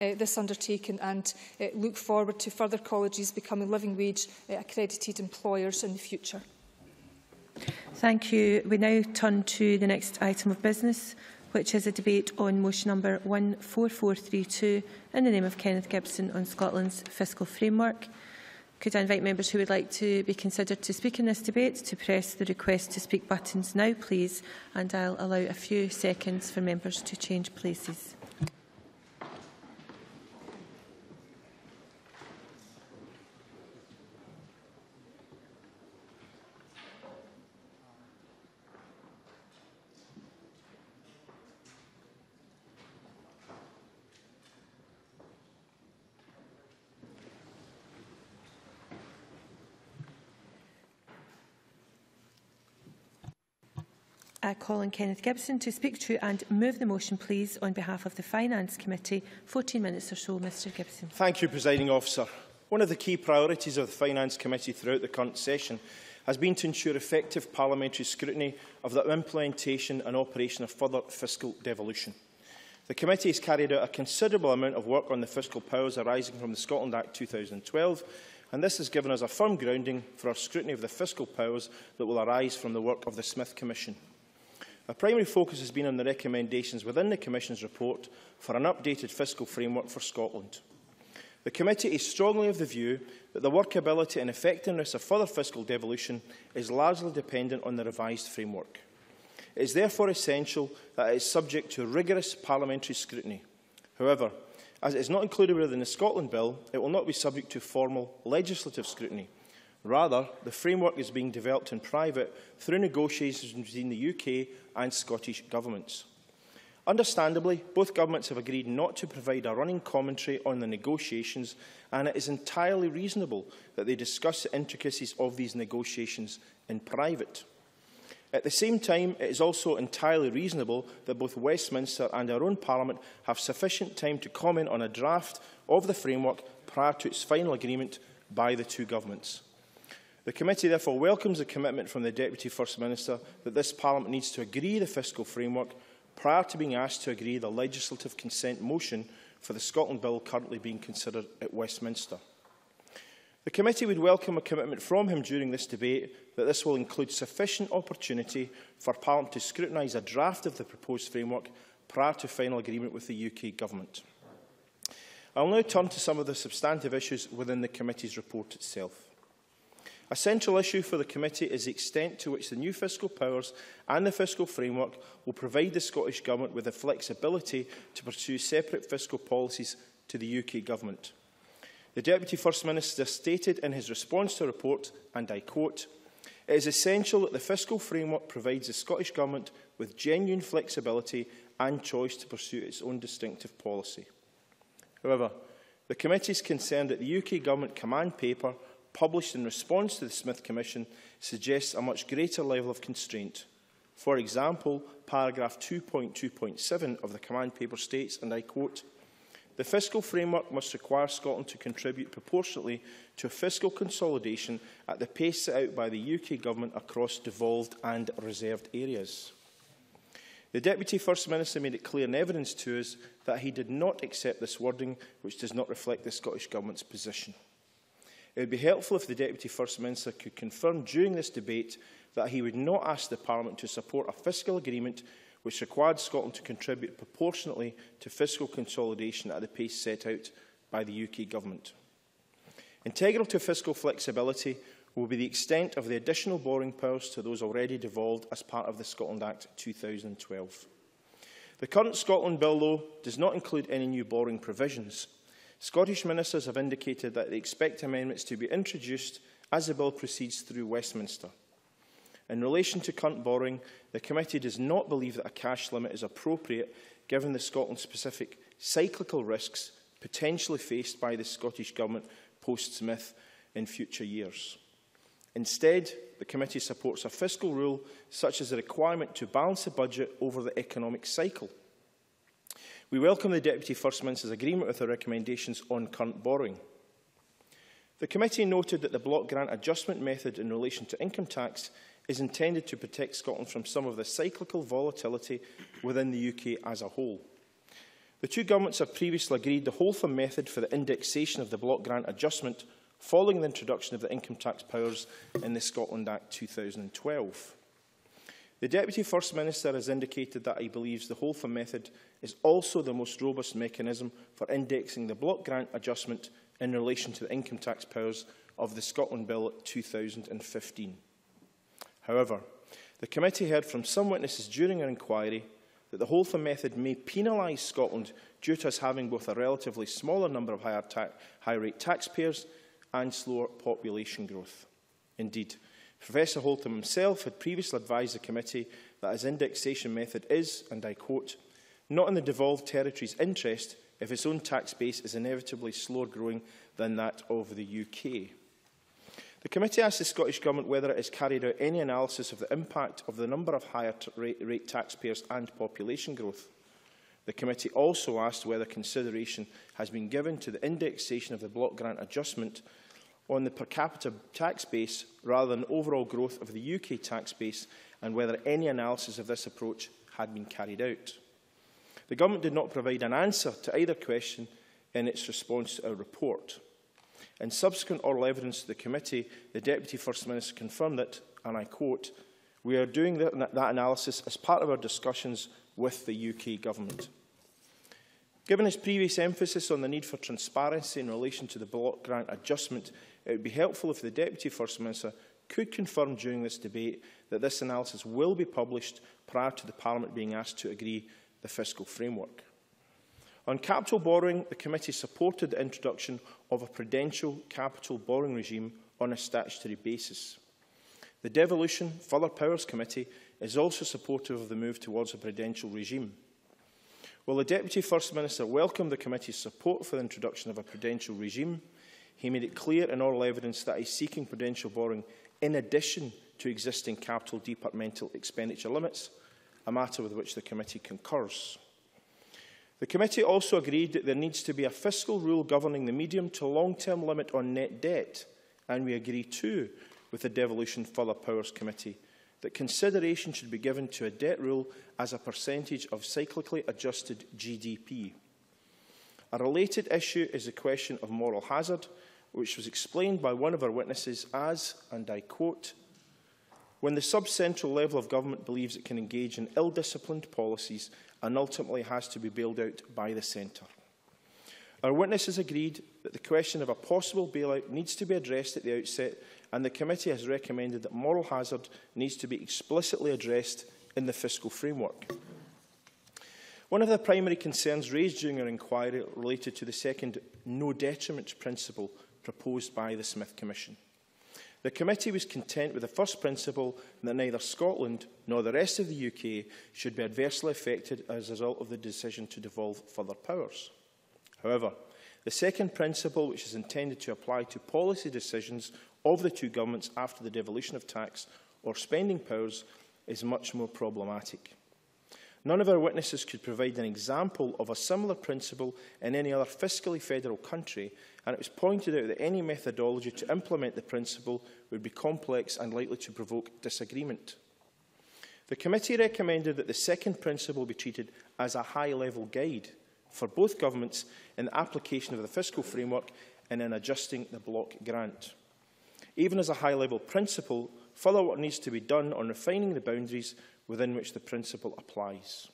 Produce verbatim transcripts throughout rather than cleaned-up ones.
uh, this undertaking and uh, look forward to further colleges becoming living wage uh, accredited employers in the future. Thank you. We now turn to the next item of business, which is a debate on motion number one four four three two in the name of Kenneth Gibson on Scotland's fiscal framework. Could I invite members who would like to be considered to speak in this debate to press the request to speak buttons now, please, and I'll allow a few seconds for members to change places. I call on Kenneth Gibson to speak to and move the motion, please, on behalf of the Finance Committee. fourteen minutes or so, Mr Gibson. Thank you, Presiding Officer. One of the key priorities of the Finance Committee throughout the current session has been to ensure effective parliamentary scrutiny of the implementation and operation of further fiscal devolution. The committee has carried out a considerable amount of work on the fiscal powers arising from the Scotland Act two thousand twelve, and this has given us a firm grounding for our scrutiny of the fiscal powers that will arise from the work of the Smith Commission. Our primary focus has been on the recommendations within the Commission's report for an updated fiscal framework for Scotland. The committee is strongly of the view that the workability and effectiveness of further fiscal devolution is largely dependent on the revised framework. It is therefore essential that it is subject to rigorous parliamentary scrutiny. However, as it is not included within the Scotland Bill, it will not be subject to formal legislative scrutiny. Rather, the framework is being developed in private through negotiations between the U K and Scottish governments. Understandably, both governments have agreed not to provide a running commentary on the negotiations, and it is entirely reasonable that they discuss the intricacies of these negotiations in private. At the same time, it is also entirely reasonable that both Westminster and our own Parliament have sufficient time to comment on a draft of the framework prior to its final agreement by the two governments. The committee therefore welcomes the commitment from the Deputy First Minister that this Parliament needs to agree the fiscal framework prior to being asked to agree the legislative consent motion for the Scotland Bill currently being considered at Westminster. The committee would welcome a commitment from him during this debate that this will include sufficient opportunity for Parliament to scrutinise a draft of the proposed framework prior to final agreement with the U K Government. I will now turn to some of the substantive issues within the committee's report itself. A central issue for the committee is the extent to which the new fiscal powers and the fiscal framework will provide the Scottish Government with the flexibility to pursue separate fiscal policies to the U K Government. The Deputy First Minister stated in his response to the report, and I quote, "It is essential that the fiscal framework provides the Scottish Government with genuine flexibility and choice to pursue its own distinctive policy." However, the committee is concerned that the U K Government command paper published in response to the Smith Commission suggests a much greater level of constraint. For example, paragraph two point two point seven of the command paper states, and I quote, "The fiscal framework must require Scotland to contribute proportionately to fiscal consolidation at the pace set out by the U K Government across devolved and reserved areas." The Deputy First Minister made it clear in evidence to us that he did not accept this wording, which does not reflect the Scottish Government's position. It would be helpful if the Deputy First Minister could confirm during this debate that he would not ask the Parliament to support a fiscal agreement which required Scotland to contribute proportionately to fiscal consolidation at the pace set out by the U K Government. Integral to fiscal flexibility will be the extent of the additional borrowing powers to those already devolved as part of the Scotland Act two thousand twelve. The current Scotland Bill, though, does not include any new borrowing provisions. Scottish ministers have indicated that they expect amendments to be introduced as the bill proceeds through Westminster. In relation to current borrowing, the committee does not believe that a cash limit is appropriate given the Scotland-specific cyclical risks potentially faced by the Scottish Government post-Smith in future years. Instead, the committee supports a fiscal rule such as the requirement to balance the budget over the economic cycle. We welcome the Deputy First Minister's agreement with the recommendations on current borrowing. The committee noted that the block grant adjustment method in relation to income tax is intended to protect Scotland from some of the cyclical volatility within the U K as a whole. The two governments have previously agreed the wholesome method for the indexation of the block grant adjustment following the introduction of the income tax powers in the Scotland Act two thousand twelve. The Deputy First Minister has indicated that he believes the wholesome method is also the most robust mechanism for indexing the block grant adjustment in relation to the income tax powers of the Scotland Bill two thousand fifteen. However, the committee heard from some witnesses during our inquiry that the wholesome method may penalise Scotland due to us having both a relatively smaller number of higher ta high-rate taxpayers and slower population growth. Indeed, Professor Holtham himself had previously advised the committee that his indexation method is, and I quote, not in the devolved territory's interest if its own tax base is inevitably slower growing than that of the U K. The committee asked the Scottish Government whether it has carried out any analysis of the impact of the number of higher rate, rate taxpayers and population growth. The committee also asked whether consideration has been given to the indexation of the block grant adjustment on the per capita tax base rather than overall growth of the U K tax base, and whether any analysis of this approach had been carried out. The Government did not provide an answer to either question in its response to our report. In subsequent oral evidence to the committee, the Deputy First Minister confirmed that, and I quote, "We are doing that, that analysis as part of our discussions with the U K Government." Given his previous emphasis on the need for transparency in relation to the block grant adjustment, it would be helpful if the Deputy First Minister could confirm during this debate that this analysis will be published prior to the Parliament being asked to agree the fiscal framework. On capital borrowing, the committee supported the introduction of a prudential capital borrowing regime on a statutory basis. The Devolution Further Powers Committee is also supportive of the move towards a prudential regime. While the Deputy First Minister welcomed the committee's support for the introduction of a prudential regime, he made it clear in oral evidence that he is seeking prudential borrowing in addition to existing capital departmental expenditure limits, a matter with which the committee concurs. The committee also agreed that there needs to be a fiscal rule governing the medium to long-term limit on net debt, and we agree too with the Devolution Further Powers Committee that consideration should be given to a debt rule as a percentage of cyclically adjusted G D P. A related issue is the question of moral hazard, which was explained by one of our witnesses as, and I quote, "When the sub-central level of government believes it can engage in ill-disciplined policies and ultimately has to be bailed out by the centre." Our witnesses agreed that the question of a possible bailout needs to be addressed at the outset, and the committee has recommended that moral hazard needs to be explicitly addressed in the fiscal framework. One of the primary concerns raised during our inquiry related to the second no detriment principle proposed by the Smith Commission. The committee was content with the first principle that neither Scotland nor the rest of the U K should be adversely affected as a result of the decision to devolve further powers. However, the second principle, which is intended to apply to policy decisions of the two governments after the devolution of tax or spending powers, is much more problematic. None of our witnesses could provide an example of a similar principle in any other fiscally federal country, and it was pointed out that any methodology to implement the principle would be complex and likely to provoke disagreement. The committee recommended that the second principle be treated as a high-level guide for both governments in the application of the fiscal framework and in adjusting the block grant. Even as a high-level principle, further work needs to be done on refining the boundaries within which the principle applies.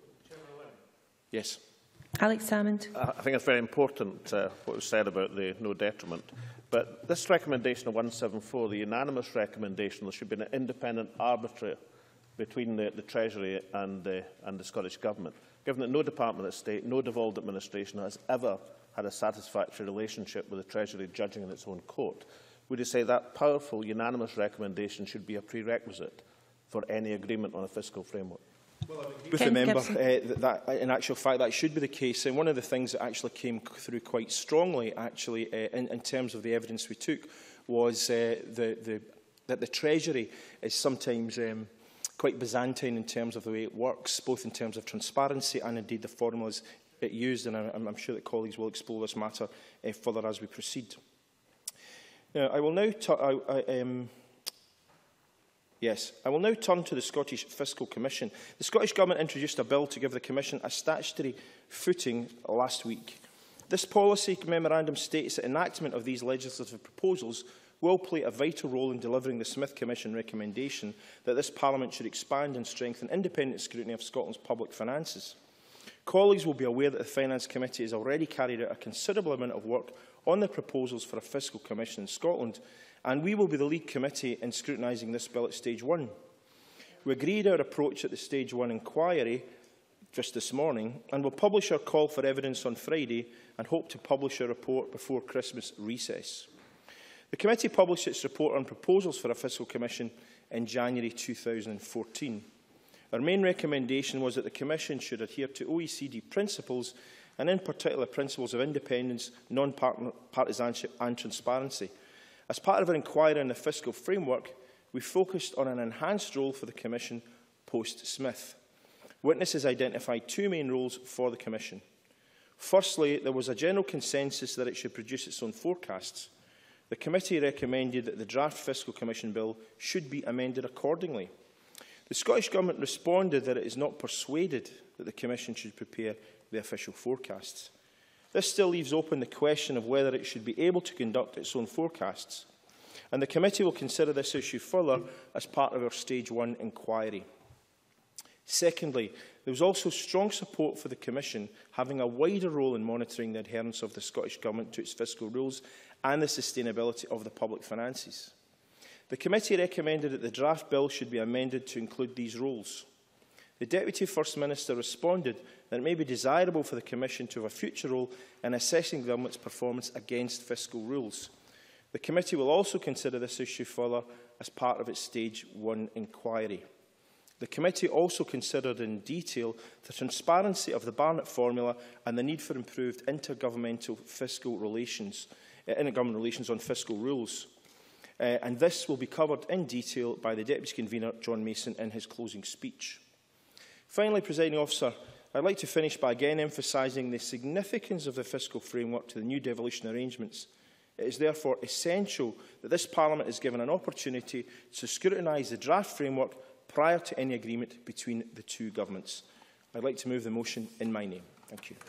Yes. Alex Salmond. Uh, I think it's very important uh, what was said about the no detriment. But this recommendation of one seventy-four, the unanimous recommendation, there should be an independent arbiter between the, the Treasury and the, and the Scottish Government. Given that no Department of State, no devolved administration has ever had a satisfactory relationship with the Treasury judging in its own court, would you say that powerful unanimous recommendation should be a prerequisite for any agreement on a fiscal framework? Well, I agree with the member uh, that, that in actual fact that should be the case, and one of the things that actually came through quite strongly actually uh, in, in terms of the evidence we took was uh, the, the, that the Treasury is sometimes um, quite Byzantine in terms of the way it works, both in terms of transparency and indeed the formulas it used, and I'm, I'm sure that colleagues will explore this matter uh, further as we proceed. Now, I will now t I, I, um, Yes. I will now turn to the Scottish Fiscal Commission. The Scottish Government introduced a bill to give the Commission a statutory footing last week. This policy memorandum states that enactment of these legislative proposals will play a vital role in delivering the Smith Commission recommendation that this Parliament should expand and strengthen independent scrutiny of Scotland's public finances. Colleagues will be aware that the Finance Committee has already carried out a considerable amount of work on the proposals for a Fiscal Commission in Scotland, and we will be the lead committee in scrutinising this bill at stage one. We agreed our approach at the stage one inquiry just this morning, and will publish our call for evidence on Friday and hope to publish a report before Christmas recess. The committee published its report on proposals for a Fiscal Commission in January two thousand fourteen. Our main recommendation was that the Commission should adhere to O E C D principles, and in particular principles of independence, non-partisanship and transparency. As part of our inquiry on the fiscal framework, we focused on an enhanced role for the Commission post-Smith. Witnesses identified two main roles for the Commission. Firstly, there was a general consensus that it should produce its own forecasts. The committee recommended that the draft Fiscal Commission bill should be amended accordingly. The Scottish Government responded that it is not persuaded that the Commission should prepare the official forecasts. This still leaves open the question of whether it should be able to conduct its own forecasts, and the committee will consider this issue further as part of our stage one inquiry. Secondly, there was also strong support for the Commission having a wider role in monitoring the adherence of the Scottish Government to its fiscal rules and the sustainability of the public finances. The committee recommended that the draft bill should be amended to include these roles. The Deputy First Minister responded that it may be desirable for the Commission to have a future role in assessing the Government's performance against fiscal rules. The committee will also consider this issue further as part of its stage one inquiry. The committee also considered in detail the transparency of the Barnett formula and the need for improved intergovernmental fiscal relations, uh, intergovernmental relations on fiscal rules. Uh, and this will be covered in detail by the Deputy Convener, John Mason, in his closing speech. Finally, Presiding Officer, I'd like to finish by again emphasising the significance of the fiscal framework to the new devolution arrangements. It is therefore essential that this Parliament is given an opportunity to scrutinise the draft framework prior to any agreement between the two governments. I'd like to move the motion in my name. Thank you.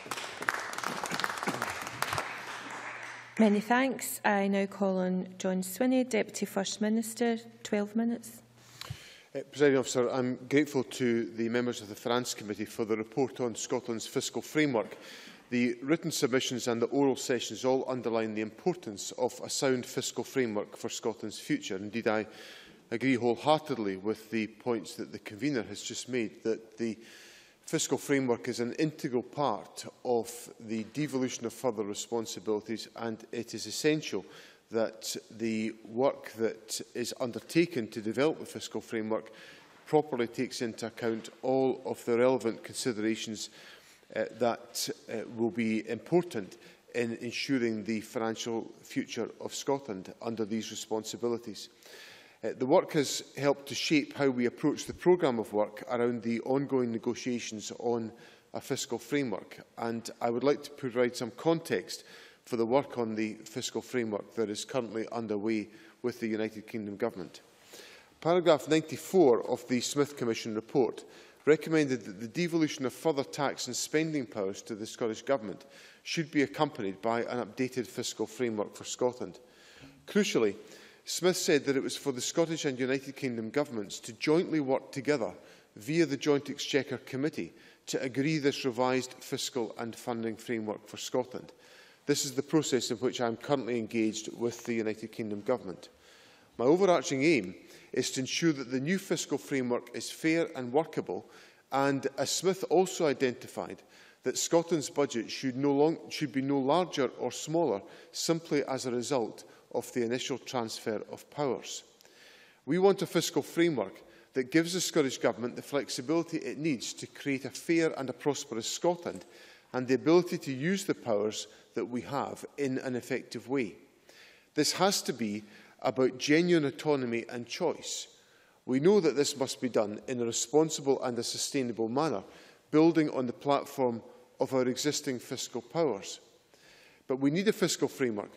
Many thanks. I now call on John Swinney, Deputy First Minister. twelve minutes. Uh, Presiding Officer, I am grateful to the members of the Finance Committee for the report on Scotland's fiscal framework. The written submissions and the oral sessions all underline the importance of a sound fiscal framework for Scotland's future. Indeed, I agree wholeheartedly with the points that the convener has just made, that the fiscal framework is an integral part of the devolution of further responsibilities, and it is essential that the work that is undertaken to develop the fiscal framework properly takes into account all of the relevant considerations uh, that uh, will be important in ensuring the financial future of Scotland under these responsibilities. Uh, the work has helped to shape how we approach the programme of work around the ongoing negotiations on a fiscal framework, and I would like to provide some context for the work on the fiscal framework that is currently underway with the United Kingdom Government. Paragraph ninety-four of the Smith Commission report recommended that the devolution of further tax and spending powers to the Scottish Government should be accompanied by an updated fiscal framework for Scotland. Crucially, Smith said that it was for the Scottish and United Kingdom governments to jointly work together via the Joint Exchequer Committee to agree this revised fiscal and funding framework for Scotland. This is the process in which I am currently engaged with the United Kingdom Government. My overarching aim is to ensure that the new fiscal framework is fair and workable, and as Smith also identified, that Scotland's budget should, no long, should be no larger or smaller simply as a result of the initial transfer of powers. We want a fiscal framework that gives the Scottish Government the flexibility it needs to create a fair and a prosperous Scotland, and the ability to use the powers that we have in an effective way. This has to be about genuine autonomy and choice. We know that this must be done in a responsible and a sustainable manner, building on the platform of our existing fiscal powers. But we need a fiscal framework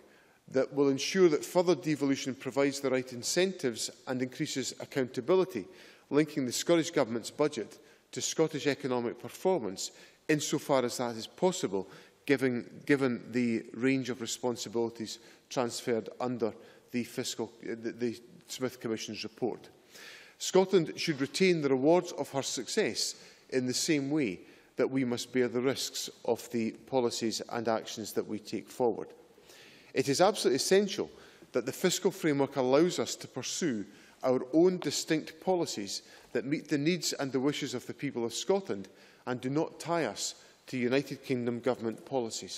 that will ensure that further devolution provides the right incentives and increases accountability, linking the Scottish Government's budget to Scottish economic performance insofar as that is possible, given, given the range of responsibilities transferred under the, fiscal, the, the Smith Commission's report. Scotland should retain the rewards of her success in the same way that we must bear the risks of the policies and actions that we take forward. It is absolutely essential that the fiscal framework allows us to pursue our own distinct policies that meet the needs and the wishes of the people of Scotland and do not tie us to United Kingdom Government policies.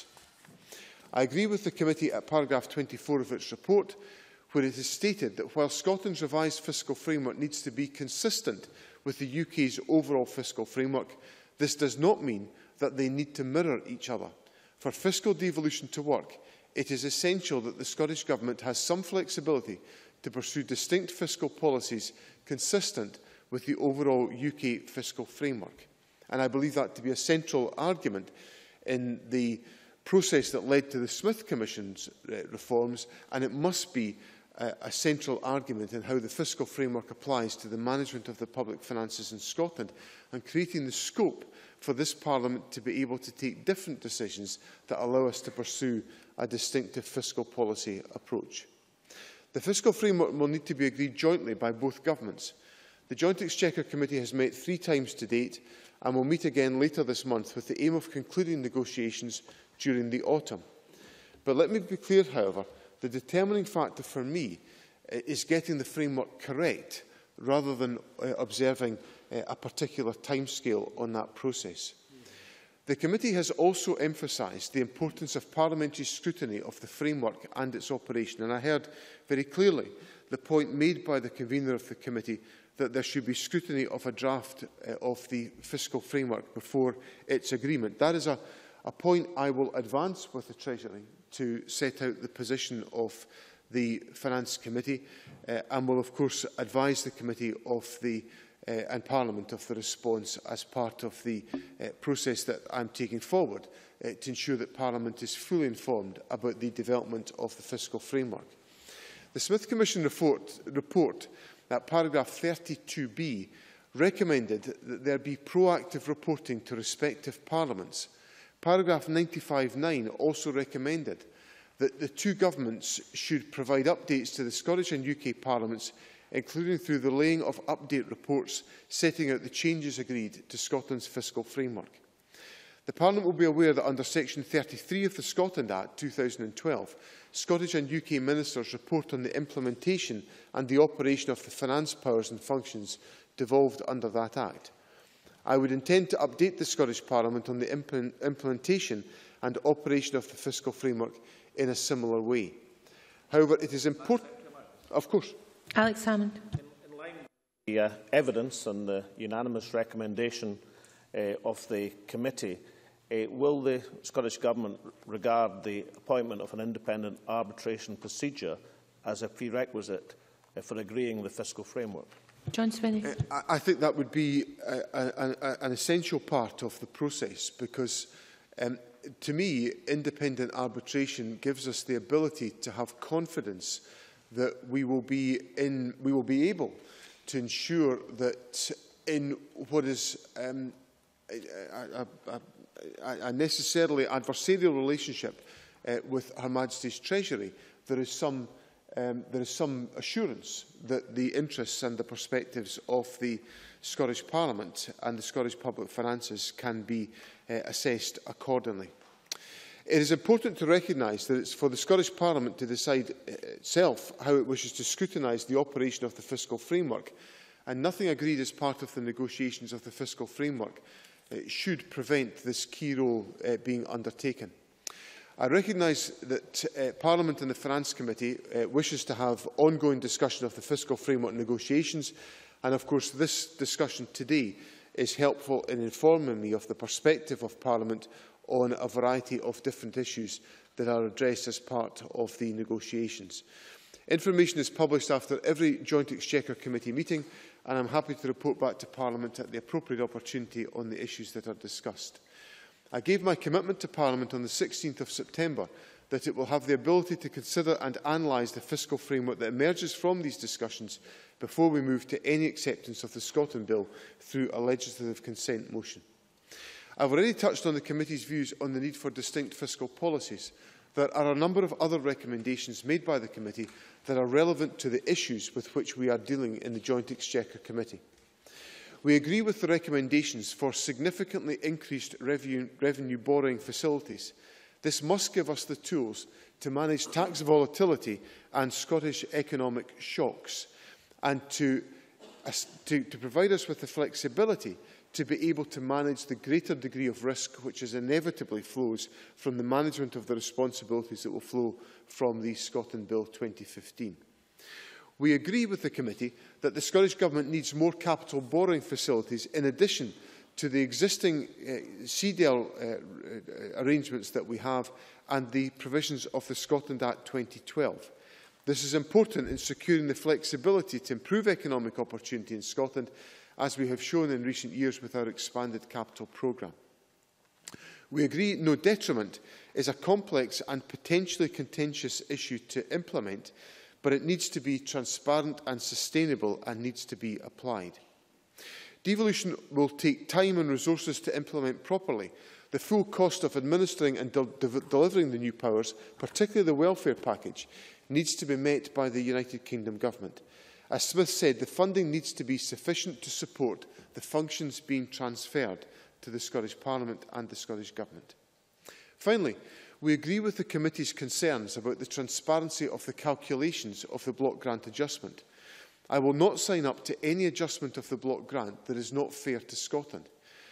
I agree with the committee at paragraph twenty-four of its report, where it is stated that while Scotland's revised fiscal framework needs to be consistent with the U K's overall fiscal framework, this does not mean that they need to mirror each other. For fiscal devolution to work, it is essential that the Scottish Government has some flexibility to pursue distinct fiscal policies consistent with the overall U K fiscal framework. And I believe that to be a central argument in the process that led to the Smith Commission's uh, reforms, and it must be uh, a central argument in how the fiscal framework applies to the management of the public finances in Scotland, and creating the scope for this Parliament to be able to take different decisions that allow us to pursue a distinctive fiscal policy approach. The fiscal framework will need to be agreed jointly by both governments. The Joint Exchequer Committee has met three times to date and will meet again later this month with the aim of concluding negotiations during the autumn. But let me be clear, however, the determining factor for me is getting the framework correct rather than uh, observing uh, a particular timescale on that process. The committee has also emphasised the importance of parliamentary scrutiny of the framework and its operation, and I heard very clearly the point made by the convener of the committee that there should be scrutiny of a draft uh, of the fiscal framework before its agreement. That is a, a point I will advance with the Treasury to set out the position of the Finance Committee uh, and will of course advise the committee of the Uh, and Parliament of the response as part of the uh, process that I am taking forward uh, to ensure that Parliament is fully informed about the development of the fiscal framework. The Smith Commission report, report at paragraph thirty-two B recommended that there be proactive reporting to respective parliaments. Paragraph ninety-five point nine also recommended that the two governments should provide updates to the Scottish and U K parliaments, including through the laying of update reports setting out the changes agreed to Scotland's fiscal framework. The Parliament will be aware that under Section thirty-three of the Scotland Act two thousand twelve, Scottish and U K ministers report on the implementation and the operation of the finance powers and functions devolved under that Act. I would intend to update the Scottish Parliament on the implement implementation and operation of the fiscal framework in a similar way. However, it is important... Of course. Alex Salmond. In, in line with the uh, evidence and the unanimous recommendation uh, of the committee, uh, will the Scottish Government regard the appointment of an independent arbitration procedure as a prerequisite uh, for agreeing the fiscal framework? John Swinney. Uh, I think that would be a, a, a, an essential part of the process because, um, to me, independent arbitration gives us the ability to have confidence that we will be in, we will be able to ensure that in what is um, a, a, a, a necessarily adversarial relationship uh, with Her Majesty's Treasury, there is some um, there is some assurance that the interests and the perspectives of the Scottish Parliament and the Scottish public finances can be uh, assessed accordingly. It is important to recognise that it is for the Scottish Parliament to decide itself how it wishes to scrutinise the operation of the fiscal framework, and nothing agreed as part of the negotiations of the fiscal framework uh, should prevent this key role uh, being undertaken. I recognise that uh, Parliament and the Finance Committee uh, wishes to have ongoing discussion of the fiscal framework negotiations, and of course this discussion today is helpful in informing me of the perspective of Parliament on a variety of different issues that are addressed as part of the negotiations. Information is published after every Joint Exchequer Committee meeting, and I am happy to report back to Parliament at the appropriate opportunity on the issues that are discussed. I gave my commitment to Parliament on the sixteenth of September that it will have the ability to consider and analyse the fiscal framework that emerges from these discussions before we move to any acceptance of the Scotland Bill through a legislative consent motion. I have already touched on the committee's views on the need for distinct fiscal policies. There are a number of other recommendations made by the committee that are relevant to the issues with which we are dealing in the Joint Exchequer Committee. We agree with the recommendations for significantly increased revenue, revenue borrowing facilities. This must give us the tools to manage tax volatility and Scottish economic shocks, and to, uh, to, to provide us with the flexibility to be able to manage the greater degree of risk which is inevitably flows from the management of the responsibilities that will flow from the Scotland Bill twenty fifteen. We agree with the committee that the Scottish Government needs more capital borrowing facilities in addition to the existing uh, C D L uh, arrangements that we have and the provisions of the Scotland Act twenty twelve. This is important in securing the flexibility to improve economic opportunity in Scotland, as we have shown in recent years with our expanded capital programme. We agree no detriment is a complex and potentially contentious issue to implement, but it needs to be transparent and sustainable and needs to be applied. Devolution will take time and resources to implement properly. The full cost of administering and de de delivering the new powers, particularly the welfare package, needs to be met by the United Kingdom Government. As Smith said, the funding needs to be sufficient to support the functions being transferred to the Scottish Parliament and the Scottish Government. Finally, we agree with the committee's concerns about the transparency of the calculations of the block grant adjustment. I will not sign up to any adjustment of the block grant that is not fair to Scotland.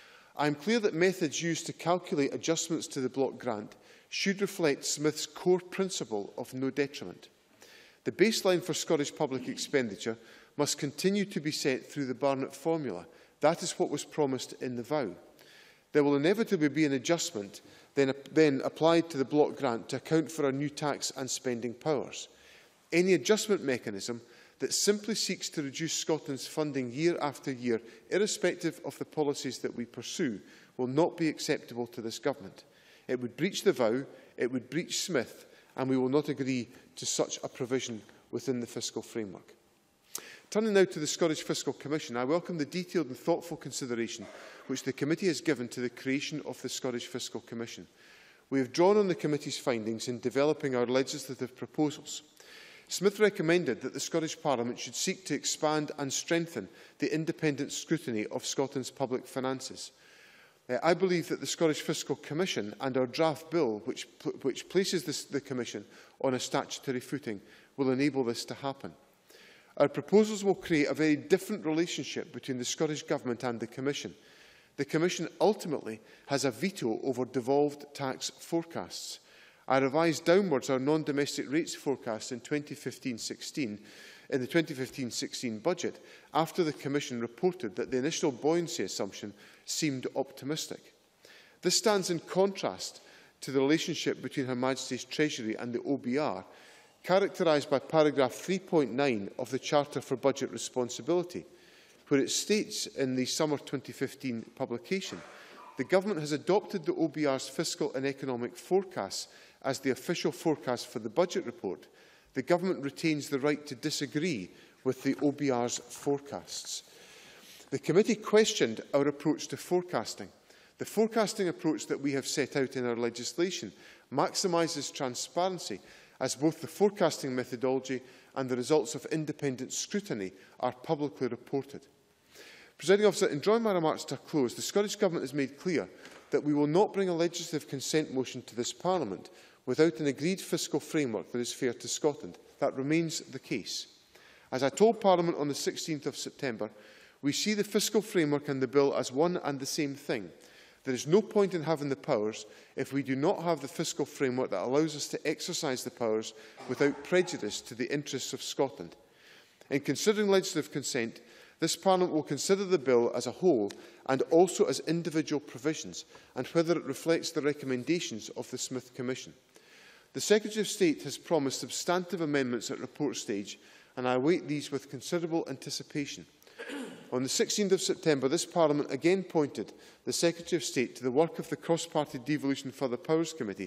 I am clear that methods used to calculate adjustments to the block grant should reflect Smith's core principle of no detriment. The baseline for Scottish public expenditure must continue to be set through the Barnett formula. That is what was promised in the vow. There will inevitably be an adjustment then, then applied to the block grant to account for our new tax and spending powers. Any adjustment mechanism that simply seeks to reduce Scotland's funding year after year, irrespective of the policies that we pursue, will not be acceptable to this government. It would breach the vow, it would breach Smith, and we will not agree to such a provision within the fiscal framework. Turning now to the Scottish Fiscal Commission, I welcome the detailed and thoughtful consideration which the committee has given to the creation of the Scottish Fiscal Commission. We have drawn on the committee's findings in developing our legislative proposals. Smith recommended that the Scottish Parliament should seek to expand and strengthen the independent scrutiny of Scotland's public finances. Uh, I believe that the Scottish Fiscal Commission and our draft bill, which, which places this, the Commission on a statutory footing, will enable this to happen. Our proposals will create a very different relationship between the Scottish Government and the Commission. The Commission ultimately has a veto over devolved tax forecasts. I revised downwards our non-domestic rates forecast in twenty fifteen sixteen in the twenty fifteen sixteen budget after the Commission reported that the initial buoyancy assumption seemed optimistic. This stands in contrast to the relationship between Her Majesty's Treasury and the O B R, characterised by paragraph three point nine of the Charter for Budget Responsibility, where it states in the summer twenty fifteen publication, the Government has adopted the O B R's fiscal and economic forecasts as the official forecast for the budget report. The Government retains the right to disagree with the O B R's forecasts. The committee questioned our approach to forecasting. The forecasting approach that we have set out in our legislation maximises transparency, as both the forecasting methodology and the results of independent scrutiny are publicly reported. Presiding Officer, in drawing my remarks to a close, the Scottish Government has made clear that we will not bring a legislative consent motion to this Parliament without an agreed fiscal framework that is fair to Scotland. That remains the case. As I told Parliament on the sixteenth of September, we see the fiscal framework and the bill as one and the same thing. There is no point in having the powers if we do not have the fiscal framework that allows us to exercise the powers without prejudice to the interests of Scotland. In considering legislative consent, this Parliament will consider the bill as a whole and also as individual provisions, and whether it reflects the recommendations of the Smith Commission. The Secretary of State has promised substantive amendments at report stage, and I await these with considerable anticipation. On the sixteenth of September, this Parliament again pointed the Secretary of State to the work of the Cross-Party Devolution Further Powers Committee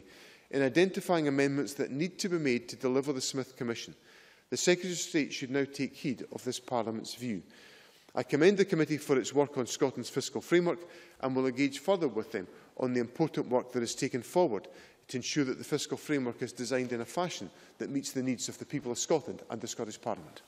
In identifying amendments that need to be made to deliver the Smith Commission, the Secretary of State should now take heed of this Parliament's view. I commend the committee for its work on Scotland's fiscal framework and will engage further with them on the important work that is taken forward to ensure that the fiscal framework is designed in a fashion that meets the needs of the people of Scotland and the Scottish Parliament.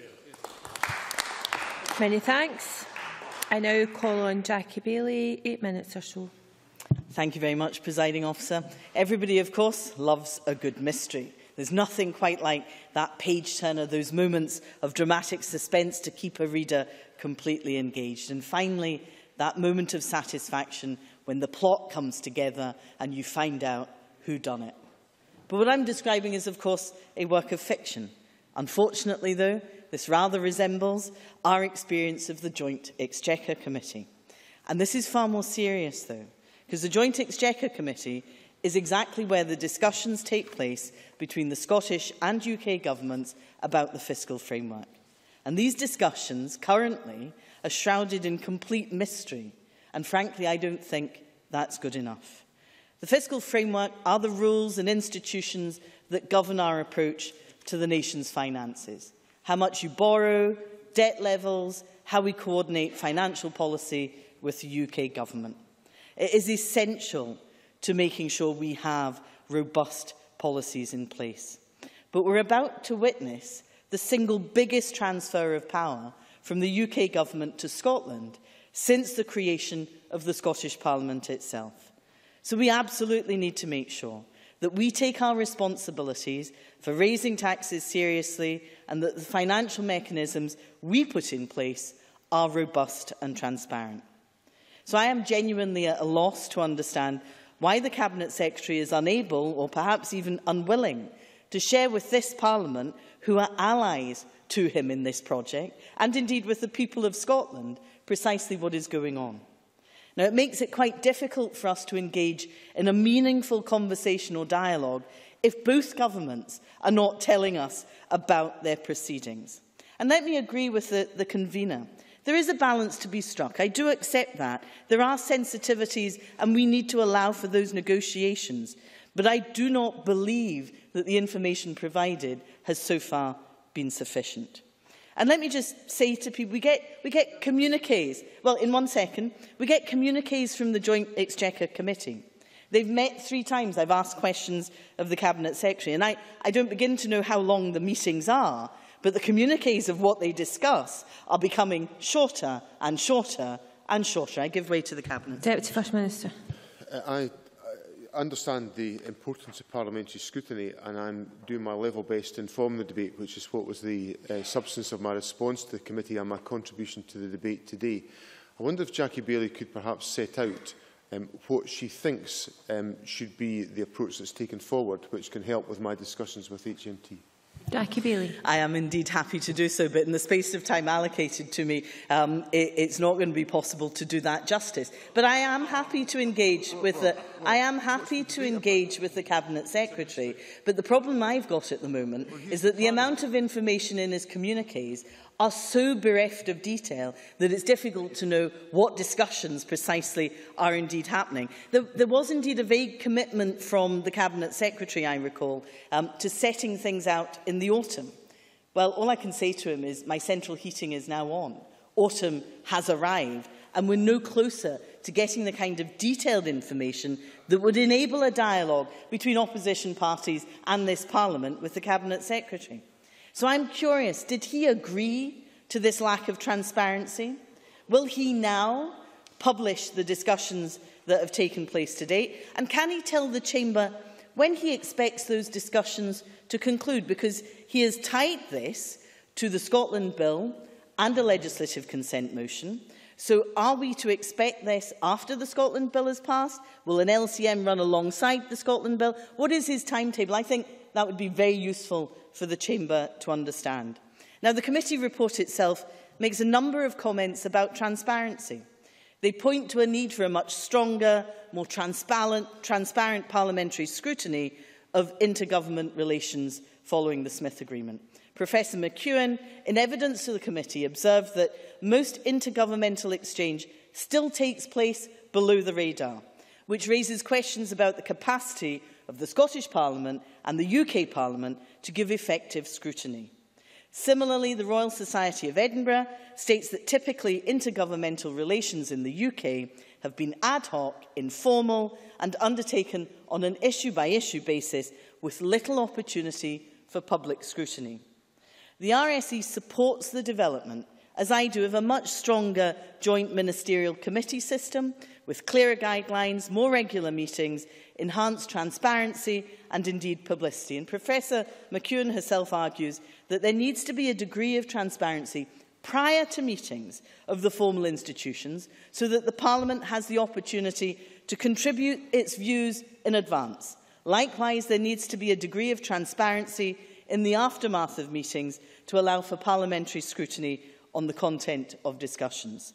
Many thanks. I now call on Jackie Bailey, eight minutes or so. Thank you very much, Presiding Officer. Everybody, of course, loves a good mystery. There's nothing quite like that page-turner, those moments of dramatic suspense to keep a reader completely engaged. And finally, that moment of satisfaction when the plot comes together and you find out who done it. But what I'm describing is, of course, a work of fiction. Unfortunately, though, this rather resembles our experience of the Joint Exchequer Committee. And this is far more serious, though, because the Joint Exchequer Committee is exactly where the discussions take place between the Scottish and U K governments about the fiscal framework. And these discussions currently are shrouded in complete mystery, and frankly, I don't think that's good enough. The fiscal framework are the rules and institutions that govern our approach to the nation's finances. How much you borrow, debt levels, how we coordinate financial policy with the U K government. It is essential to making sure we have robust policies in place. But we're about to witness the single biggest transfer of power from the U K government to Scotland since the creation of the Scottish Parliament itself. So we absolutely need to make sure that we take our responsibilities for raising taxes seriously and that the financial mechanisms we put in place are robust and transparent. So I am genuinely at a loss to understand why the Cabinet Secretary is unable, or perhaps even unwilling, to share with this Parliament, who are allies to him in this project, and indeed with the people of Scotland, precisely what is going on. Now, it makes it quite difficult for us to engage in a meaningful conversation or dialogue if both governments are not telling us about their proceedings. And let me agree with the, the convener. There is a balance to be struck. I do accept that. There are sensitivities and we need to allow for those negotiations. But I do not believe that the information provided has so far been sufficient. And let me just say to people, we get, we get communiques. Well, in one second, we get communiques from the Joint Exchequer Committee. They've met three times. I've asked questions of the Cabinet Secretary. And I, I don't begin to know how long the meetings are, but the communiques of what they discuss are becoming shorter and shorter and shorter. I give way to the Cabinet. Deputy First Minister. Uh, I understand the importance of parliamentary scrutiny, and I'm doing my level best to inform the debate, which is what was the uh, substance of my response to the committee and my contribution to the debate today. I wonder if Jackie Bailey could perhaps set out um, what she thinks um, should be the approach that's taken forward, which can help with my discussions with H M T. Jackie Bailey. I am indeed happy to do so, but in the space of time allocated to me, um, it, it's not going to be possible to do that justice. But I am happy to engage with the, I am happy to engage with the Cabinet Secretary. But the problem I've got at the moment is that the amount of information in his communiques are so bereft of detail that it's difficult to know what discussions precisely are indeed happening. There, there was indeed a vague commitment from the Cabinet Secretary, I recall, um, to setting things out in the autumn. Well, all I can say to him is my central heating is now on. Autumn has arrived, and we're no closer to getting the kind of detailed information that would enable a dialogue between opposition parties and this Parliament with the Cabinet Secretary. So I'm curious, did he agree to this lack of transparency? Will he now publish the discussions that have taken place to date? And can he tell the Chamber when he expects those discussions to conclude? Because he has tied this to the Scotland Bill and a legislative consent motion. So are we to expect this after the Scotland Bill is passed? Will an L C M run alongside the Scotland Bill? What is his timetable? I think that would be very useful for the Chamber to understand. Now, the committee report itself makes a number of comments about transparency. They point to a need for a much stronger, more transparent, transparent parliamentary scrutiny of intergovernment relations following the Smith Agreement. Professor McEwen, in evidence to the committee, observed that most intergovernmental exchange still takes place below the radar, which raises questions about the capacity of of the Scottish Parliament and the U K Parliament to give effective scrutiny. Similarly, the Royal Society of Edinburgh states that typically intergovernmental relations in the U K have been ad hoc, informal and undertaken on an issue-by-issue basis with little opportunity for public scrutiny. The R S E supports the development, as I do, of a much stronger joint ministerial committee system with clearer guidelines, more regular meetings, enhanced transparency and indeed publicity. And Professor McEwen herself argues that there needs to be a degree of transparency prior to meetings of the formal institutions so that the Parliament has the opportunity to contribute its views in advance. Likewise, there needs to be a degree of transparency in the aftermath of meetings to allow for parliamentary scrutiny on the content of discussions.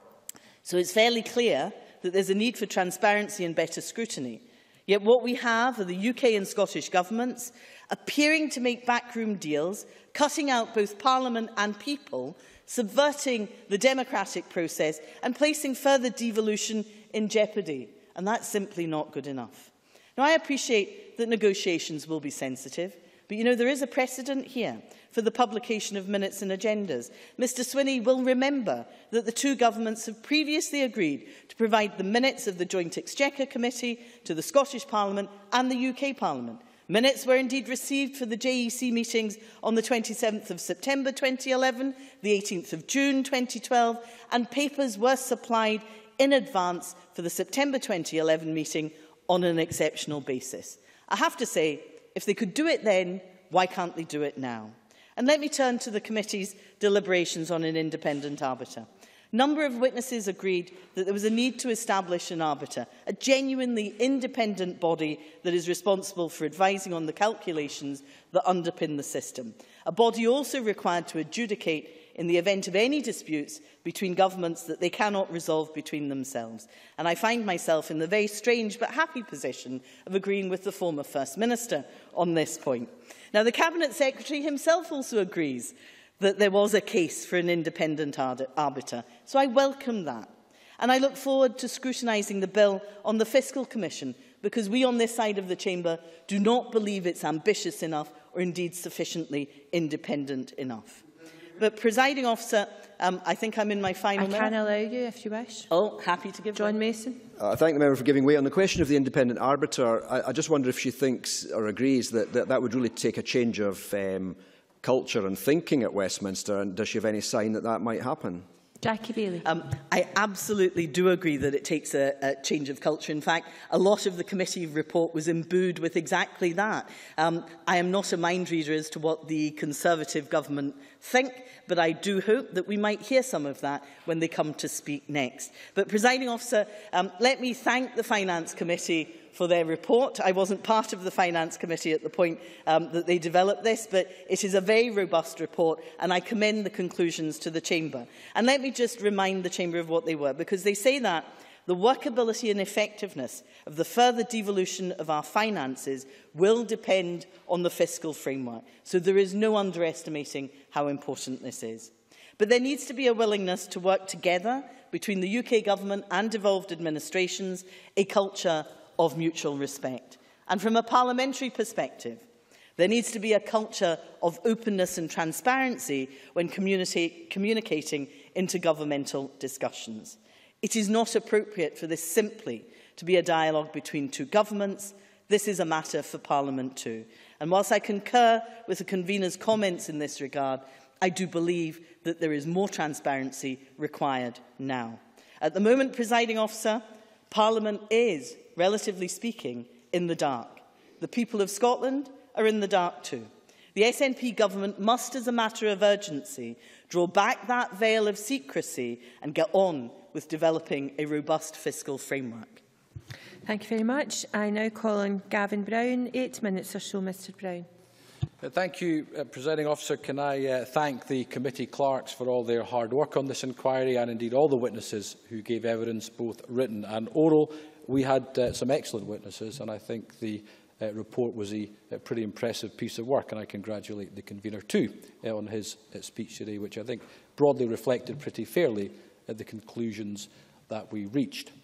So it's fairly clear that there's a need for transparency and better scrutiny. Yet what we have are the U K and Scottish governments appearing to make backroom deals, cutting out both Parliament and people, subverting the democratic process and placing further devolution in jeopardy. And that's simply not good enough. Now, I appreciate that negotiations will be sensitive, but, you know, there is a precedent here for the publication of minutes and agendas. Mister Swinney will remember that the two governments have previously agreed to provide the minutes of the Joint Exchequer Committee to the Scottish Parliament and the U K Parliament. Minutes were indeed received for the J E C meetings on the twenty-seventh of September twenty eleven, the eighteenth of June twenty twelve, and papers were supplied in advance for the September twenty eleven meeting on an exceptional basis. I have to say, if they could do it then, why can't they do it now? And let me turn to the committee's deliberations on an independent arbiter. A number of witnesses agreed that there was a need to establish an arbiter, a genuinely independent body that is responsible for advising on the calculations that underpin the system. A body also required to adjudicate in the event of any disputes between governments that they cannot resolve between themselves. And I find myself in the very strange but happy position of agreeing with the former First Minister on this point. Now, the Cabinet Secretary himself also agrees that there was a case for an independent arbiter, so I welcome that. And I look forward to scrutinising the bill on the Fiscal Commission, because we on this side of the chamber do not believe it's ambitious enough or indeed sufficiently independent enough. But, Presiding Officer, um, I think I'm in my final minute. I can allow you, if you wish. Oh, happy to give John Mason. Uh, I thank the member for giving way. On the question of the independent arbiter, I, I just wonder if she thinks or agrees that that, that would really take a change of um, culture and thinking at Westminster, and does she have any sign that that might happen? Jackie Bailey. Um, I absolutely do agree that it takes a, a change of culture. In fact, a lot of the committee report was imbued with exactly that. Um, I am not a mind reader as to what the Conservative government think, but I do hope that we might hear some of that when they come to speak next. But, Presiding Officer, um, let me thank the Finance Committee for their report. I wasn't part of the Finance Committee at the point um, that they developed this, but it is a very robust report, and I commend the conclusions to the Chamber. And let me just remind the Chamber of what they were, because they say that the workability and effectiveness of the further devolution of our finances will depend on the fiscal framework. So there is no underestimating how important this is. But there needs to be a willingness to work together between the U K Government and devolved administrations, a culture of mutual respect. And from a parliamentary perspective, there needs to be a culture of openness and transparency when communicating intergovernmental discussions. It is not appropriate for this simply to be a dialogue between two governments. This is a matter for Parliament too. And whilst I concur with the convener's comments in this regard, I do believe that there is more transparency required now. At the moment, Presiding Officer, Parliament is, relatively speaking, in the dark. The people of Scotland are in the dark too. The S N P government must, as a matter of urgency, draw back that veil of secrecy and get on with developing a robust fiscal framework. Thank you very much. I now call on Gavin Brown. Eight minutes or so, Mr Brown. Uh, thank you, uh, Presiding Officer. Can I uh, thank the committee clerks for all their hard work on this inquiry, and indeed all the witnesses who gave evidence, both written and oral. We had uh, some excellent witnesses, and I think the uh, report was a, a pretty impressive piece of work, and I congratulate the convener too uh, on his uh, speech today, which I think broadly reflected pretty fairly uh, the conclusions that we reached.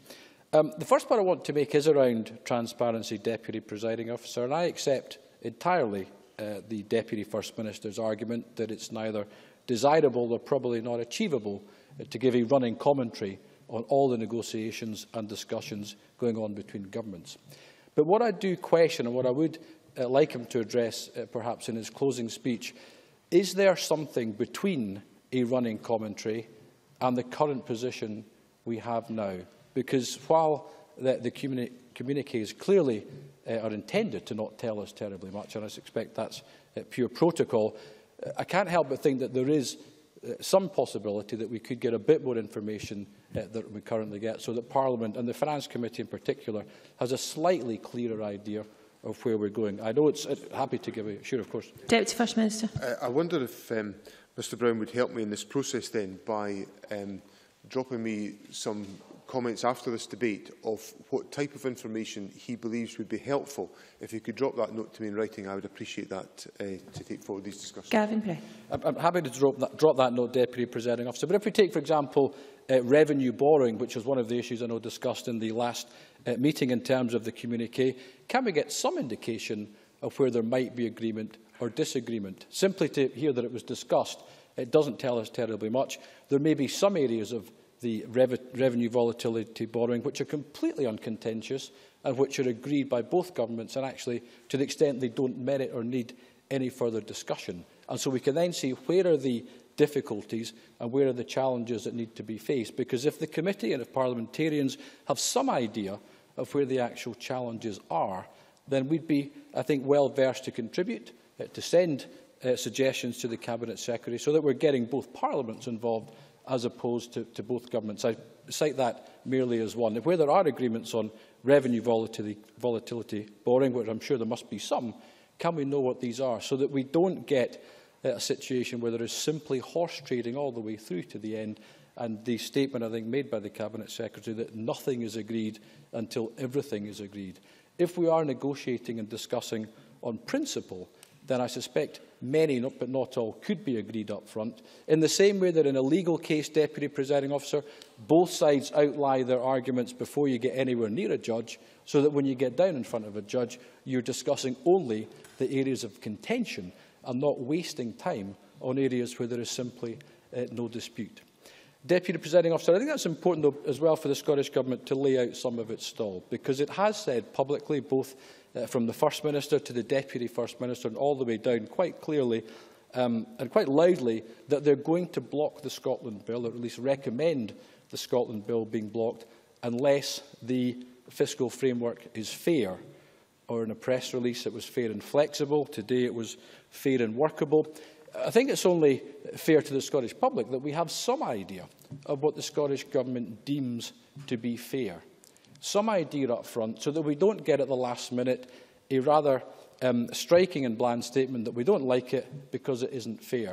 Um, the first point I want to make is around transparency, Deputy Presiding Officer, and I accept entirely uh, the Deputy First Minister's argument that it's neither desirable or probably not achievable uh, to give a running commentary on all the negotiations and discussions going on between governments. But what I do question, and what I would uh, like him to address uh, perhaps in his closing speech, is there something between a running commentary and the current position we have now? Because while the, the communi communiques clearly uh, are intended to not tell us terribly much, and I suspect that's uh, pure protocol, uh, I can't help but think that there is uh, some possibility that we could get a bit more information uh, that we currently get, so that Parliament, and the Finance Committee in particular, has a slightly clearer idea of where we're going. I know it's uh, happy to give a... Sure, of course. Deputy First Minister. Uh, I wonder if um, Mr Brown would help me in this process then by um, dropping me some comments after this debate of what type of information he believes would be helpful. If he could drop that note to me in writing, I would appreciate that uh, to take forward these discussions. Gavin Bray. I'm, I'm happy to drop that, drop that note, Deputy Presiding Officer. But if we take, for example, uh, revenue borrowing, which was one of the issues I know discussed in the last uh, meeting in terms of the communiqué, can we get some indication of where there might be agreement or disagreement? Simply to hear that it was discussed, it doesn't tell us terribly much. There may be some areas of the rev revenue volatility borrowing which are completely uncontentious and which are agreed by both governments, and actually, to the extent they don't merit or need any further discussion. And so we can then see where are the difficulties and where are the challenges that need to be faced. Because if the committee and if parliamentarians have some idea of where the actual challenges are, then we'd be, I think, well versed to contribute, uh, to send uh, suggestions to the Cabinet Secretary, so that we're getting both parliaments involved as opposed to, to both governments. I cite that merely as one. Where there are agreements on revenue volatility, volatility borrowing, which I'm sure there must be some, can we know what these are, so that we don't get uh, a situation where there is simply horse trading all the way through to the end, and the statement, I think, made by the Cabinet Secretary that nothing is agreed until everything is agreed. If we are negotiating and discussing on principle, then I suspect many, but not all, could be agreed up front. In the same way that in a legal case, Deputy Presiding Officer, both sides outline their arguments before you get anywhere near a judge, so that when you get down in front of a judge, you're discussing only the areas of contention and not wasting time on areas where there is simply uh, no dispute. Deputy Presiding Officer, I think that's important though, as well for the Scottish Government to lay out some of its stall, because it has said publicly, both Uh, from the First Minister to the Deputy First Minister and all the way down, quite clearly um, and quite loudly, that they're going to block the Scotland Bill, or at least recommend the Scotland Bill being blocked, unless the fiscal framework is fair. Or in a press release, it was fair and flexible. Today it was fair and workable. I think it's only fair to the Scottish public that we have some idea of what the Scottish Government deems to be fair. Some idea up front, so that we don't get at the last minute a rather um, striking and bland statement that we don't like it because it isn't fair.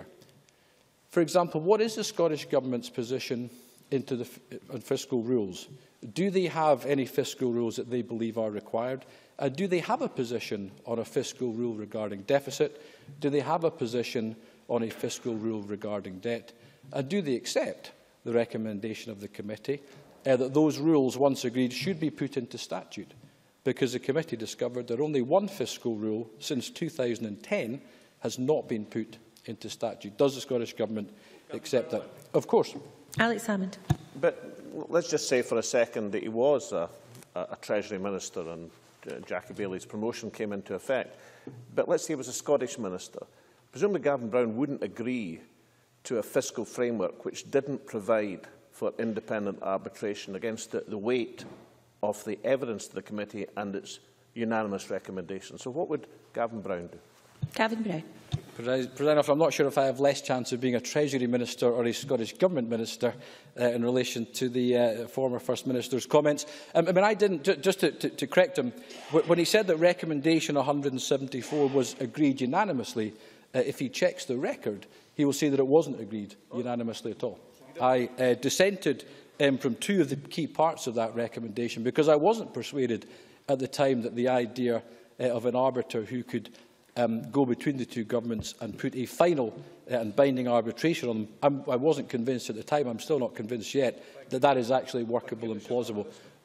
For example, what is the Scottish Government's position into the on fiscal rules? Do they have any fiscal rules that they believe are required? Uh, do they have a position on a fiscal rule regarding deficit? Do they have a position on a fiscal rule regarding debt? And do they accept the recommendation of the committee Uh, that those rules, once agreed, should be put into statute? Because the committee discovered that only one fiscal rule since two thousand ten has not been put into statute. Does the Scottish Government accept that? Of course. Alex Salmond. But let's just say for a second that he was a, a Treasury Minister and uh, Jackie Bailey's promotion came into effect. But let's say he was a Scottish Minister. Presumably Gavin Brown wouldn't agree to a fiscal framework which didn't provide for independent arbitration against the, the weight of the evidence to the committee and its unanimous recommendation. So what would Gavin Brown do? Gavin Brown. President, I'm not sure if I have less chance of being a Treasury Minister or a Scottish Government Minister uh, in relation to the uh, former First Minister's comments. Um, I mean, I didn't, just to, to, to correct him, when he said that recommendation one hundred and seventy-four was agreed unanimously, uh, if he checks the record, he will see that it wasn't agreed unanimously at all. I uh, dissented um, from two of the key parts of that recommendation because I wasn't persuaded at the time that the idea uh, of an arbiter who could um, go between the two governments and put a final uh, and binding arbitration on them, I'm, I wasn't convinced at the time, I'm still not convinced yet, that that is actually workable and plausible.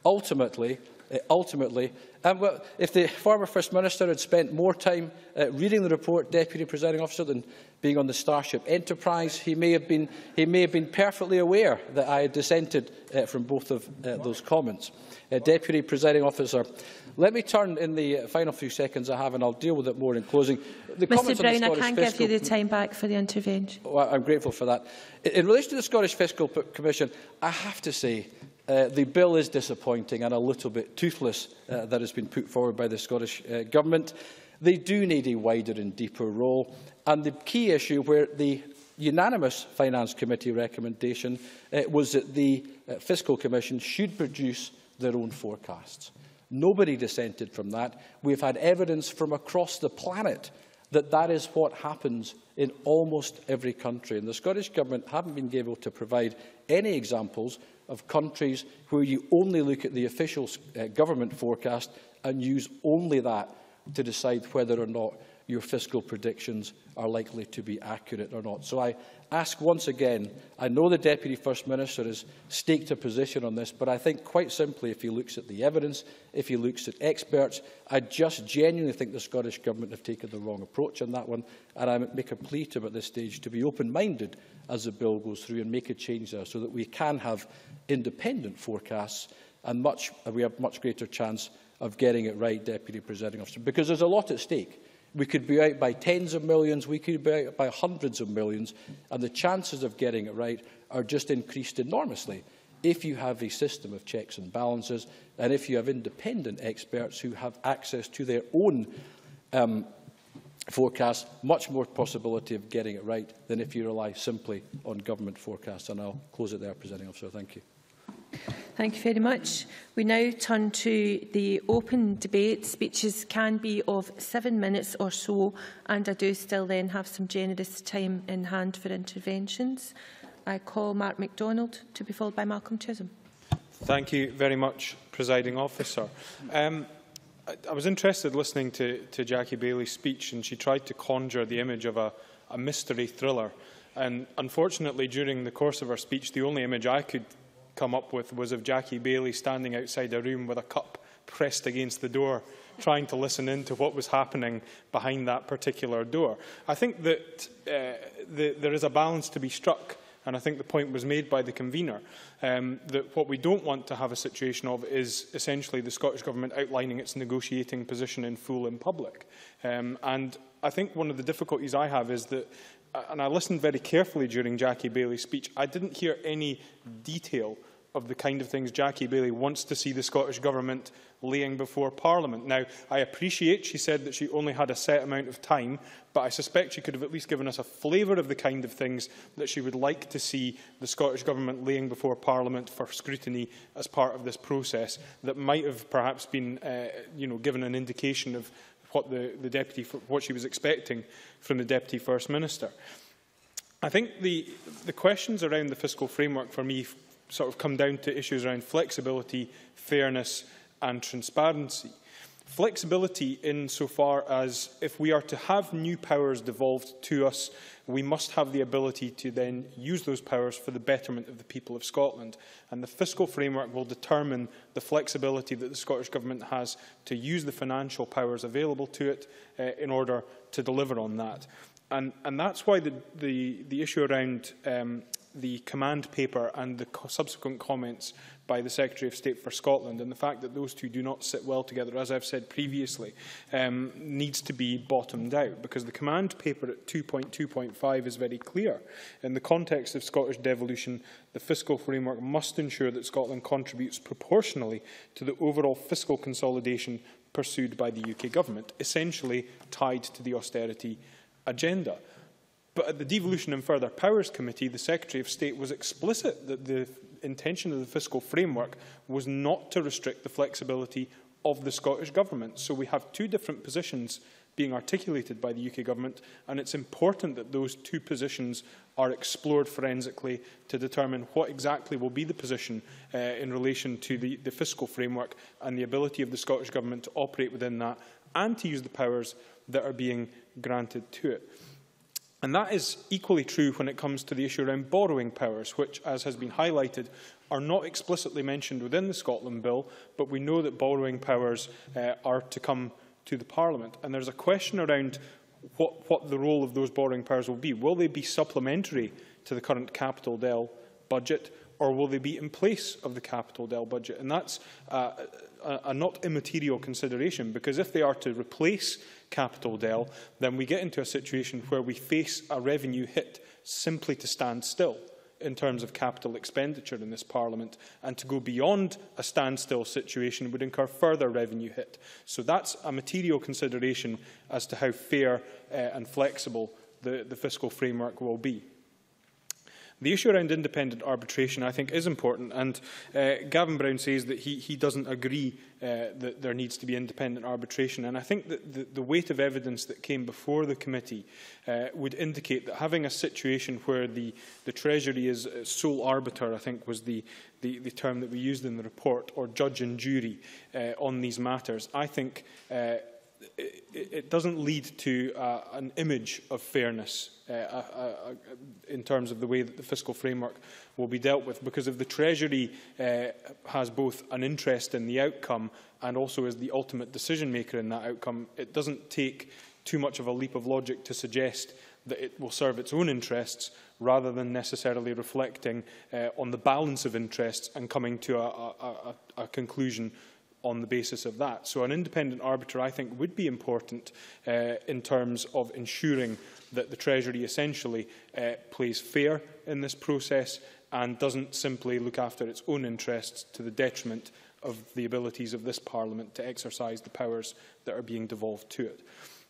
Ultimately, uh, ultimately, um, well, if the former First Minister had spent more time uh, reading the report, Deputy Presiding Officer, than being on the Starship Enterprise, he may have been, he may have been perfectly aware that I had dissented uh, from both of uh, those comments. Uh, Deputy Presiding Officer, let me turn in the final few seconds I have, and I'll deal with it more in closing. The Mr Brown, I can Fiscal... give you the time back for the intervention. Well, I'm grateful for that. In, in relation to the Scottish Fiscal Commission, I have to say uh, the bill is disappointing and a little bit toothless uh, that has been put forward by the Scottish uh, Government. They do need a wider and deeper role. And the key issue where the unanimous Finance Committee recommendation uh, was that the uh, Fiscal Commission should produce their own forecasts. Nobody dissented from that. We've had evidence from across the planet that that is what happens in almost every country. And the Scottish Government haven't been able to provide any examples of countries where you only look at the official uh, government forecast and use only that to decide whether or not your fiscal predictions are likely to be accurate or not. So I ask once again, I know the Deputy First Minister has staked a position on this, but I think quite simply, if he looks at the evidence, if he looks at experts, I just genuinely think the Scottish Government have taken the wrong approach on that one, and I make a plea to him at this stage to be open-minded as the bill goes through and make a change there so that we can have independent forecasts and much, we have much greater chance of getting it right, Deputy Presiding Officer, because there's a lot at stake. We could be out by tens of millions, we could be out by hundreds of millions, and the chances of getting it right are just increased enormously if you have a system of checks and balances and if you have independent experts who have access to their own um, forecasts, much more possibility of getting it right than if you rely simply on government forecasts. And I'll close it there, Presiding Officer. Thank you. Thank you very much. We now turn to the open debate. Speeches can be of seven minutes or so, and I do still then have some generous time in hand for interventions. I call Mark MacDonald to be followed by Malcolm Chisholm. Thank you very much, Presiding Officer. Um, I, I was interested listening to, to Jackie Bailey's speech, and she tried to conjure the image of a, a mystery thriller. And unfortunately, during the course of her speech, the only image I could come up with was of Jackie Bailey standing outside a room with a cup pressed against the door, trying to listen in to what was happening behind that particular door. I think that uh, the, there is a balance to be struck, and I think the point was made by the convener, um, that what we don't want to have a situation of is essentially the Scottish Government outlining its negotiating position in full in public. Um, and I think one of the difficulties I have is that, and I listened very carefully during Jackie Bailey's speech, I didn't hear any detail of the kind of things Jackie Bailey wants to see the Scottish Government laying before Parliament. Now, I appreciate she said that she only had a set amount of time, but I suspect she could have at least given us a flavour of the kind of things that she would like to see the Scottish Government laying before Parliament for scrutiny as part of this process that might have perhaps been uh, you know, given an indication of what the, the deputy, what she was expecting from the Deputy First Minister. I think the, the questions around the fiscal framework for me sort of come down to issues around flexibility, fairness and transparency. Flexibility insofar as if we are to have new powers devolved to us, we must have the ability to then use those powers for the betterment of the people of Scotland. And the fiscal framework will determine the flexibility that the Scottish Government has to use the financial powers available to it uh, in order to deliver on that. And, and that's why the, the, the issue around um, the command paper and the co subsequent comments by the Secretary of State for Scotland and the fact that those two do not sit well together, as I've said previously, um, needs to be bottomed out, because the command paper at two point two point five is very clear. In the context of Scottish devolution, the fiscal framework must ensure that Scotland contributes proportionally to the overall fiscal consolidation pursued by the U K Government, essentially tied to the austerity agenda. But at the Devolution and Further Powers Committee, the Secretary of State was explicit that the intention of the fiscal framework was not to restrict the flexibility of the Scottish Government. So we have two different positions being articulated by the U K Government, and it's important that those two positions are explored forensically to determine what exactly will be the position uh, in relation to the, the fiscal framework and the ability of the Scottish Government to operate within that and to use the powers that are being granted to it. And that is equally true when it comes to the issue around borrowing powers, which, as has been highlighted, are not explicitly mentioned within the Scotland Bill, but we know that borrowing powers uh, are to come to the Parliament. And there's a question around what, what the role of those borrowing powers will be. Will they be supplementary to the current capital D E L budget, or will they be in place of the capital D E L budget? And that's uh, a, a not immaterial consideration, because if they are to replace capital D E L, then we get into a situation where we face a revenue hit simply to stand still in terms of capital expenditure in this Parliament, and to go beyond a standstill situation would incur further revenue hit. So that's a material consideration as to how fair uh, and flexible the, the fiscal framework will be. The issue around independent arbitration, I think, is important, and uh, Gavin Brown says that he, he doesn't agree uh, that there needs to be independent arbitration, and I think that the, the weight of evidence that came before the committee uh, would indicate that having a situation where the, the Treasury is sole arbiter, I think was the, the, the term that we used in the report, or judge and jury uh, on these matters, I think uh, it, it doesn't lead to uh, an image of fairness uh, uh, uh, in terms of the way that the fiscal framework will be dealt with, because if the Treasury uh, has both an interest in the outcome and also is the ultimate decision maker in that outcome, it doesn't take too much of a leap of logic to suggest that it will serve its own interests rather than necessarily reflecting uh, on the balance of interests and coming to a, a, a, a conclusion on the basis of that. So an independent arbiter, I think, would be important uh, in terms of ensuring that the Treasury essentially uh, plays fair in this process and doesn't simply look after its own interests to the detriment of the abilities of this Parliament to exercise the powers that are being devolved to it.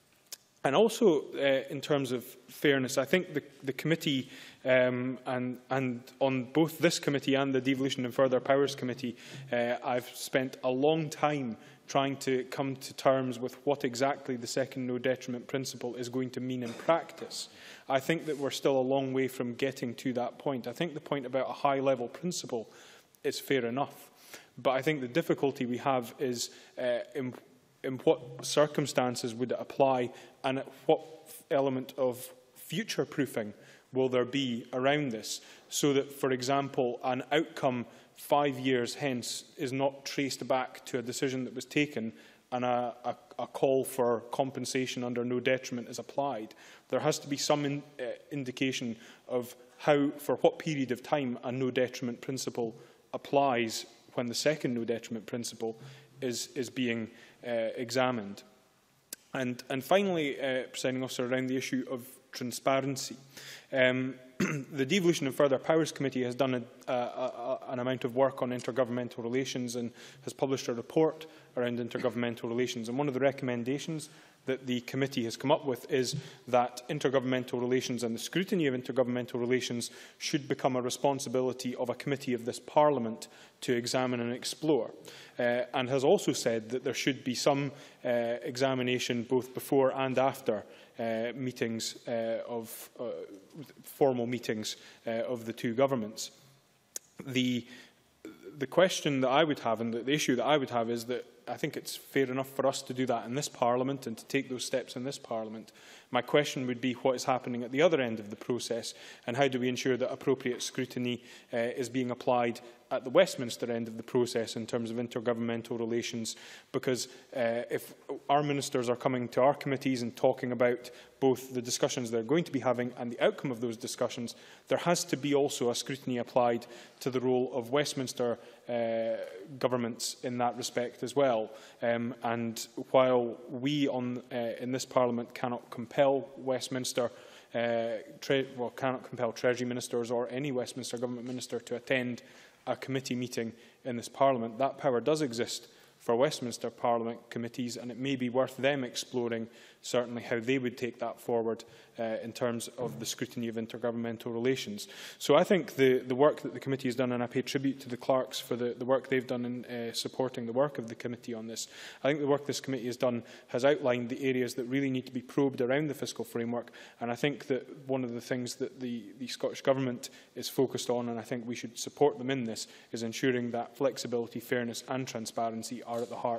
And also, uh, in terms of fairness, I think the, the committee, um, and, and on both this committee and the Devolution and Further Powers Committee, uh, I've spent a long time trying to come to terms with what exactly the second no detriment principle is going to mean in practice. I think that we're still a long way from getting to that point. I think the point about a high-level principle is fair enough. But I think the difficulty we have is uh, in in what circumstances would it apply, and at what element of future-proofing will there be around this, so that, for example, an outcome five years hence is not traced back to a decision that was taken and a, a, a call for compensation under no detriment is applied. There has to be some in, uh, indication of how, for what period of time, a no detriment principle applies when the second no detriment principle is, is being uh, examined. And, and finally, uh, Presiding Officer, around the issue of transparency. Um, the Devolution and Further Powers Committee has done a, a, a, an amount of work on intergovernmental relations and has published a report around intergovernmental relations. And one of the recommendations that the committee has come up with is that intergovernmental relations and the scrutiny of intergovernmental relations should become a responsibility of a committee of this Parliament to examine and explore, uh, and has also said that there should be some uh, examination both before and after uh, meetings uh, of uh, formal meetings uh, of the two governments. The, the question that I would have, and the, the issue that I would have, is that I think it's fair enough for us to do that in this Parliament and to take those steps in this Parliament. My question would be what is happening at the other end of the process, and how do we ensure that appropriate scrutiny uh, is being applied at the Westminster end of the process in terms of intergovernmental relations, because uh, if our ministers are coming to our committees and talking about both the discussions they're going to be having and the outcome of those discussions, there has to be also a scrutiny applied to the role of Westminster uh, governments in that respect as well. Um, and while we on, uh, in this Parliament cannot compel Westminster uh, tre well, cannot compel Treasury ministers or any Westminster government minister to attend a committee meeting in this Parliament, that power does exist for Westminster Parliament committees, and it may be worth them exploring certainly how they would take that forward uh, in terms of the scrutiny of intergovernmental relations. So I think the, the work that the committee has done, and I pay tribute to the clerks for the, the work they've done in uh, supporting the work of the committee on this. I think the work this committee has done has outlined the areas that really need to be probed around the fiscal framework, and I think that one of the things that the, the Scottish Government is focused on, and I think we should support them in this, is ensuring that flexibility, fairness and transparency are at the heart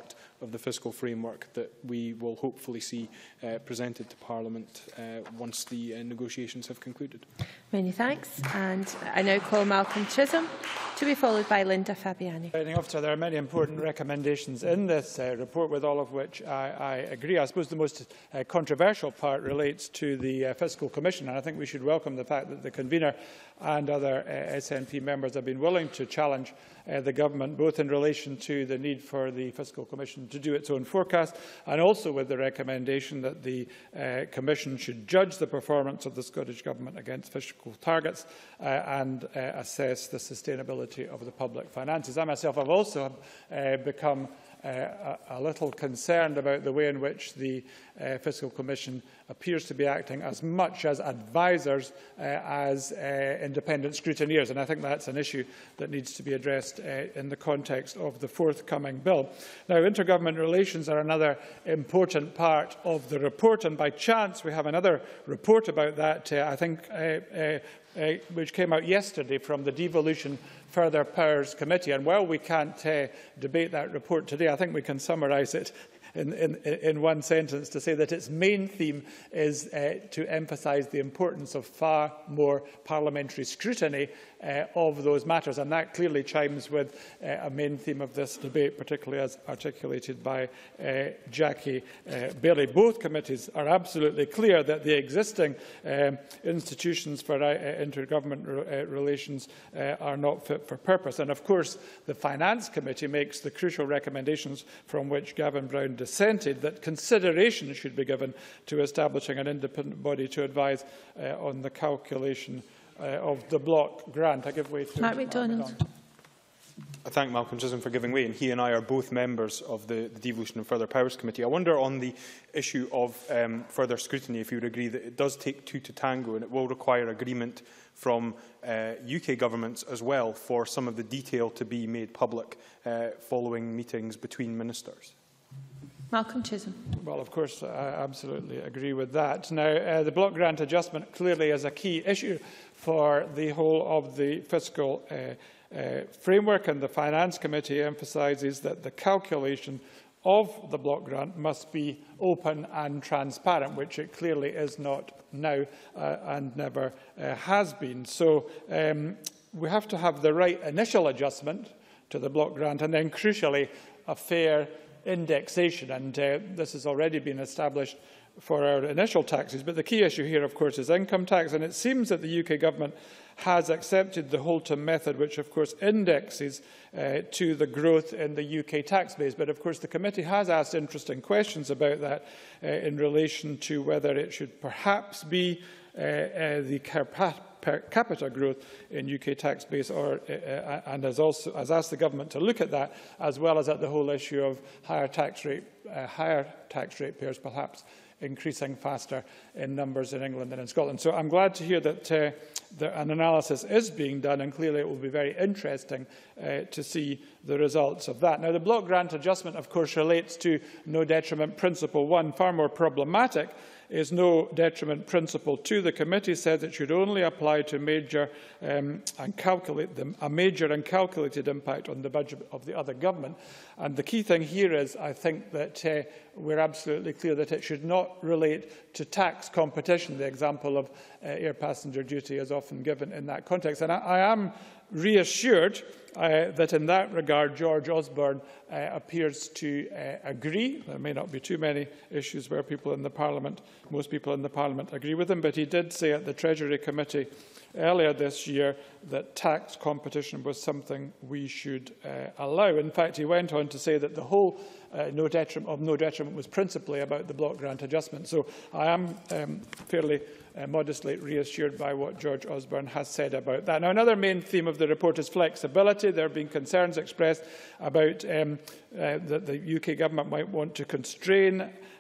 of the fiscal framework that we will hopefully see uh, presented to Parliament uh, once the uh, negotiations have concluded. Many thanks. And I now call Malcolm Chisholm, to be followed by Linda Fabiani. Officer, there are many important recommendations in this uh, report, with all of which I, I agree. I suppose the most uh, controversial part relates to the uh, Fiscal Commission, and I think we should welcome the fact that the convener and other uh, S N P members have been willing to challenge uh, the government, both in relation to the need for the Fiscal Commission to do its own forecast, and also with the recommendation that the uh, Commission should judge the performance of the Scottish Government against fiscal targets uh, and uh, assess the sustainability of the public finances. I myself have also uh, become Uh, a, a little concerned about the way in which the uh, Fiscal Commission appears to be acting as much as advisers uh, as uh, independent scrutineers, and I think that's an issue that needs to be addressed uh, in the context of the forthcoming bill. Now, intergovernment relations are another important part of the report, and by chance we have another report about that, uh, I think, uh, uh, uh, which came out yesterday from the Devolution Further Powers Committee. And while we can't uh, debate that report today, I think we can summarise it in, in, in one sentence to say that its main theme is uh, to emphasise the importance of far more parliamentary scrutiny uh, of those matters. And that clearly chimes with uh, a main theme of this debate, particularly as articulated by uh, Jackie uh, Baillie. Both committees are absolutely clear that the existing um, institutions for uh, intergovernment re uh, relations uh, are not fit for purpose. And of course, the Finance Committee makes the crucial recommendations from which Gavin Brown dissented, that consideration should be given to establishing an independent body to advise uh, on the calculation uh, of the block grant. I give way to Mark MacDonald. I thank Malcolm Chisholm for giving way, and he and I are both members of the, the Devolution and Further Powers Committee. I wonder on the issue of um, further scrutiny, if you would agree that it does take two to tango, and it will require agreement from uh, U K governments as well for some of the detail to be made public uh, following meetings between ministers. Malcolm Chisholm. Well, of course, I absolutely agree with that. Now, uh, the block grant adjustment clearly is a key issue for the whole of the fiscal uh, uh, framework, and the Finance Committee emphasises that the calculation of the block grant must be open and transparent, which it clearly is not now uh, and never uh, has been. So um, we have to have the right initial adjustment to the block grant, and then, crucially, a fair indexation, and uh, this has already been established for our initial taxes. But the key issue here, of course, is income tax, and it seems that the U K government has accepted the Holton method, which of course indexes uh, to the growth in the U K tax base. But of course the committee has asked interesting questions about that uh, in relation to whether it should perhaps be uh, uh, the per capita growth in U K tax base, or, uh, and has also has asked the government to look at that, as well as at the whole issue of higher tax rate, uh, higher tax rate payers perhaps increasing faster in numbers in England than in Scotland. So I'm glad to hear that uh, the, an analysis is being done, and clearly it will be very interesting uh, to see the results of that. Now, the block grant adjustment, of course, relates to no detriment principle one. Far more problematic is no detriment principle two. The committee says it should only apply to major um, and calculate them, a major and calculated impact on the budget of the other government. And the key thing here is, I think, that uh, we're absolutely clear that it should not relate to tax competition. The example of uh, air passenger duty is often given in that context. And I, I am reassured uh, that in that regard George Osborne uh, appears to uh, agree. There may not be too many issues where people in the Parliament, most people in the Parliament agree with him, but he did say at the Treasury Committee earlier this year that tax competition was something we should uh, allow. In fact, he went on to say that the whole uh, no detriment, of no detriment was principally about the block grant adjustment. So I am um, fairly uh, modestly reassured by what George Osborne has said about that. Now, another main theme of the report is flexibility. There have been concerns expressed about um, uh, that the U K government might want to constrain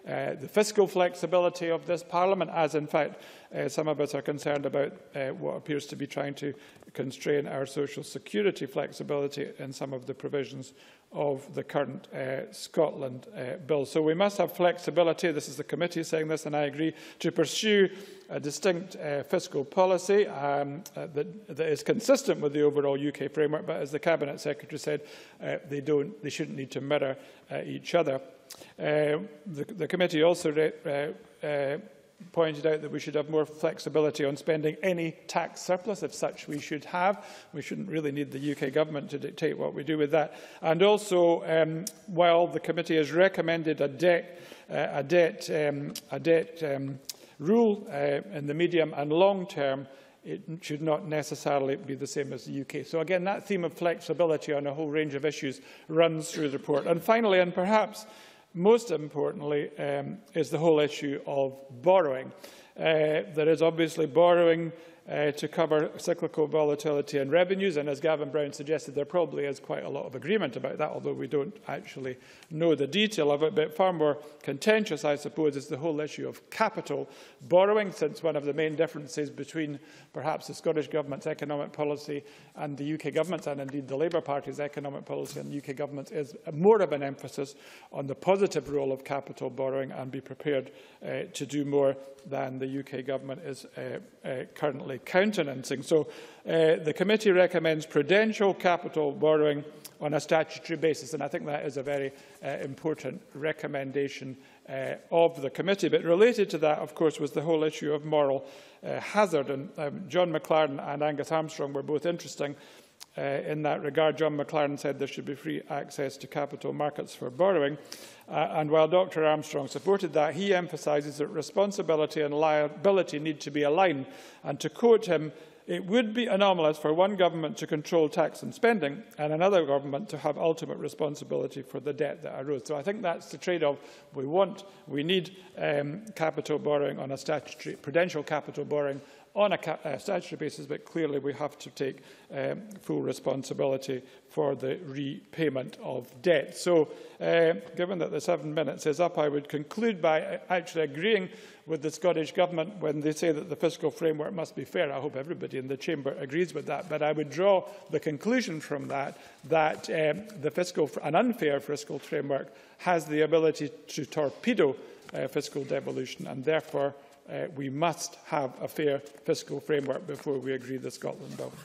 uh, the fiscal flexibility of this Parliament, as in fact uh, some of us are concerned about uh, what appears to be trying to constrain our social security flexibility in some of the provisions of the current uh, Scotland uh, bill. So we must have flexibility, this is the committee saying this and I agree, to pursue a distinct uh, fiscal policy um, uh, that, that is consistent with the overall U K framework, but as the Cabinet Secretary said, uh, they, don't, they shouldn't need to mirror uh, each other. Uh, the, the committee also uh, uh, pointed out that we should have more flexibility on spending any tax surplus, if such we should have. We shouldn't really need the U K government to dictate what we do with that. And also, um, while the committee has recommended a debt, uh, a debt, um, a debt um, rule uh, in the medium and long term, it should not necessarily be the same as the U K. So again, that theme of flexibility on a whole range of issues runs through the report. And finally, and perhaps most importantly, um, is the whole issue of borrowing. Uh, there is obviously borrowing uh, to cover cyclical volatility and revenues, and as Gavin Brown suggested, there probably is quite a lot of agreement about that, although we don't actually know the detail of it. But far more contentious, I suppose, is the whole issue of capital borrowing, since one of the main differences between perhaps the Scottish Government's economic policy and the U K Government's, and indeed the Labour Party's economic policy and the U K Government's, is more of an emphasis on the positive role of capital borrowing, and be prepared uh, to do more than the U K Government is uh, uh, currently countenancing. So uh, the committee recommends prudential capital borrowing on a statutory basis, and I think that is a very uh, important recommendation uh, of the committee. But related to that, of course, was the whole issue of moral uh, hazard, and um, John McLaren and Angus Armstrong were both interesting uh, in that regard. John McLaren said there should be free access to capital markets for borrowing, uh, and while Doctor Armstrong supported that, he emphasises that responsibility and liability need to be aligned, and to quote him, "It would be anomalous for one government to control tax and spending and another government to have ultimate responsibility for the debt that arose." So I think that's the trade-off we want. We need um, capital borrowing on a statutory, prudential capital borrowing on a ca uh, statutory basis, but clearly we have to take um, full responsibility for the repayment of debt. So, uh, given that the seven minutes is up, I would conclude by actually agreeing with the Scottish Government when they say that the fiscal framework must be fair. I hope everybody in the Chamber agrees with that, but I would draw the conclusion from that that um, the fiscal, an unfair fiscal framework has the ability to torpedo uh, fiscal devolution, and therefore uh, we must have a fair fiscal framework before we agree the Scotland Bill.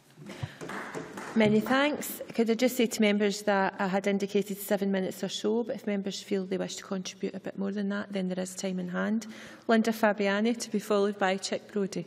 Many thanks. Could I just say to members that I had indicated seven minutes or so, but if members feel they wish to contribute a bit more than that, then there is time in hand. Linda Fabiani, to be followed by Chick Brodie.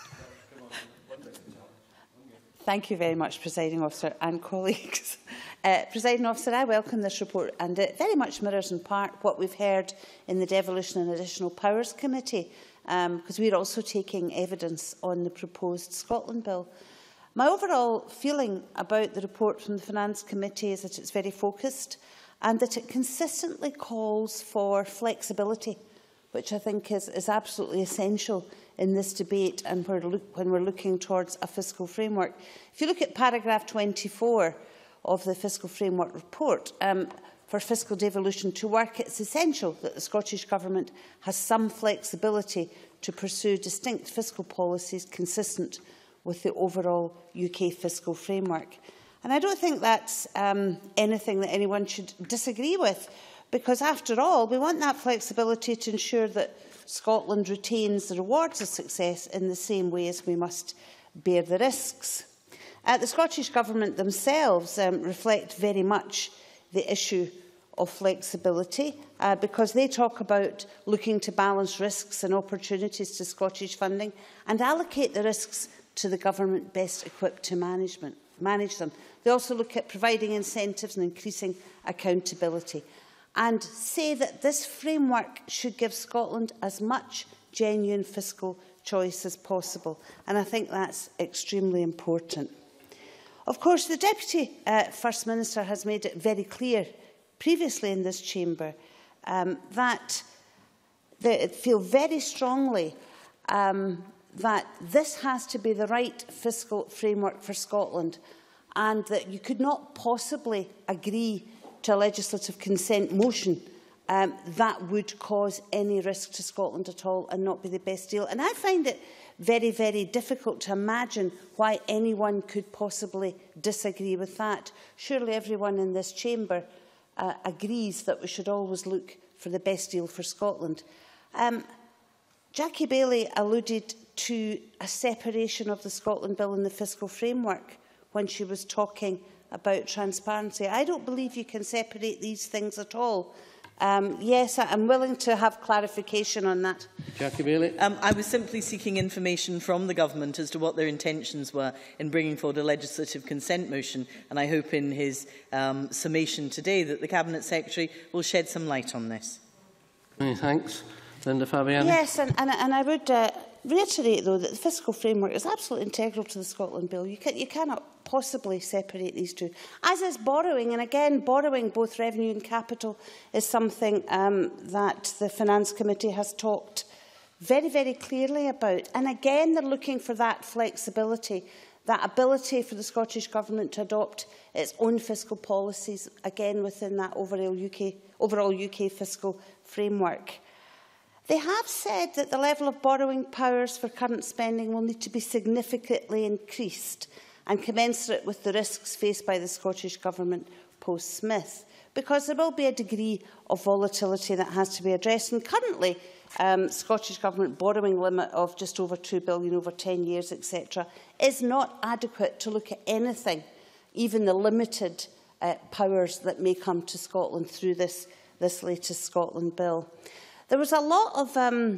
Thank you very much, Presiding Officer and colleagues. Uh, Presiding Officer, I welcome this report, and it very much mirrors in part what we've heard in the Devolution and Additional Powers Committee, because um, we're also taking evidence on the proposed Scotland Bill. My overall feeling about the report from the Finance Committee is that it's very focused and that it consistently calls for flexibility, which I think is, is absolutely essential in this debate and when we're looking towards a fiscal framework. If you look at paragraph twenty-four of the Fiscal Framework Report, um, for fiscal devolution to work, it's essential that the Scottish Government has some flexibility to pursue distinct fiscal policies consistent with the overall U K fiscal framework. And I don't think that's um, anything that anyone should disagree with, because after all, we want that flexibility to ensure that Scotland retains the rewards of success in the same way as we must bear the risks. Uh, the Scottish Government themselves um, reflect very much the issue of flexibility, uh, because they talk about looking to balance risks and opportunities to Scottish funding and allocate the risks to the government best equipped to management, manage them. They also look at providing incentives and increasing accountability, and say that this framework should give Scotland as much genuine fiscal choice as possible. And I think that's extremely important. Of course, the Deputy uh, First Minister has made it very clear previously in this chamber um, that they feel very strongly um, that this has to be the right fiscal framework for Scotland, and that you could not possibly agree to a legislative consent motion um, that would cause any risk to Scotland at all and not be the best deal. And I find it very, very difficult to imagine why anyone could possibly disagree with that. Surely everyone in this chamber uh, agrees that we should always look for the best deal for Scotland. Um, Jackie Baillie alluded to a separation of the Scotland Bill and the fiscal framework when she was talking about transparency. I don't believe you can separate these things at all. Um, yes, I'm willing to have clarification on that. Jackie Baillie. Um, I was simply seeking information from the Government as to what their intentions were in bringing forward a legislative consent motion, and I hope in his um, summation today that the Cabinet Secretary will shed some light on this. Many thanks. Linda Fabiani. Yes, and, and, and I would uh, reiterate, though, that the fiscal framework is absolutely integral to the Scotland Bill. You, can, you cannot possibly separate these two. As is borrowing, and again, borrowing both revenue and capital is something um, that the Finance Committee has talked very, very clearly about. And again, they're looking for that flexibility, that ability for the Scottish Government to adopt its own fiscal policies, again within that overall U K, overall U K fiscal framework. They have said that the level of borrowing powers for current spending will need to be significantly increased and commensurate with the risks faced by the Scottish Government post-Smith, because there will be a degree of volatility that has to be addressed. And currently, um, Scottish Government borrowing limit of just over two billion pounds over ten years, et cetera, is not adequate to look at anything, even the limited uh, powers that may come to Scotland through this, this latest Scotland Bill. There was a lot of um,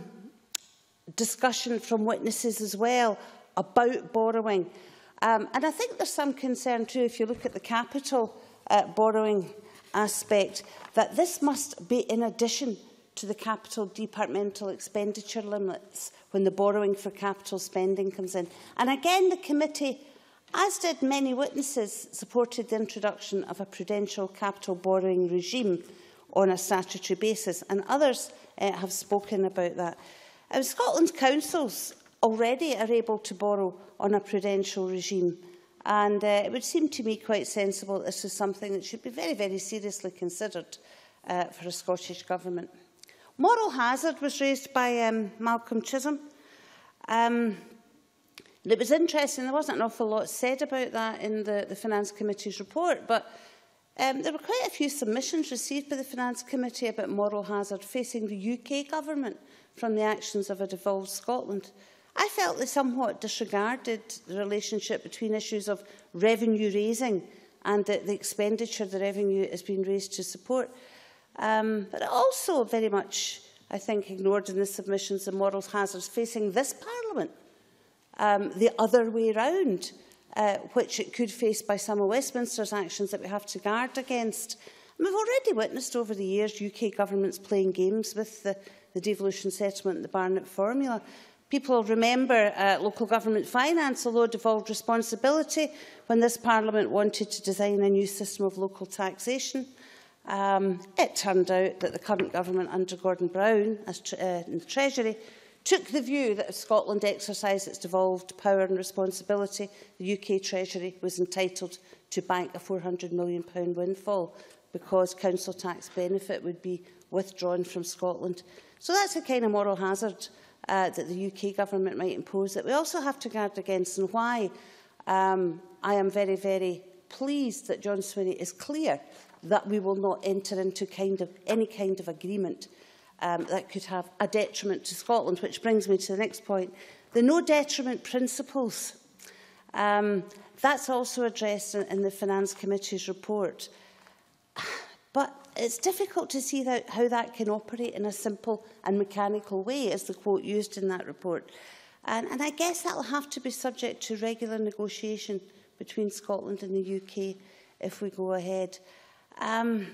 discussion from witnesses as well about borrowing. Um, and I think there's some concern too, if you look at the capital uh, borrowing aspect, that this must be in addition to the capital departmental expenditure limits when the borrowing for capital spending comes in. And again, the committee, as did many witnesses, supported the introduction of a prudential capital borrowing regime on a statutory basis, and others uh, have spoken about that. Uh, Scotland's councils already are able to borrow on a prudential regime, and uh, it would seem to me quite sensible that this is something that should be very, very seriously considered uh, for a Scottish Government. Moral hazard was raised by um, Malcolm Chisholm. Um, it was interesting, there wasn't an awful lot said about that in the, the Finance Committee's report, but Um, there were quite a few submissions received by the Finance Committee about moral hazard facing the U K Government from the actions of a devolved Scotland. I felt they somewhat disregarded the relationship between issues of revenue raising and the, the expenditure the revenue has been raised to support. Um, but also very much, I think, ignored in the submissions the moral hazards facing this Parliament, um, the other way round. Uh, which it could face by some of Westminster's actions that we have to guard against. And we've already witnessed over the years U K governments playing games with the, the devolution settlement and the Barnett formula. People remember uh, local government finance, although devolved responsibility, when this Parliament wanted to design a new system of local taxation. Um, it turned out that the current government under Gordon Brown, as tre uh, in the Treasury, took the view that if Scotland exercised its devolved power and responsibility, the U K Treasury was entitled to bank a four hundred million pounds windfall because council tax benefit would be withdrawn from Scotland. So that's the kind of moral hazard uh, that the U K Government might impose that we also have to guard against, and why um, I am very, very pleased that John Swinney is clear that we will not enter into kind of, any kind of agreement Um, that could have a detriment to Scotland, which brings me to the next point. The no detriment principles. Um, that's also addressed in, in the Finance Committee's report. But it's difficult to see that, how that can operate in a simple and mechanical way, as the quote used in that report. And, and I guess that will have to be subject to regular negotiation between Scotland and the U K if we go ahead. Um,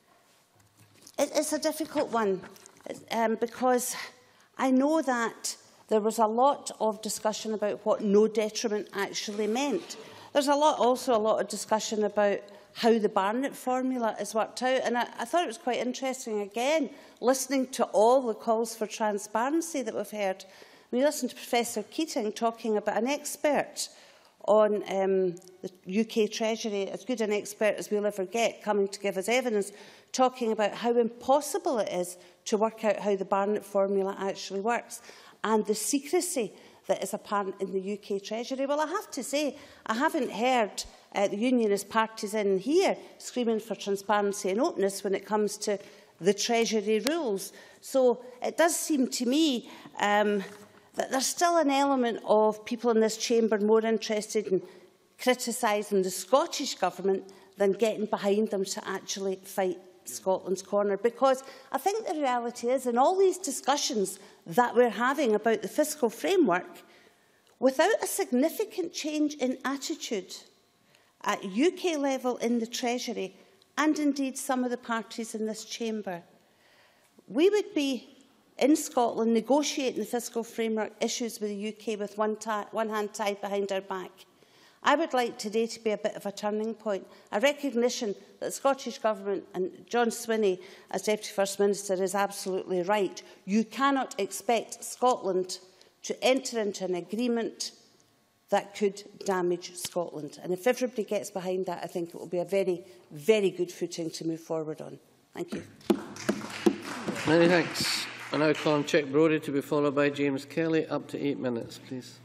it, it's a difficult one. Um, because I know that there was a lot of discussion about what no detriment actually meant. There's a lot, also a lot of discussion about how the Barnett formula is worked out. And I, I thought it was quite interesting, again, listening to all the calls for transparency that we've heard. We listened to Professor Keating talking about an expert on um, the U K Treasury, as good an expert as we'll ever get, coming to give us evidence, talking about how impossible it is to work out how the Barnett formula actually works and the secrecy that is apparent in the U K Treasury. Well, I have to say, I haven't heard uh, the unionist parties in here screaming for transparency and openness when it comes to the Treasury rules. So it does seem to me um, that there's still an element of people in this chamber more interested in criticising the Scottish Government than getting behind them to actually fight Scotland's corner. Because I think the reality is, in all these discussions that we're having about the fiscal framework, without a significant change in attitude at U K level in the Treasury, and indeed some of the parties in this chamber, we would be in Scotland negotiating the fiscal framework issues with the U K with one, one hand tied behind our back. I would like today to be a bit of a turning point, a recognition that the Scottish Government and John Swinney as Deputy First Minister is absolutely right. You cannot expect Scotland to enter into an agreement that could damage Scotland. And if everybody gets behind that, I think it will be a very, very good footing to move forward on. Thank you. Many thanks. I now call on Chick Brodie to be followed by James Kelly. Up to eight minutes, please.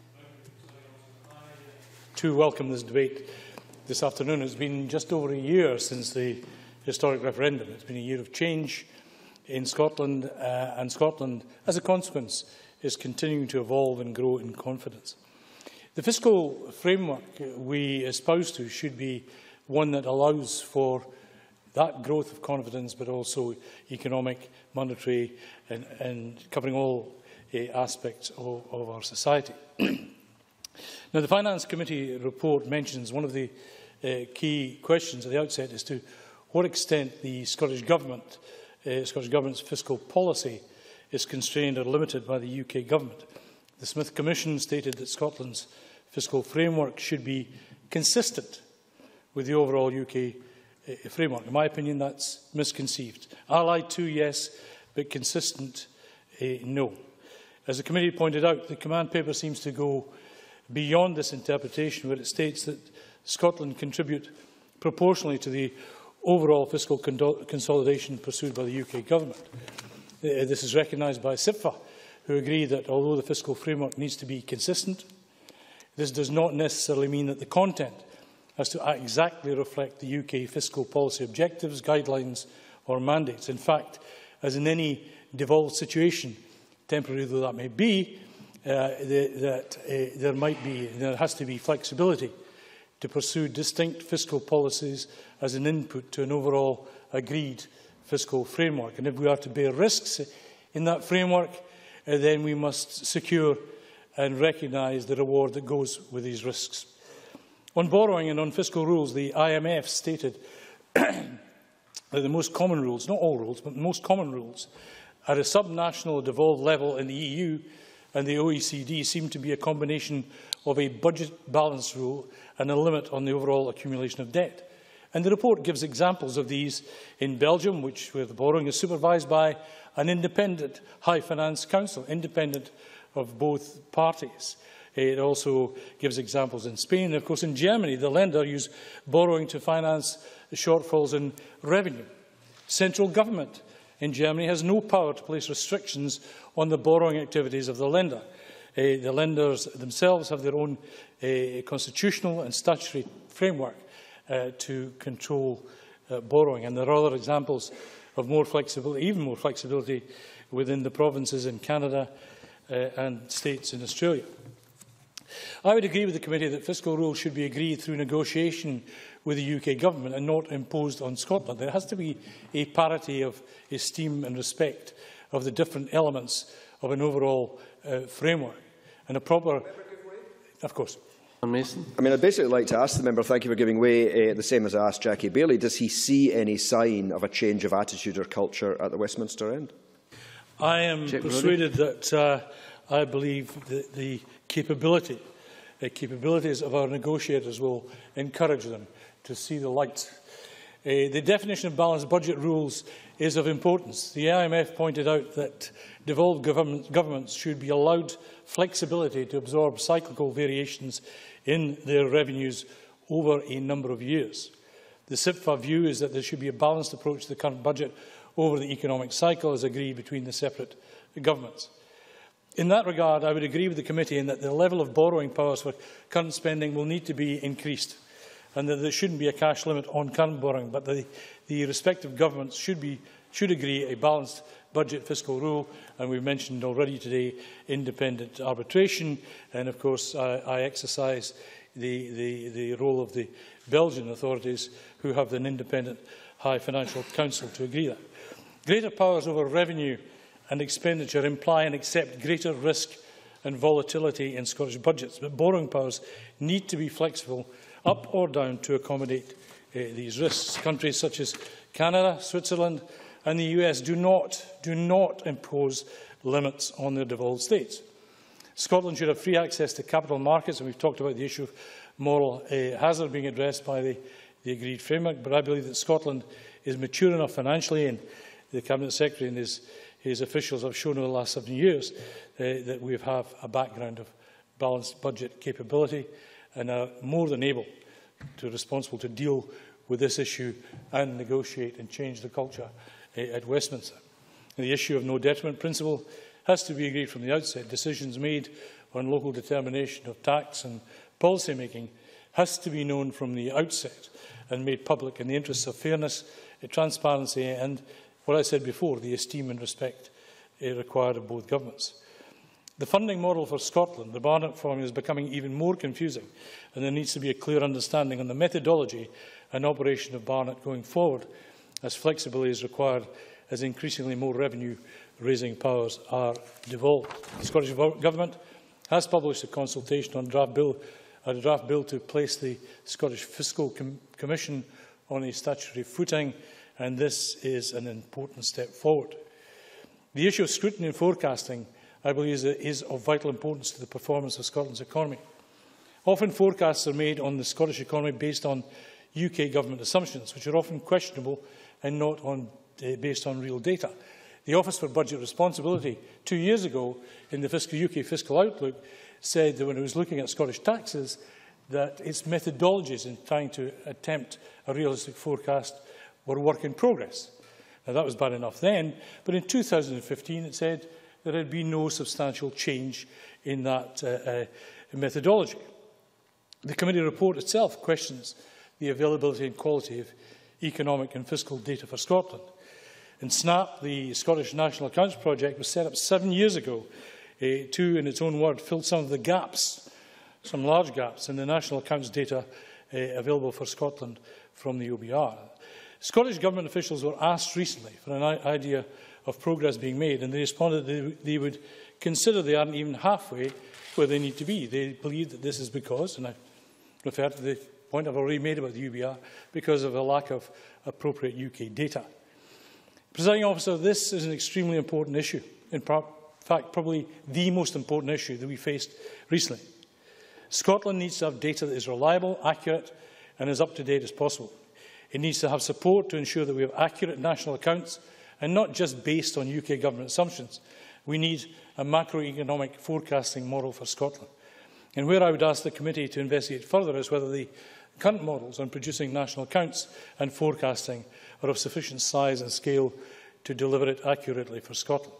To welcome this debate this afternoon. It's been just over a year since the historic referendum. It's been a year of change in Scotland, uh, and Scotland, as a consequence, is continuing to evolve and grow in confidence. The fiscal framework we espouse to should be one that allows for that growth of confidence, but also economic, monetary, and, and covering all uh, aspects of, of our society. Now, the Finance Committee report mentions one of the uh, key questions at the outset as to what extent the Scottish Government, uh, Scottish Government's fiscal policy is constrained or limited by the U K Government. The Smith Commission stated that Scotland's fiscal framework should be consistent with the overall U K uh, framework. In my opinion, that's misconceived. Allied to, yes, but consistent, uh, no. As the committee pointed out, the command paper seems to go beyond this interpretation, where it states that Scotland contribute proportionally to the overall fiscal consolidation pursued by the U K Government. Uh, this is recognised by S I F A, who agree that although the fiscal framework needs to be consistent, this does not necessarily mean that the content has to exactly reflect the U K fiscal policy objectives, guidelines or mandates. In fact, as in any devolved situation, temporary though that may be, Uh, the, that uh, there might be, there has to be flexibility to pursue distinct fiscal policies as an input to an overall agreed fiscal framework. And if we are to bear risks in that framework, uh, then we must secure and recognise the reward that goes with these risks. On borrowing and on fiscal rules, the I M F stated that the most common rules, not all rules, but the most common rules, at a subnational devolved level in the E U and the O E C D seem to be a combination of a budget balance rule and a limit on the overall accumulation of debt. And the report gives examples of these in Belgium, which, where the borrowing is supervised by an independent High Finance Council, independent of both parties. It also gives examples in Spain. And of course, in Germany, the lender used borrowing to finance the shortfalls in revenue. Central government in Germany has no power to place restrictions on the borrowing activities of the lender. Uh, the lenders themselves have their own uh, constitutional and statutory framework uh, to control uh, borrowing. And there are other examples of more flexibility, even more flexibility within the provinces in Canada uh, and states in Australia. I would agree with the committee that fiscal rules should be agreed through negotiation with the U K Government and not imposed on Scotland. There has to be a parity of esteem and respect of the different elements of an overall uh, framework and a proper... Of course. Mason. I mean, I'd basically like to ask the member, thank you for giving way, uh, the same as I asked Jackie Baillie, does he see any sign of a change of attitude or culture at the Westminster end? I am Check persuaded Brody. that uh, I believe that the capability, the capabilities of our negotiators will encourage them to see the light. Uh, the definition of balanced budget rules is of importance. The I M F pointed out that devolved government, governments should be allowed flexibility to absorb cyclical variations in their revenues over a number of years. The S I P F A view is that there should be a balanced approach to the current budget over the economic cycle as agreed between the separate governments. In that regard, I would agree with the committee in that the level of borrowing powers for current spending will need to be increased, and that there shouldn't be a cash limit on current borrowing, but the, the respective governments should, be, should agree a balanced budget fiscal rule, and we've mentioned already today independent arbitration, and of course I, I exercise the, the, the role of the Belgian authorities who have an independent high financial council to agree that. Greater powers over revenue and expenditure imply and accept greater risk and volatility in Scottish budgets, but borrowing powers need to be flexible up or down to accommodate uh, these risks. Countries such as Canada, Switzerland and the U S do not, do not impose limits on their devolved states. Scotland should have free access to capital markets, and we've talked about the issue of moral uh, hazard being addressed by the, the agreed framework, but I believe that Scotland is mature enough financially, and the Cabinet Secretary and his, his officials have shown over the last seven years uh, that we have a background of balanced budget capability and are more than able to responsible to deal with this issue and negotiate and change the culture uh, at Westminster. And the issue of no detriment principle has to be agreed from the outset. Decisions made on local determination of tax and policy making has to be known from the outset and made public in the interests of fairness, transparency and, what I said before, the esteem and respect uh, required of both governments. The funding model for Scotland, the Barnett formula, is becoming even more confusing, and there needs to be a clear understanding on the methodology and operation of Barnett going forward, as flexibility is required as increasingly more revenue-raising powers are devolved. The Scottish Government has published a consultation on draft bill, a draft bill to place the Scottish Fiscal Com Commission on a statutory footing, and this is an important step forward. The issue of scrutiny and forecasting, I believe, is, is of vital importance to the performance of Scotland's economy. Often forecasts are made on the Scottish economy based on U K government assumptions, which are often questionable and not on, uh, based on real data. The Office for Budget Responsibility, two years ago, in the fiscal, U K Fiscal Outlook, said that when it was looking at Scottish taxes, that its methodologies in trying to attempt a realistic forecast were a work in progress. Now, that was bad enough then, but in two thousand fifteen it said there had been no substantial change in that uh, uh, methodology. The committee report itself questions the availability and quality of economic and fiscal data for Scotland. In SNAP, the Scottish National Accounts Project was set up seven years ago uh, to, in its own word, fill some of the gaps, some large gaps in the national accounts data uh, available for Scotland from the O B R. Scottish Government officials were asked recently for an idea of progress being made, and they responded that they would consider they aren't even halfway where they need to be. They believe that this is because, and I refer to the point I've already made about the U B R, because of a lack of appropriate U K data. Presiding Officer, this is an extremely important issue. In fact, probably the most important issue that we faced recently. Scotland needs to have data that is reliable, accurate and as up-to-date as possible. It needs to have support to ensure that we have accurate national accounts and not just based on U K government assumptions. We need a macroeconomic forecasting model for Scotland. And where I would ask the committee to investigate further is whether the current models on producing national accounts and forecasting are of sufficient size and scale to deliver it accurately for Scotland.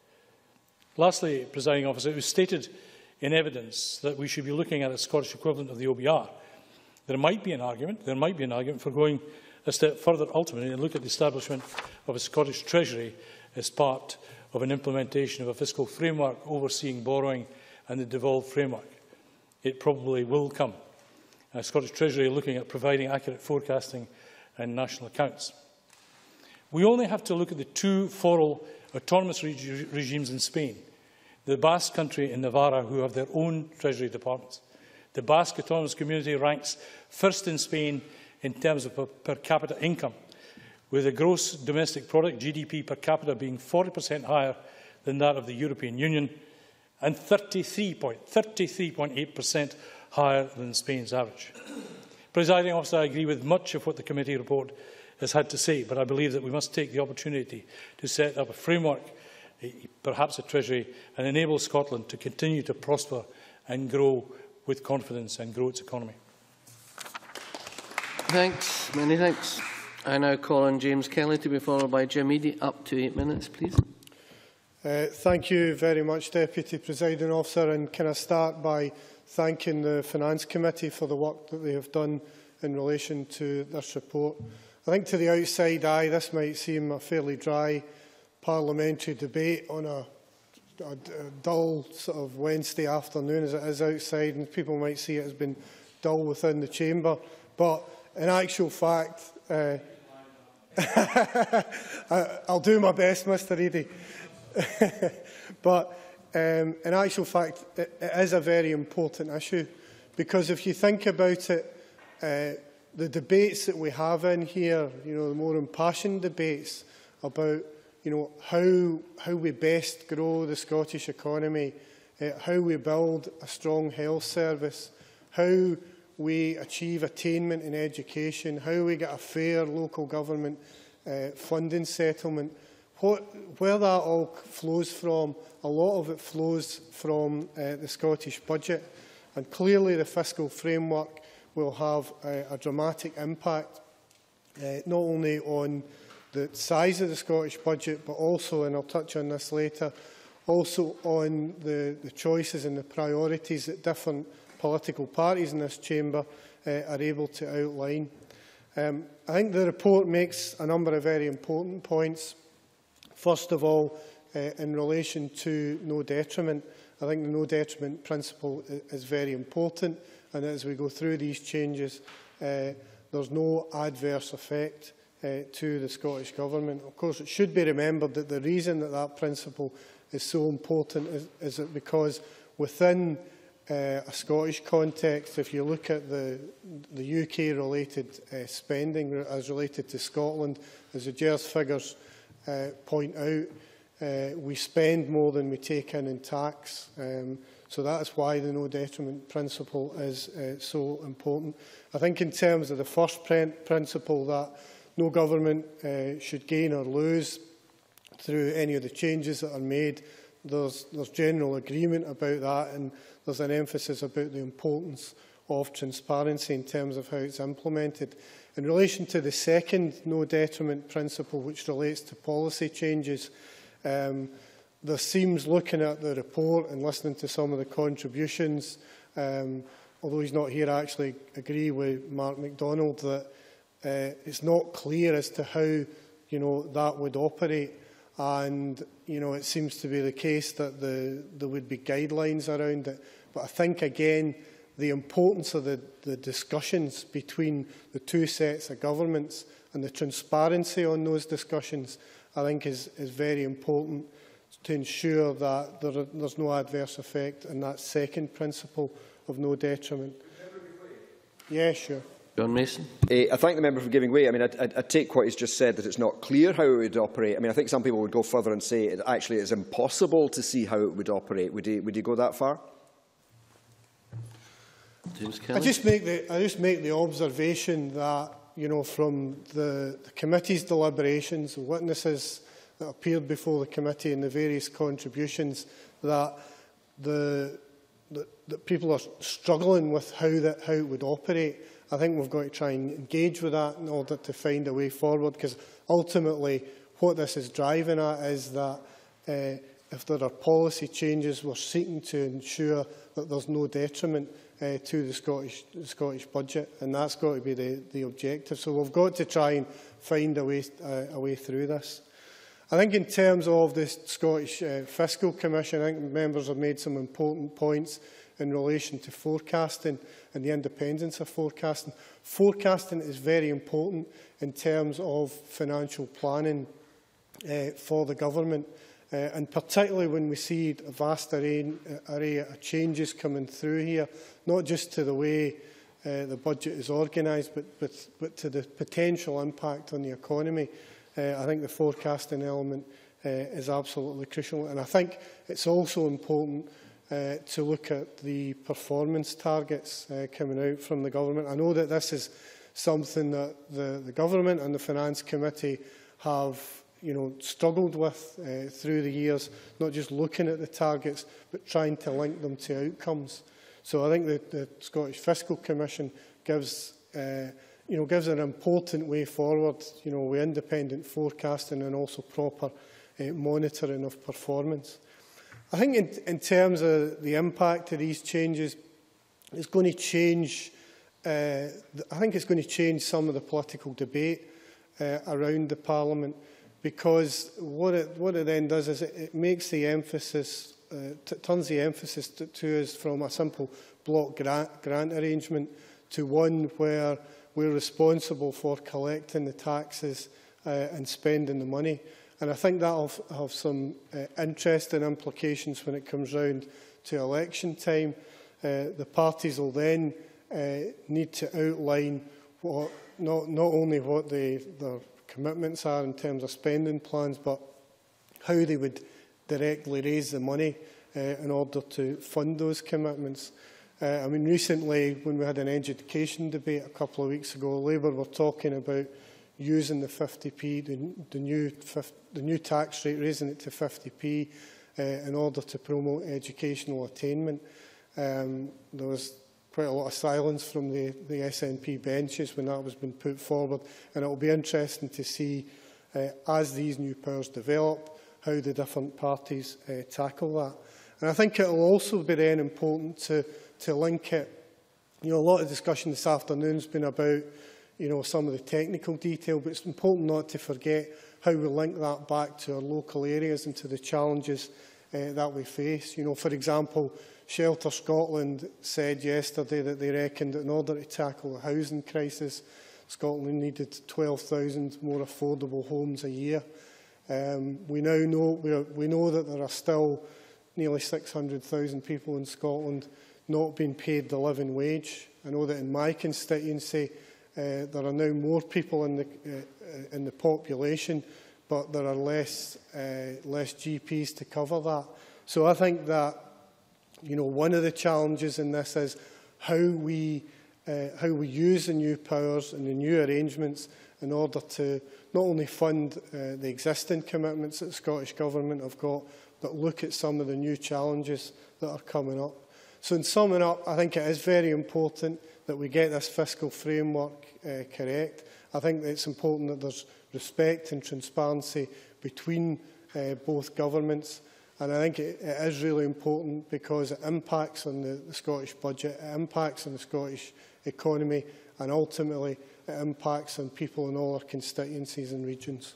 Lastly, Presiding Officer, it was stated in evidence that we should be looking at a Scottish equivalent of the O B R. There might be an argument, there might be an argument for going a step further ultimately and look at the establishment of a Scottish Treasury as part of an implementation of a fiscal framework overseeing borrowing and the devolved framework. It probably will come. A Scottish Treasury looking at providing accurate forecasting and national accounts. We only have to look at the two foral autonomous reg regimes in Spain, the Basque Country and Navarra, who have their own Treasury departments. The Basque Autonomous Community ranks first in Spain in terms of per, per capita income, with the gross domestic product, G D P per capita, being forty percent higher than that of the European Union and thirty-three point eight percent higher than Spain's average. Presiding Officer, I agree with much of what the committee report has had to say, but I believe that we must take the opportunity to set up a framework, perhaps a Treasury, and enable Scotland to continue to prosper and grow with confidence and grow its economy. Thanks. Many thanks. I now call on James Kelly to be followed by Jim Eadie. Up to eight minutes, please. Uh, thank you very much, Deputy Presiding Officer. And can I start by thanking the Finance Committee for the work that they have done in relation to this report. I think to the outside eye, this might seem a fairly dry parliamentary debate on a, a, a dull sort of Wednesday afternoon as it is outside, and people might see it as being dull within the chamber. But in actual fact, uh, I'll do my best, Mr Eadie. But um, in actual fact, it, it is a very important issue, because if you think about it, uh, the debates that we have in here, you know, the more impassioned debates about, you know, how how we best grow the Scottish economy, uh, how we build a strong health service, how we achieve attainment in education, how we get a fair local government uh, funding settlement. What, where that all flows from, a lot of it flows from uh, the Scottish budget, and clearly the fiscal framework will have a, a dramatic impact, uh, not only on the size of the Scottish budget, but also, and I'll touch on this later, also on the, the choices and the priorities that different political parties in this chamber uh, are able to outline. Um, I think the report makes a number of very important points. First of all, uh, in relation to no detriment, I think the no detriment principle is very important, and as we go through these changes, uh, there's no adverse effect uh, to the Scottish Government. Of course, it should be remembered that the reason that that principle is so important is, is that because within uh, a Scottish context, if you look at the, the U K-related uh, spending as related to Scotland, as the G E R S figures Uh, point out, uh, we spend more than we take in in tax. Um, so that is why the no detriment principle is uh, so important. I think in terms of the first principle, that no government uh, should gain or lose through any of the changes that are made, there's, there's general agreement about that, and there's an emphasis about the importance of transparency in terms of how it's implemented. In relation to the second no detriment principle, which relates to policy changes, um, there seems, looking at the report and listening to some of the contributions, um, although he's not here, I actually agree with Mark MacDonald that uh, it's not clear as to how, you know, that would operate. And, you know, it seems to be the case that the, there would be guidelines around it. But I think, again, the importance of the, the discussions between the two sets of governments and the transparency on those discussions, I think, is, is very important to ensure that there are, there's no adverse effect in that second principle of no detriment. Yeah, sure. John Mason. Uh, I thank the member for giving way. I mean, I, I, I take what he's just said, that it's not clear how it would operate. I mean, I think some people would go further and say it actually is impossible to see how it would operate. Would he, would he go that far? I just make the I just make the observation that, you know, from the, the committee's deliberations, the witnesses that appeared before the committee and the various contributions, that the that, that people are struggling with how that how it would operate. I think we've got to try and engage with that in order to find a way forward, because ultimately what this is driving at is that uh, if there are policy changes, we're seeking to ensure that there's no detriment Uh, to the Scottish, the Scottish budget, and that's got to be the, the objective. So we've got to try and find a way, uh, a way through this. I think in terms of the Scottish uh, Fiscal Commission, I think members have made some important points in relation to forecasting and the independence of forecasting. Forecasting is very important in terms of financial planning uh, for the government. Uh, and particularly when we see a vast array, uh, array of changes coming through here, not just to the way uh, the budget is organised, but, but, but to the potential impact on the economy. Uh, I think the forecasting element uh, is absolutely crucial. And I think it's also important uh, to look at the performance targets uh, coming out from the government. I know that this is something that the, the government and the Finance Committee have you know, struggled with uh, through the years, not just looking at the targets, but trying to link them to outcomes. So I think that the Scottish Fiscal Commission gives uh, you know, gives an important way forward, you know, with independent forecasting and also proper uh, monitoring of performance. I think in, in terms of the impact of these changes, it's going to change, uh, I think it's going to change some of the political debate uh, around the Parliament, because what it, what it then does is it, it makes the emphasis, uh, t turns the emphasis to, to us from a simple block grant, grant arrangement to one where we're responsible for collecting the taxes uh, and spending the money. And I think that will have some uh, interesting implications when it comes round to election time. Uh, the parties will then uh, need to outline what, not, not only what they, their commitments are in terms of spending plans, but how they would directly raise the money uh, in order to fund those commitments. Uh, I mean, recently, when we had an education debate a couple of weeks ago, Labour were talking about using the fifty p, the, the, new, the new tax rate, raising it to fifty p uh, in order to promote educational attainment. Um, there was quite a lot of silence from the, the S N P benches when that was being put forward, and it will be interesting to see, uh, as these new powers develop, how the different parties uh, tackle that. And I think it will also be then important to, to link it. You know, a lot of discussion this afternoon has been about, you know, some of the technical detail, but it's important not to forget how we link that back to our local areas and to the challenges uh, that we face. You know, for example, Shelter Scotland said yesterday that they reckoned that in order to tackle the housing crisis, Scotland needed twelve thousand more affordable homes a year. Um, we now know, we, are, we know that there are still nearly six hundred thousand people in Scotland not being paid the living wage. I know that in my constituency, Uh, there are now more people in the, uh, in the population, but there are less, uh, less G Ps to cover that. So I think that, you know, one of the challenges in this is how we, uh, how we use the new powers and the new arrangements in order to not only fund uh, the existing commitments that the Scottish Government have got, but look at some of the new challenges that are coming up. So in summing up, I think it is very important that we get this fiscal framework uh, correct. I think that it's important that there's respect and transparency between uh, both governments. And I think it, it is really important because it impacts on the, the Scottish budget, it impacts on the Scottish economy, and ultimately it impacts on people in all our constituencies and regions.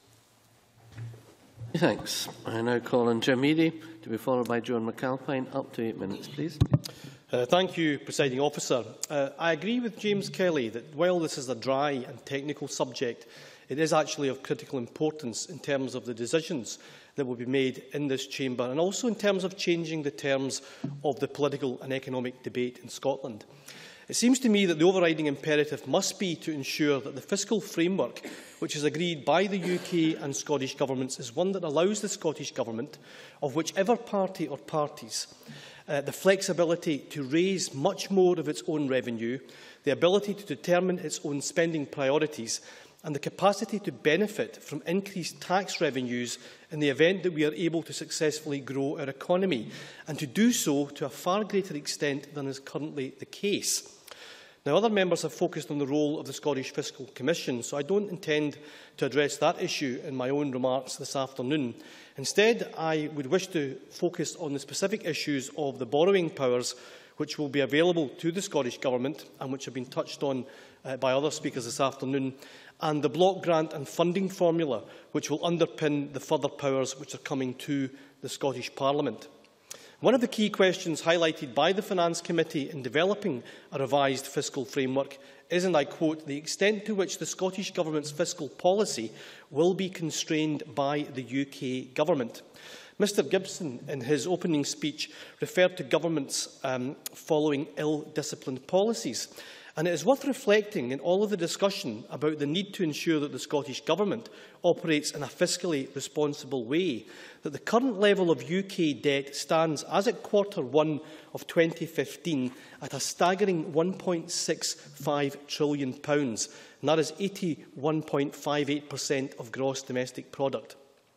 Thanks. I now call on Jim Eadie to be followed by John McAlpine. Up to eight minutes, please. Uh, thank you, Presiding Officer. Uh, I agree with James Kelly that while this is a dry and technical subject, it is actually of critical importance in terms of the decisions that will be made in this chamber, and also in terms of changing the terms of the political and economic debate in Scotland. It seems to me that the overriding imperative must be to ensure that the fiscal framework, which is agreed by the U K and Scottish governments, is one that allows the Scottish Government, of whichever party or parties, uh, the flexibility to raise much more of its own revenue, the ability to determine its own spending priorities, and the capacity to benefit from increased tax revenues in the event that we are able to successfully grow our economy, and to do so to a far greater extent than is currently the case. Now, other members have focused on the role of the Scottish Fiscal Commission, so I don't intend to address that issue in my own remarks this afternoon. Instead, I would wish to focus on the specific issues of the borrowing powers which will be available to the Scottish Government and which have been touched on uh, by other speakers this afternoon, and the block grant and funding formula which will underpin the further powers which are coming to the Scottish Parliament. One of the key questions highlighted by the Finance Committee in developing a revised fiscal framework is, and I quote, the extent to which the Scottish Government's fiscal policy will be constrained by the U K Government. Mr Gibson, in his opening speech, referred to governments um, following ill-disciplined policies. And it is worth reflecting in all of the discussion about the need to ensure that the Scottish Government operates in a fiscally responsible way, that the current level of U K debt stands, as at quarter one of twenty fifteen, at a staggering one point six five trillion pounds, and that is eighty-one point five eight percent of gross domestic product.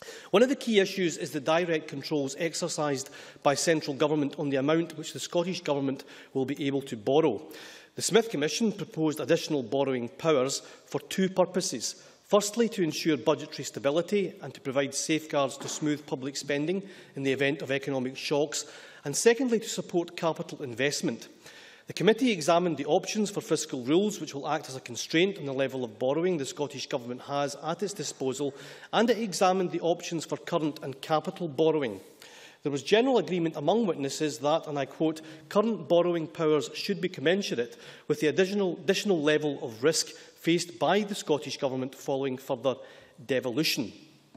One of the key issues is the direct controls exercised by central government on the amount which the Scottish Government will be able to borrow. The Smith Commission proposed additional borrowing powers for two purposes. Firstly, to ensure budgetary stability and to provide safeguards to smooth public spending in the event of economic shocks, and secondly, to support capital investment. The committee examined the options for fiscal rules which will act as a constraint on the level of borrowing the Scottish Government has at its disposal, and it examined the options for current and capital borrowing. There was general agreement among witnesses that, and I quote, current borrowing powers should be commensurate with the additional, additional level of risk faced by the Scottish Government following further devolution.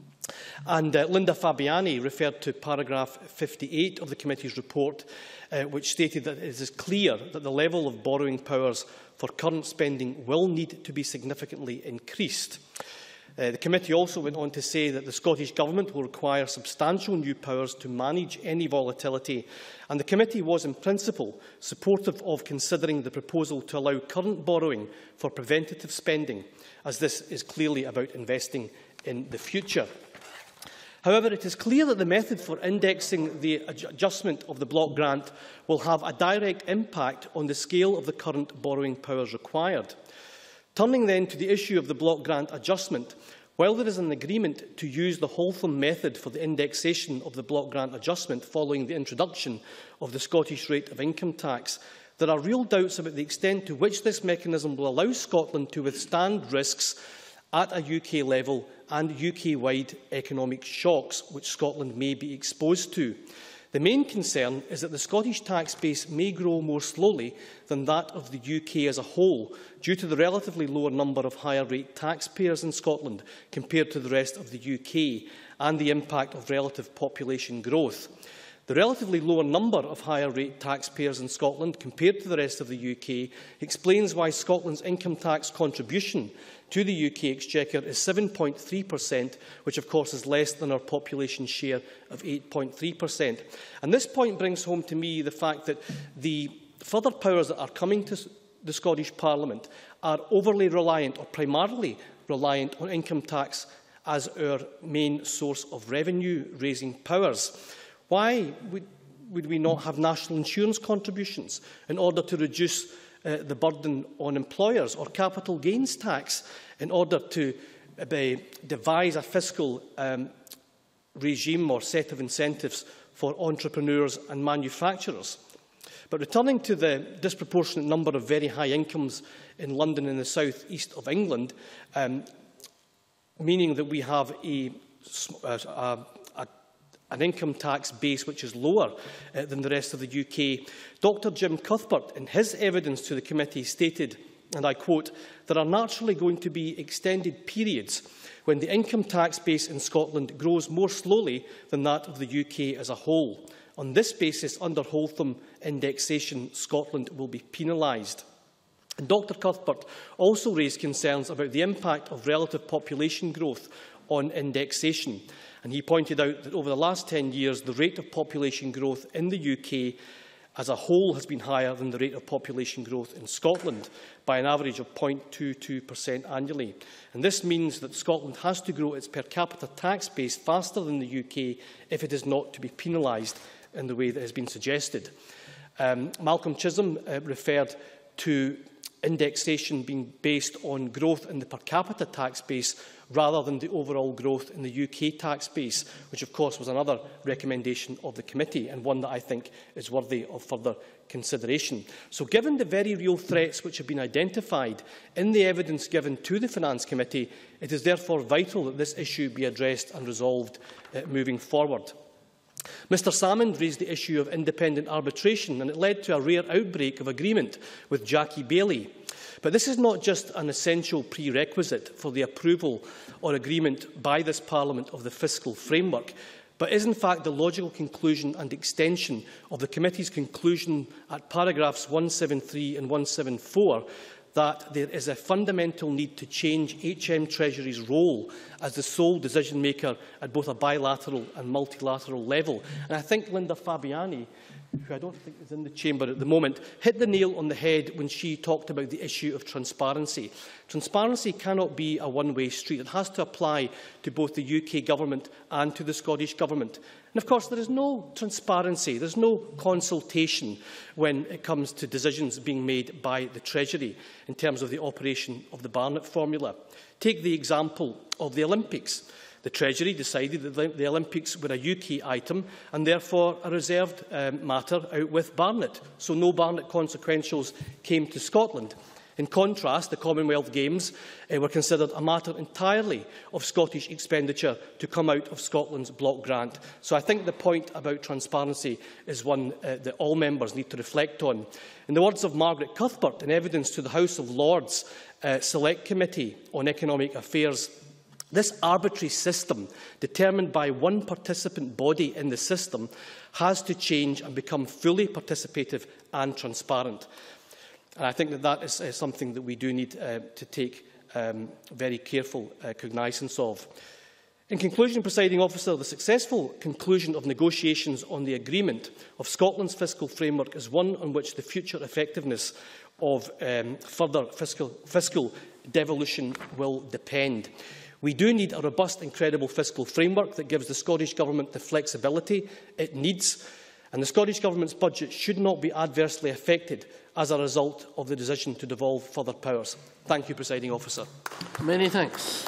And uh, Linda Fabiani referred to paragraph fifty-eight of the committee's report, uh, which stated that it is clear that the level of borrowing powers for current spending will need to be significantly increased. Uh, the committee also went on to say that the Scottish Government will require substantial new powers to manage any volatility, and the committee was in principle supportive of considering the proposal to allow current borrowing for preventative spending, as this is clearly about investing in the future. However, it is clear that the method for indexing the adjustment of the block grant will have a direct impact on the scale of the current borrowing powers required. Turning then to the issue of the block grant adjustment, while there is an agreement to use the Holtham method for the indexation of the block grant adjustment following the introduction of the Scottish rate of income tax, there are real doubts about the extent to which this mechanism will allow Scotland to withstand risks at a U K level and U K-wide economic shocks which Scotland may be exposed to. The main concern is that the Scottish tax base may grow more slowly than that of the U K as a whole, due to the relatively lower number of higher-rate taxpayers in Scotland compared to the rest of the U K, and the impact of relative population growth. The relatively lower number of higher-rate taxpayers in Scotland compared to the rest of the U K explains why Scotland's income tax contribution to the U K Exchequer is seven point three percent, which of course is less than our population share of eight point three percent. And this point brings home to me the fact that the further powers that are coming to the Scottish Parliament are overly reliant, or primarily reliant, on income tax as our main source of revenue-raising powers. Why would, would we not have national insurance contributions in order to reduce uh, the burden on employers, or capital gains tax in order to uh, devise a fiscal um, regime or set of incentives for entrepreneurs and manufacturers? But returning to the disproportionate number of very high incomes in London and the south east of England, um, meaning that we have a, a, a, an income tax base which is lower uh, than the rest of the U K, Doctor Jim Cuthbert, in his evidence to the committee, stated, and I quote, "There are naturally going to be extended periods when the income tax base in Scotland grows more slowly than that of the U K as a whole. On this basis, under Holtham indexation, Scotland will be penalised." And Doctor Cuthbert also raised concerns about the impact of relative population growth on indexation. And he pointed out that over the last ten years, the rate of population growth in the U K as a whole has been higher than the rate of population growth in Scotland, by an average of zero point two two percent annually. And this means that Scotland has to grow its per capita tax base faster than the U K if it is not to be penalised in the way that has been suggested. Um, Malcolm Chisholm uh, referred to indexation being based on growth in the per capita tax base rather than the overall growth in the U K tax base, which of course was another recommendation of the committee, and one that I think is worthy of further consideration. So given the very real threats which have been identified in the evidence given to the Finance Committee, it is therefore vital that this issue be addressed and resolved uh, moving forward. Mr Salmond raised the issue of independent arbitration, and it led to a rare outbreak of agreement with Jackie Baillie. But this is not just an essential prerequisite for the approval or agreement by this Parliament of the fiscal framework, but is in fact the logical conclusion and extension of the committee's conclusion at paragraphs one seventy-three and one seventy-four that there is a fundamental need to change H M Treasury's role as the sole decision-maker at both a bilateral and multilateral level. And I think Linda Fabiani who I don't think is in the chamber at the moment, hit the nail on the head when she talked about the issue of transparency. Transparency cannot be a one-way street. It has to apply to both the U K Government and to the Scottish Government. And of course, there is no transparency, there is no consultation when it comes to decisions being made by the Treasury in terms of the operation of the Barnett formula. Take the example of the Olympics. The Treasury decided that the Olympics were a U K item and therefore a reserved um, matter out with Barnett. So no Barnett consequentials came to Scotland. In contrast, the Commonwealth Games uh, were considered a matter entirely of Scottish expenditure to come out of Scotland's block grant. So I think the point about transparency is one uh, that all members need to reflect on. In the words of Margaret Cuthbert, in evidence to the House of Lords uh, Select Committee on Economic Affairs, this arbitrary system, determined by one participant body in the system, has to change and become fully participative and transparent. And I think that that is uh, something that we do need uh, to take um, very careful uh, cognizance of. In conclusion, Presiding Officer, the successful conclusion of negotiations on the agreement of Scotland's fiscal framework is one on which the future effectiveness of um, further fiscal, fiscal devolution will depend. We do need a robust and credible fiscal framework that gives the Scottish Government the flexibility it needs, and the Scottish Government's budget should not be adversely affected as a result of the decision to devolve further powers. Thank you, Presiding Officer. Many thanks.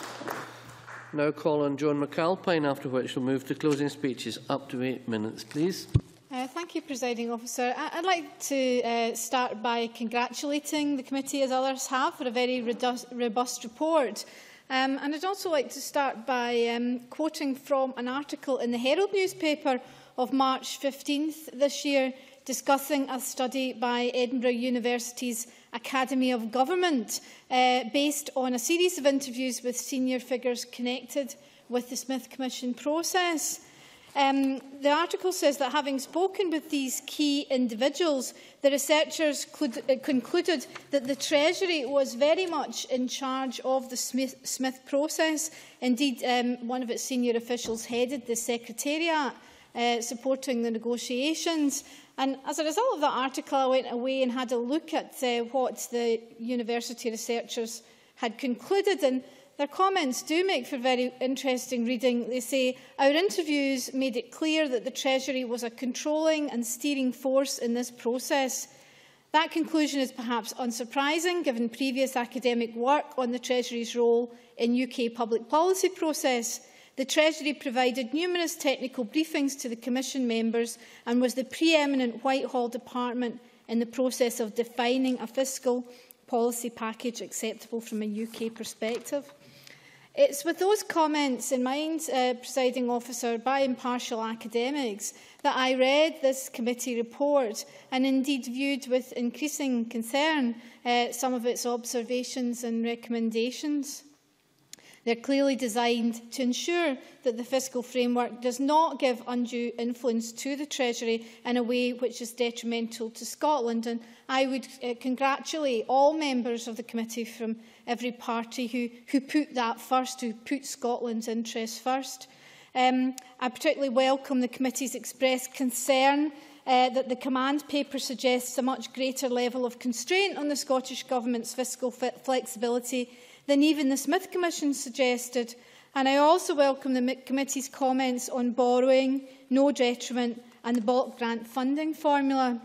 Now call on Joan McAlpine, after which we'll move to closing speeches. Up to eight minutes, please. Uh, thank you, Presiding Officer. I I'd like to uh, start by congratulating the committee, as others have, for a very robust report. Um, and I'd also like to start by um, quoting from an article in the Herald newspaper of March fifteenth this year, discussing a study by Edinburgh University's Academy of Government, uh, based on a series of interviews with senior figures connected with the Smith Commission process. Um, the article says that having spoken with these key individuals, the researchers concluded that the Treasury was very much in charge of the Smith, Smith process. Indeed, um, one of its senior officials headed the Secretariat uh, supporting the negotiations. And as a result of that article, I went away and had a look at uh, what the university researchers had concluded, and their comments do make for very interesting reading. They say, our interviews made it clear that the Treasury was a controlling and steering force in this process. That conclusion is perhaps unsurprising, given previous academic work on the Treasury's role in U K public policy process. The Treasury provided numerous technical briefings to the Commission members and was the pre-eminent Whitehall department in the process of defining a fiscal policy package acceptable from a U K perspective. It's with those comments in mind, uh, Presiding Officer, by impartial academics, that I read this committee report and indeed viewed with increasing concern uh, some of its observations and recommendations. They're clearly designed to ensure that the fiscal framework does not give undue influence to the Treasury in a way which is detrimental to Scotland. And I would uh, congratulate all members of the committee from every party who, who put that first, who put Scotland's interests first. Um, I particularly welcome the committee's expressed concern uh, that the command paper suggests a much greater level of constraint on the Scottish Government's fiscal flexibility than even the Smith Commission suggested. And I also welcome the committee's comments on borrowing, no detriment, and the bulk grant funding formula.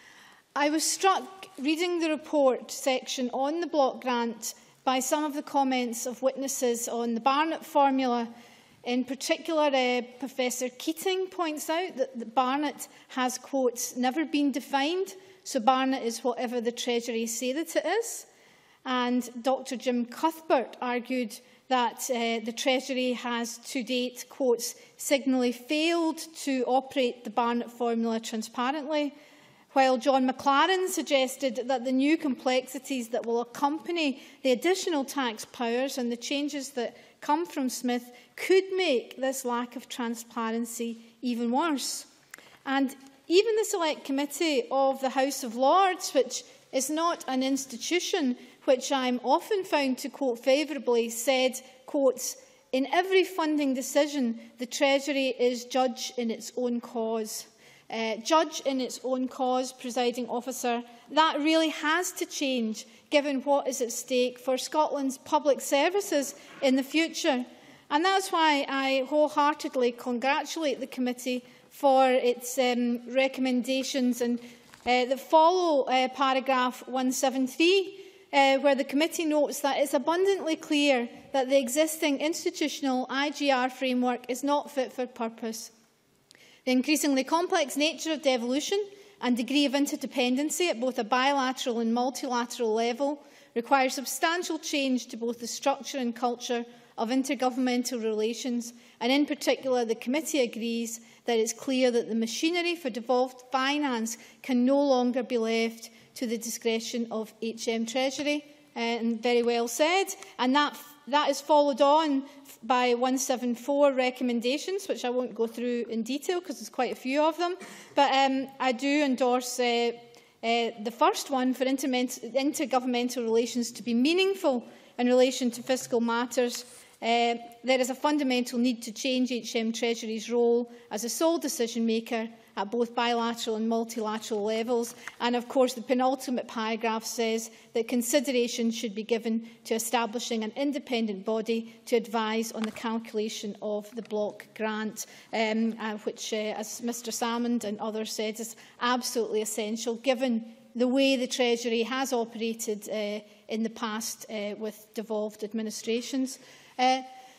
I was struck reading the report section on the block grant by some of the comments of witnesses on the Barnett formula. In particular, uh, Professor Keating points out that the Barnett has, quotes, never been defined, so Barnett is whatever the Treasury say that it is. And Doctor Jim Cuthbert argued that uh, the Treasury has to date, quotes, signally failed to operate the Barnett formula transparently, while John McLaren suggested that the new complexities that will accompany the additional tax powers and the changes that come from Smith could make this lack of transparency even worse. And even the Select Committee of the House of Lords, which is not an institution which I am often found to quote favourably, said, quotes, in every funding decision, the Treasury is judge in its own cause. uh, judge in its own cause, presiding officer. That really has to change, given what is at stake for Scotland's public services in the future. And that's why I wholeheartedly congratulate the committee for its um, recommendations and uh, that follow uh, paragraph one seventy-three, uh, where the committee notes that it's abundantly clear that the existing institutional I G R framework is not fit for purpose. The increasingly complex nature of devolution and degree of interdependency at both a bilateral and multilateral level requires substantial change to both the structure and culture of intergovernmental relations, and in particular the committee agrees that it is clear that the machinery for devolved finance can no longer be left to the discretion of H M Treasury. Uh, and very well said. And that, that is followed on by one seventy-four recommendations, which I won't go through in detail because there's quite a few of them. But um, I do endorse uh, uh, the first one for intergovernmental relations to be meaningful in relation to fiscal matters. Uh, there is a fundamental need to change H M Treasury's role as a sole decision-maker at both bilateral and multilateral levels. And of course, the penultimate paragraph says that consideration should be given to establishing an independent body to advise on the calculation of the block grant, um, uh, which, uh, as Mr Salmond and others said, is absolutely essential, given the way the Treasury has operated uh, in the past uh, with devolved administrations. Uh,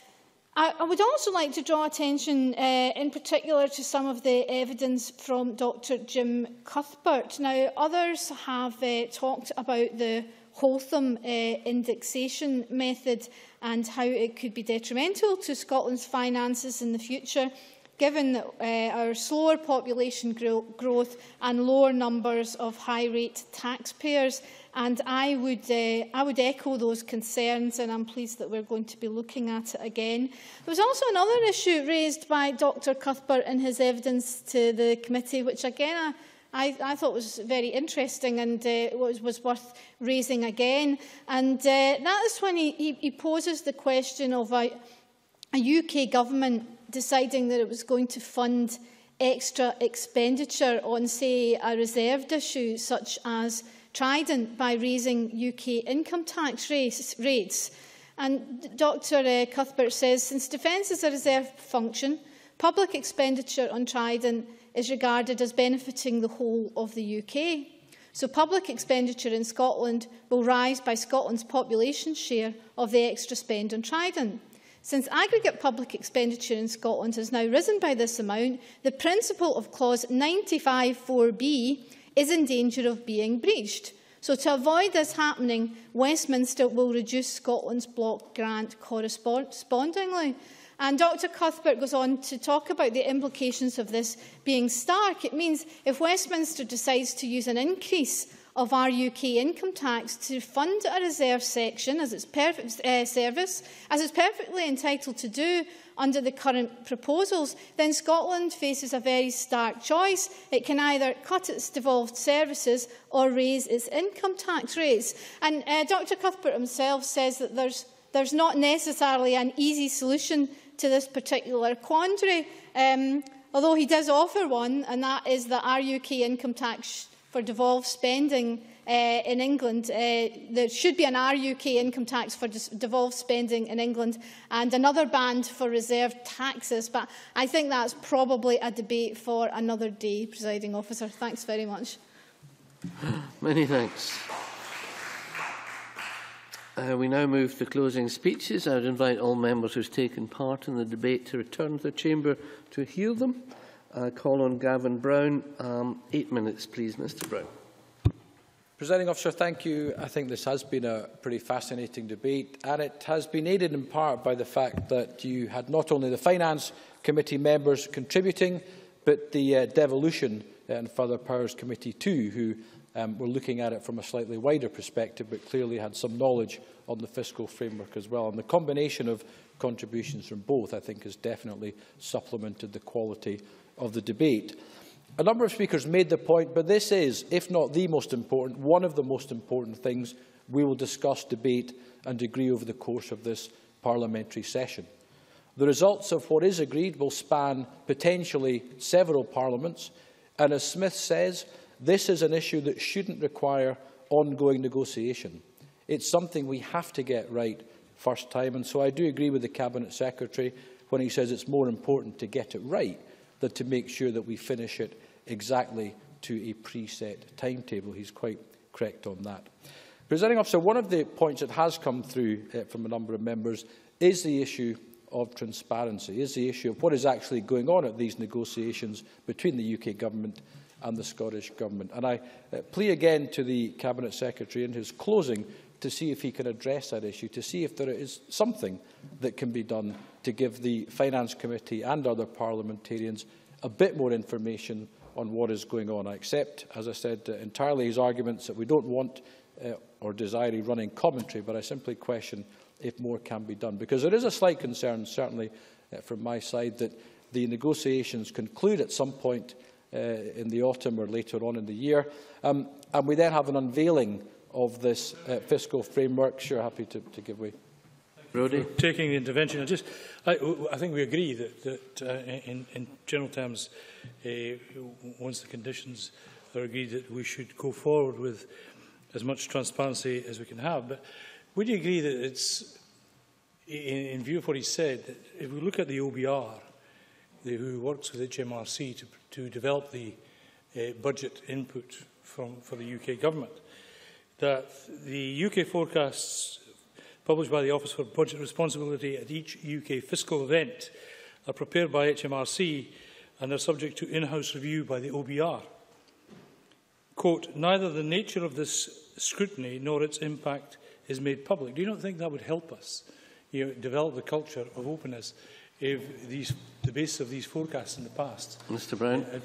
I, I would also like to draw attention uh, in particular to some of the evidence from Doctor Jim Cuthbert. Now, others have uh, talked about the Hotham uh, indexation method and how it could be detrimental to Scotland's finances in the future, given that, uh, our slower population grow growth and lower numbers of high-rate taxpayers. And I would, uh, I would echo those concerns, and I'm pleased that we're going to be looking at it again. There was also another issue raised by Doctor Cuthbert in his evidence to the committee, which again I, I thought was very interesting and uh, was, was worth raising again. And uh, that is when he, he, he poses the question of a, a U K government deciding that it was going to fund extra expenditure on, say, a reserved issue such as Trident by raising U K income tax rates. And Doctor Uh, Cuthbert says, since defence is a reserved function, public expenditure on Trident is regarded as benefiting the whole of the U K. So public expenditure in Scotland will rise by Scotland's population share of the extra spend on Trident. Since aggregate public expenditure in Scotland has now risen by this amount, the principle of clause ninety-five four B is in danger of being breached. So to avoid this happening, Westminster will reduce Scotland's block grant correspondingly. And Doctor Cuthbert goes on to talk about the implications of this being stark. It means if Westminster decides to use an increase of our U K income tax to fund a reserve section as its perfect, uh, service, as it's perfectly entitled to do under the current proposals, then Scotland faces a very stark choice. It can either cut its devolved services or raise its income tax rates. And uh, Doctor Cuthbert himself says that there's, there's not necessarily an easy solution to this particular quandary, um, although he does offer one, and that is that our U K income tax for devolved spending uh, in England, uh, there should be an R U K income tax for devolved spending in England and another band for reserved taxes. But I think that's probably a debate for another day, Presiding Officer. Thanks very much. Many thanks. Uh, we now move to closing speeches. I would invite all members who have taken part in the debate to return to the chamber to hear them. I call on Gavin Brown. Um, eight minutes, please, Mr Brown. Presiding Officer, thank you. I think this has been a pretty fascinating debate, and it has been aided in part by the fact that you had not only the Finance Committee members contributing, but the uh, Devolution and Further Powers Committee too, who um, were looking at it from a slightly wider perspective, but clearly had some knowledge on the fiscal framework as well. And the combination of contributions from both, I think, has definitely supplemented the quality of the debate. A number of speakers made the point, but this is, if not the most important, one of the most important things we will discuss, debate and agree over the course of this parliamentary session. The results of what is agreed will span potentially several parliaments. And as Smith says, this is an issue that shouldn't require ongoing negotiation. It's something we have to get right first time. And so I do agree with the Cabinet Secretary when he says it's more important to get it right than to make sure that we finish it exactly to a preset timetable. He's quite correct on that. Presiding Officer, one of the points that has come through uh, from a number of members is the issue of transparency, is the issue of what is actually going on at these negotiations between the U K Government and the Scottish Government. And I uh, plea again to the Cabinet Secretary in his closing to see if he can address that issue, to see if there is something that can be done to give the Finance Committee and other parliamentarians a bit more information on what is going on. I accept, as I said, uh, entirely his arguments that we don't want uh, or desire a running commentary, but I simply question if more can be done. Because there is a slight concern, certainly uh, from my side, that the negotiations conclude at some point uh, in the autumn or later on in the year, um, and we then have an unveiling of this uh, fiscal framework. Sure, happy to, to give way. Brody. Taking the intervention, I just, I, I think we agree that, that uh, in, in general terms, uh, once the conditions are agreed, that we should go forward with as much transparency as we can have. But would you agree that it's, in, in view of what he said, that if we look at the O B R, the, who works with H M R C to, to develop the uh, budget input from, for the U K Government, that the U K forecasts published by the Office for Budget Responsibility at each U K fiscal event are prepared by H M R C and are subject to in-house review by the O B R. Quote, neither the nature of this scrutiny nor its impact is made public. Do you not think that would help us, you know, develop the culture of openness if these, the basis of these forecasts in the past? Mr Brown. Uh,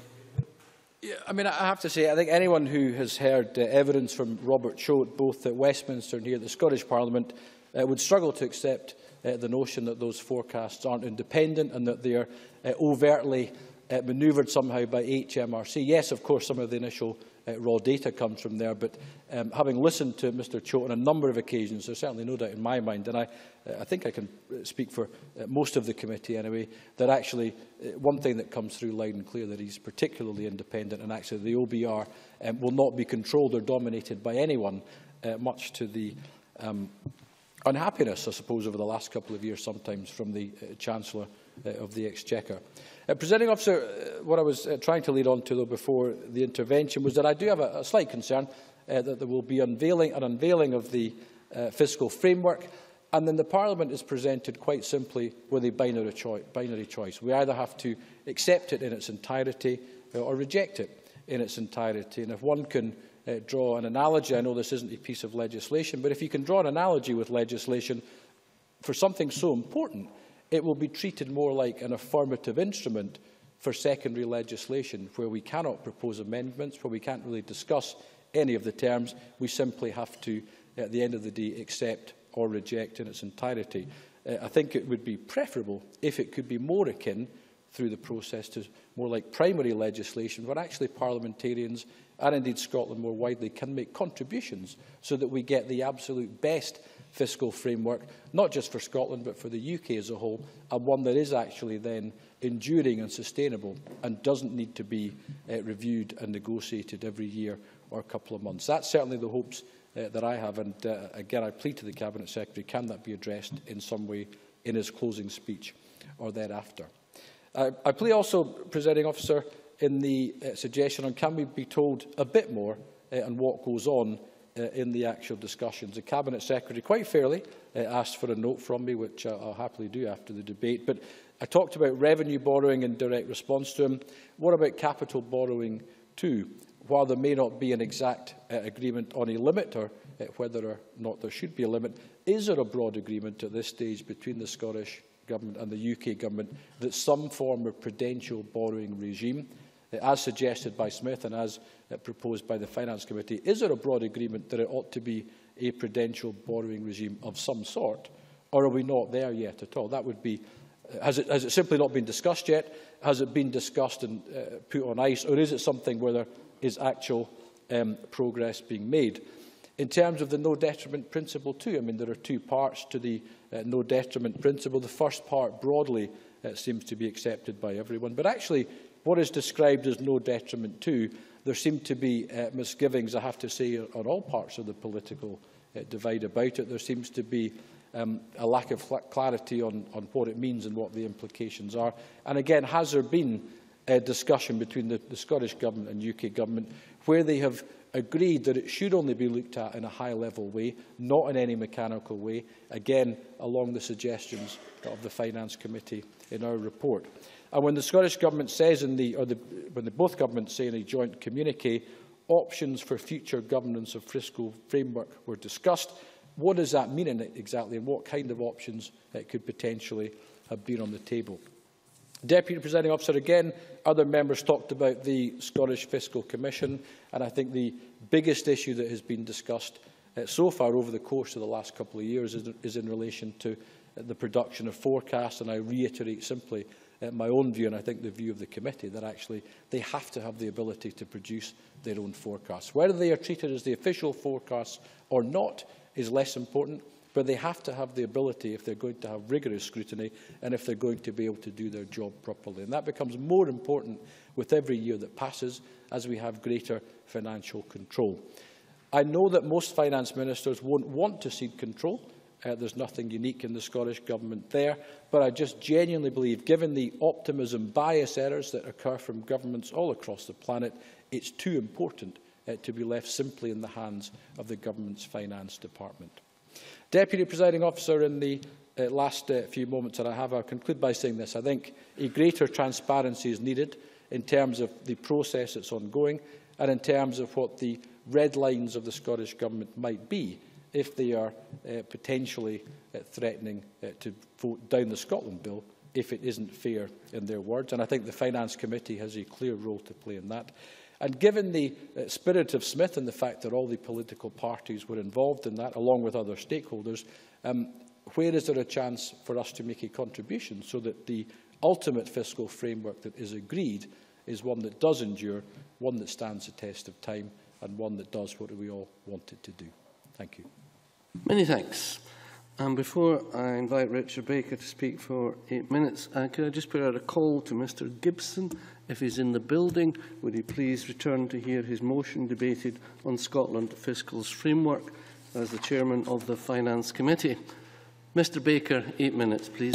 Yeah, I mean, I have to say, I think anyone who has heard uh, evidence from Robert Choate, both at Westminster and here at the Scottish Parliament, uh, would struggle to accept uh, the notion that those forecasts aren't independent and that they are uh, overtly uh, manoeuvred somehow by H M R C. Yes, of course, some of the initial uh, raw data comes from there, but um, having listened to Mr Choate on a number of occasions, there's certainly no doubt in my mind, and I, uh, I think I can speak for uh, most of the committee anyway, that actually uh, one thing that comes through loud and clear, that he's particularly independent, and actually the O B R um, will not be controlled or dominated by anyone, uh, much to the um, unhappiness, I suppose, over the last couple of years sometimes from the uh, Chancellor uh, of the Exchequer. Uh, Presiding Officer, uh, what I was uh, trying to lead on to, though, before the intervention was that I do have a, a slight concern uh, that there will be unveiling, an unveiling of the uh, fiscal framework, and then the Parliament is presented quite simply with a binary, choi binary choice. We either have to accept it in its entirety uh, or reject it in its entirety. And if one can uh, draw an analogy, I know this isn't a piece of legislation, but if you can draw an analogy with legislation for something so important, it will be treated more like an affirmative instrument for secondary legislation, where we cannot propose amendments, where we can't really discuss any of the terms. We simply have to, at the end of the day, accept or reject in its entirety. Uh, I think it would be preferable if it could be more akin through the process to more like primary legislation, where actually parliamentarians, and indeed Scotland more widely, can make contributions so that we get the absolute best fiscal framework, not just for Scotland but for the U K as a whole, and one that is actually then enduring and sustainable and doesn't need to be uh, reviewed and negotiated every year or a couple of months. That's certainly the hopes uh, that I have, and uh, again I plead to the Cabinet Secretary, can that be addressed in some way in his closing speech or thereafter. Uh, I plea also, Presiding Officer, in the uh, suggestion on can we be told a bit more uh, on what goes on uh, in the actual discussions. The Cabinet Secretary quite fairly uh, asked for a note from me, which uh, I'll happily do after the debate, but I talked about revenue borrowing in direct response to him. What about capital borrowing too? While there may not be an exact uh, agreement on a limit, or uh, whether or not there should be a limit, is there a broad agreement at this stage between the Scottish Government and the U K Government that some form of prudential borrowing regime, uh, as suggested by Smith and as uh, proposed by the Finance Committee, is there a broad agreement that it ought to be a prudential borrowing regime of some sort, or are we not there yet at all? That would be, uh, has, it, has it simply not been discussed yet? Has it been discussed and uh, put on ice, or is it something where there is actual um, progress being made? In terms of the no detriment principle too, I mean, there are two parts to the uh, no detriment principle. The first part broadly uh, seems to be accepted by everyone, but actually what is described as no detriment to, there seem to be uh, misgivings, I have to say, on all parts of the political uh, divide about it. There seems to be um, a lack of clarity on, on what it means and what the implications are. And again, has there been a discussion between the, the Scottish Government and U K Government where they have agreed that it should only be looked at in a high-level way, not in any mechanical way, again, along the suggestions of the Finance Committee in our report. And when the Scottish Government says in the, or the, when the both governments say in a joint communique, options for future governance of fiscal framework were discussed, what does that mean in it exactly, and what kind of options it could potentially have been on the table? Deputy Presiding Officer, again, other members talked about the Scottish Fiscal Commission, and I think the biggest issue that has been discussed uh, so far over the course of the last couple of years is, is in relation to uh, the production of forecasts, and I reiterate simply uh, my own view, and I think the view of the committee, that actually they have to have the ability to produce their own forecasts. Whether they are treated as the official forecasts or not is less important, but they have to have the ability if they're going to have rigorous scrutiny and if they're going to be able to do their job properly. And that becomes more important with every year that passes as we have greater financial control. I know that most finance ministers won't want to cede control. Uh, there's nothing unique in the Scottish Government there, but I just genuinely believe, given the optimism bias errors that occur from governments all across the planet, it's too important uh, to be left simply in the hands of the government's finance department. Deputy Presiding Officer, in the uh, last uh, few moments that I have, I'll conclude by saying this. I think a greater transparency is needed in terms of the process that's ongoing and in terms of what the red lines of the Scottish Government might be if they are uh, potentially uh, threatening uh, to vote down the Scotland Bill if it isn't fair in their words. And I think the Finance Committee has a clear role to play in that. And given the uh, spirit of Smith and the fact that all the political parties were involved in that, along with other stakeholders, um, where is there a chance for us to make a contribution so that the ultimate fiscal framework that is agreed is one that does endure, one that stands the test of time, and one that does what we all want it to do? Thank you. Many thanks. And before I invite Richard Baker to speak for eight minutes, uh, could I just put out a call to Mr Gibson? If he's in the building, would he please return to hear his motion debated on Scotland Fiscal's framework as the chairman of the Finance Committee? Mr Baker, eight minutes, please.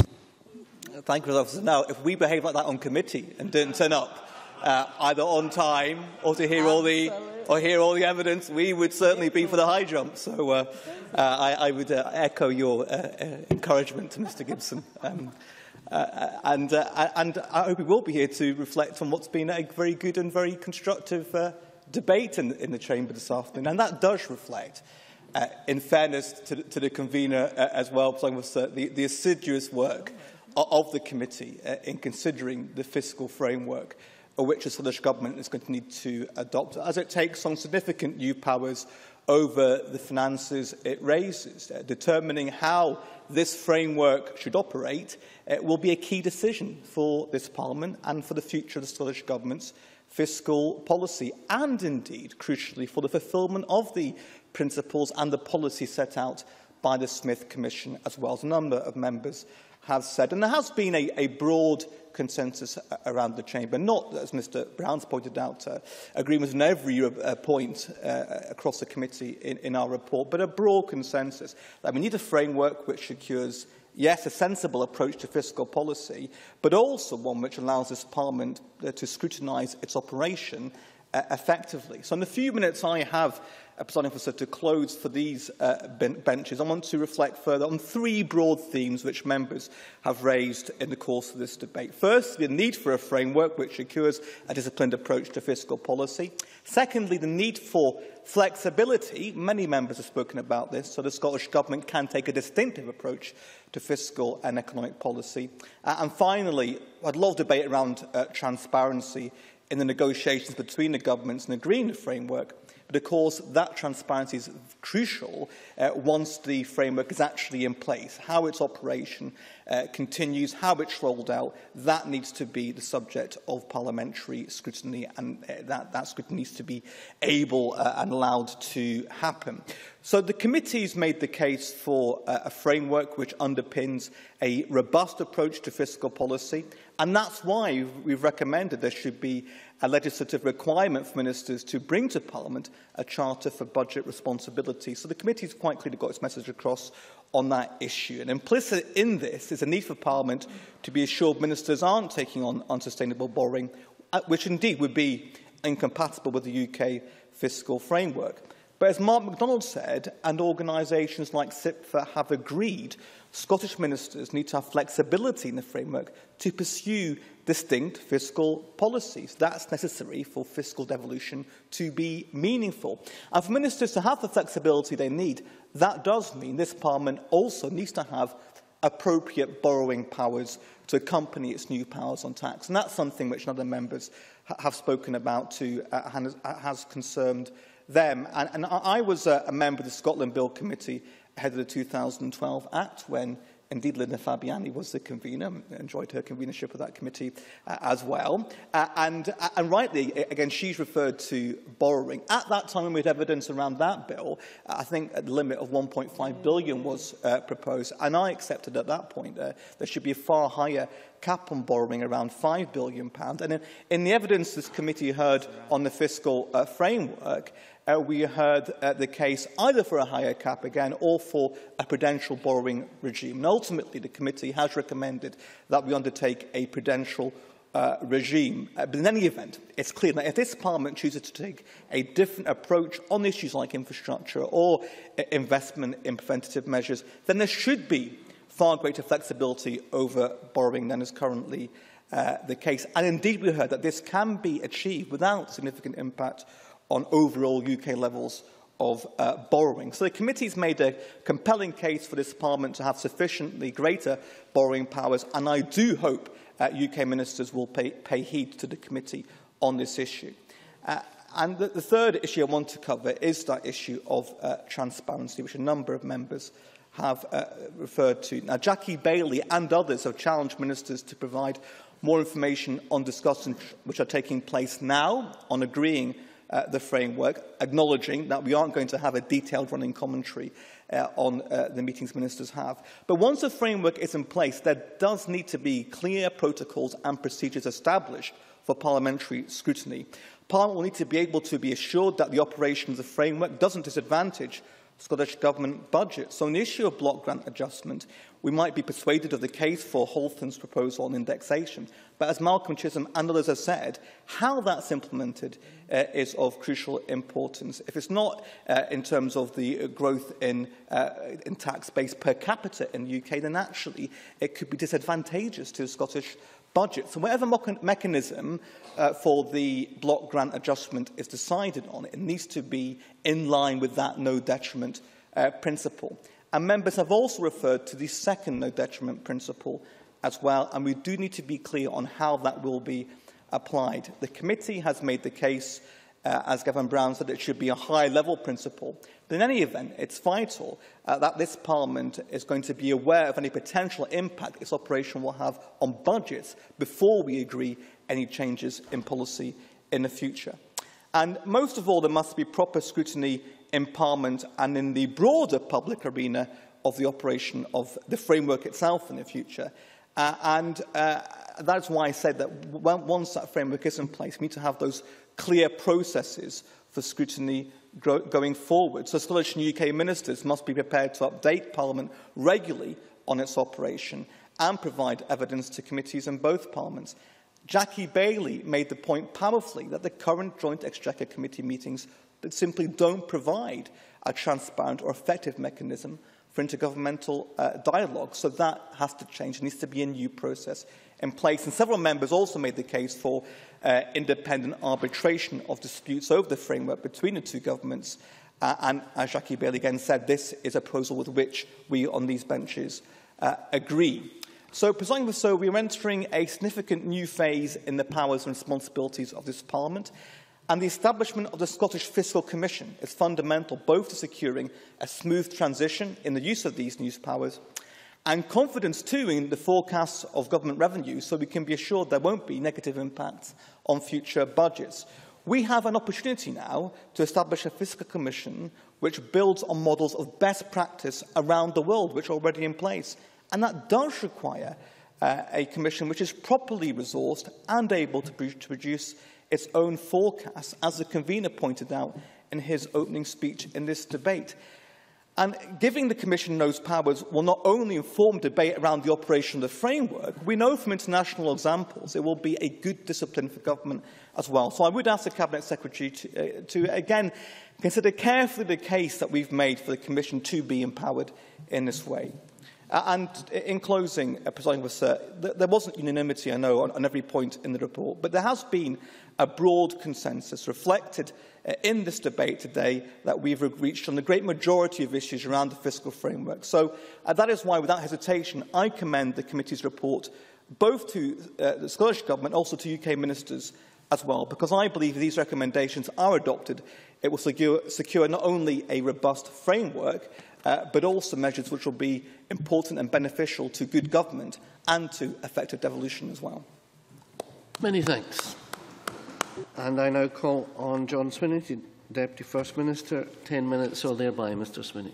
Thank you, Officer. Now, if we behave like that on committee and didn't turn up uh, either on time or to hear all the or hear all the evidence, we would certainly be for the high jump. So uh, uh, I, I would uh, echo your uh, uh, encouragement to Mr Gibson. Um, Uh, and, uh, and I hope we will be here to reflect on what's been a very good and very constructive uh, debate in, in the Chamber this afternoon. And that does reflect, uh, in fairness to, to the convener uh, as well, the, the assiduous work of, of the committee uh, in considering the fiscal framework uh, which the Scottish Government is going to need to adopt, as it takes on significant new powers over the finances it raises. Uh, determining how this framework should operate uh, will be a key decision for this Parliament and for the future of the Scottish Government's fiscal policy, and indeed, crucially, for the fulfilment of the principles and the policy set out by the Smith Commission, as well as a number of members have said. And there has been a, a broad consensus around the Chamber, not, as Mr Brown's pointed out, uh, agreement on every uh, point uh, across the committee in, in our report, but a broad consensus that we need a framework which secures, yes, a sensible approach to fiscal policy, but also one which allows this Parliament uh, to scrutinise its operation uh, effectively. So in the few minutes I have, uh, Presiding Officer, to close for these uh, ben benches, I want to reflect further on three broad themes which members have raised in the course of this debate. First, the need for a framework which secures a disciplined approach to fiscal policy. Secondly, the need for flexibility. Many members have spoken about this, so the Scottish Government can take a distinctive approach to fiscal and economic policy. Uh, and finally, I'd love debate around uh, transparency in the negotiations between the governments in agreeing the framework. But of course, that transparency is crucial uh, once the framework is actually in place. How its operation uh, continues, how it's rolled out, that needs to be the subject of parliamentary scrutiny, and uh, that, that scrutiny needs to be able uh, and allowed to happen. So the committee's made the case for uh, a framework which underpins a robust approach to fiscal policy And that's why we've recommended there should be a legislative requirement for ministers to bring to Parliament a charter for budget responsibility. So the committee has quite clearly got its message across on that issue. And implicit in this is a need for Parliament to be assured ministers aren't taking on unsustainable borrowing, which indeed would be incompatible with the U K fiscal framework. But as Mark MacDonald said, and organisations like S I P F A have agreed, Scottish ministers need to have flexibility in the framework to pursue distinct fiscal policies. That's necessary for fiscal devolution to be meaningful. And for ministers to have the flexibility they need, that does mean this Parliament also needs to have appropriate borrowing powers to accompany its new powers on tax. And that's something which other members ha have spoken about too, uh, and has, has concerned them. And, and I was a, a member of the Scotland Bill Committee ahead of the two thousand twelve Act, when indeed Linda Fabiani was the convener. I enjoyed her convenership of that committee uh, as well. Uh, and, uh, and rightly, again, she's referred to borrowing. At that time, when we had evidence around that bill, uh, I think a limit of one point five billion was uh, proposed, and I accepted at that point uh, there should be a far higher cap on borrowing, around five billion pounds. And in, in the evidence this committee heard on the fiscal uh, framework, Uh, we heard uh, the case either for a higher cap again or for a prudential borrowing regime. And ultimately, the committee has recommended that we undertake a prudential uh, regime. Uh, but in any event, it's clear that if this Parliament chooses to take a different approach on issues like infrastructure or uh, investment in preventative measures, then there should be far greater flexibility over borrowing than is currently uh, the case. And indeed, we heard that this can be achieved without significant impact on overall U K levels of uh, borrowing. So the committee has made a compelling case for this Parliament to have sufficiently greater borrowing powers, and I do hope uh, U K ministers will pay, pay heed to the committee on this issue. Uh, and the, the third issue I want to cover is that issue of uh, transparency, which a number of members have uh, referred to. Now, Jackie Baillie and others have challenged ministers to provide more information on discussions which are taking place now on agreeing Uh, the framework, acknowledging that we aren't going to have a detailed running commentary uh, on uh, the meetings ministers have. But once the framework is in place, there does need to be clear protocols and procedures established for parliamentary scrutiny. Parliament will need to be able to be assured that the operation of the framework doesn't disadvantage Scottish Government budget. So on the issue of block grant adjustment, we might be persuaded of the case for Holton's proposal on indexation. But as Malcolm Chisholm and others have said, how that's implemented uh, is of crucial importance. If it's not uh, in terms of the growth in, uh, in tax base per capita in the U K, then actually it could be disadvantageous to the Scottish budget. So whatever mechanism uh, for the block grant adjustment is decided on, it needs to be in line with that no detriment uh, principle. And members have also referred to the second no detriment principle as well, and we do need to be clear on how that will be applied. The committee has made the case, uh, as Gavin Brown said, it should be a high-level principle. But in any event, it's vital uh, that this Parliament is going to be aware of any potential impact its operation will have on budgets before we agree any changes in policy in the future. And most of all, there must be proper scrutiny in Parliament and in the broader public arena of the operation of the framework itself in the future. Uh, and uh, that's why I said that once that framework is in place, we need to have those clear processes for scrutiny going forward. So Scottish and U K ministers must be prepared to update Parliament regularly on its operation and provide evidence to committees in both Parliaments. Jackie Baillie made the point powerfully that the current Joint Exchequer Committee meetings that simply don't provide a transparent or effective mechanism for intergovernmental uh, dialogue. So that has to change. There needs to be a new process in place. And several members also made the case for uh, independent arbitration of disputes over the framework between the two governments. Uh, and as Jackie Baillie again said, this is a proposal with which we on these benches uh, agree. So, presiding so, we are entering a significant new phase in the powers and responsibilities of this Parliament. And the establishment of the Scottish Fiscal Commission is fundamental both to securing a smooth transition in the use of these new powers and confidence too in the forecasts of government revenue, so we can be assured there won't be negative impacts on future budgets. We have an opportunity now to establish a Fiscal Commission which builds on models of best practice around the world which are already in place. And that does require uh, a Commission which is properly resourced and able to, pro to produce its own forecasts, as the convener pointed out in his opening speech in this debate. And giving the Commission those powers will not only inform debate around the operation of the framework, we know from international examples it will be a good discipline for government as well. So I would ask the Cabinet Secretary to, uh, to again, consider carefully the case that we've made for the Commission to be empowered in this way. Uh, and in closing, uh, Presiding Officer, th there wasn't unanimity, I know, on, on every point in the report, but there has been a broad consensus reflected uh, in this debate today that we've reached on the great majority of issues around the fiscal framework. So uh, that is why, without hesitation, I commend the committee's report both to uh, the Scottish Government and also to U K ministers as well, because I believe if these recommendations are adopted, it will secure, secure not only a robust framework, uh, but also measures which will be important and beneficial to good government and to effective devolution as well. Many thanks. And I now call on John Swinney, Deputy First Minister. Ten minutes or thereby, Mr Swinney.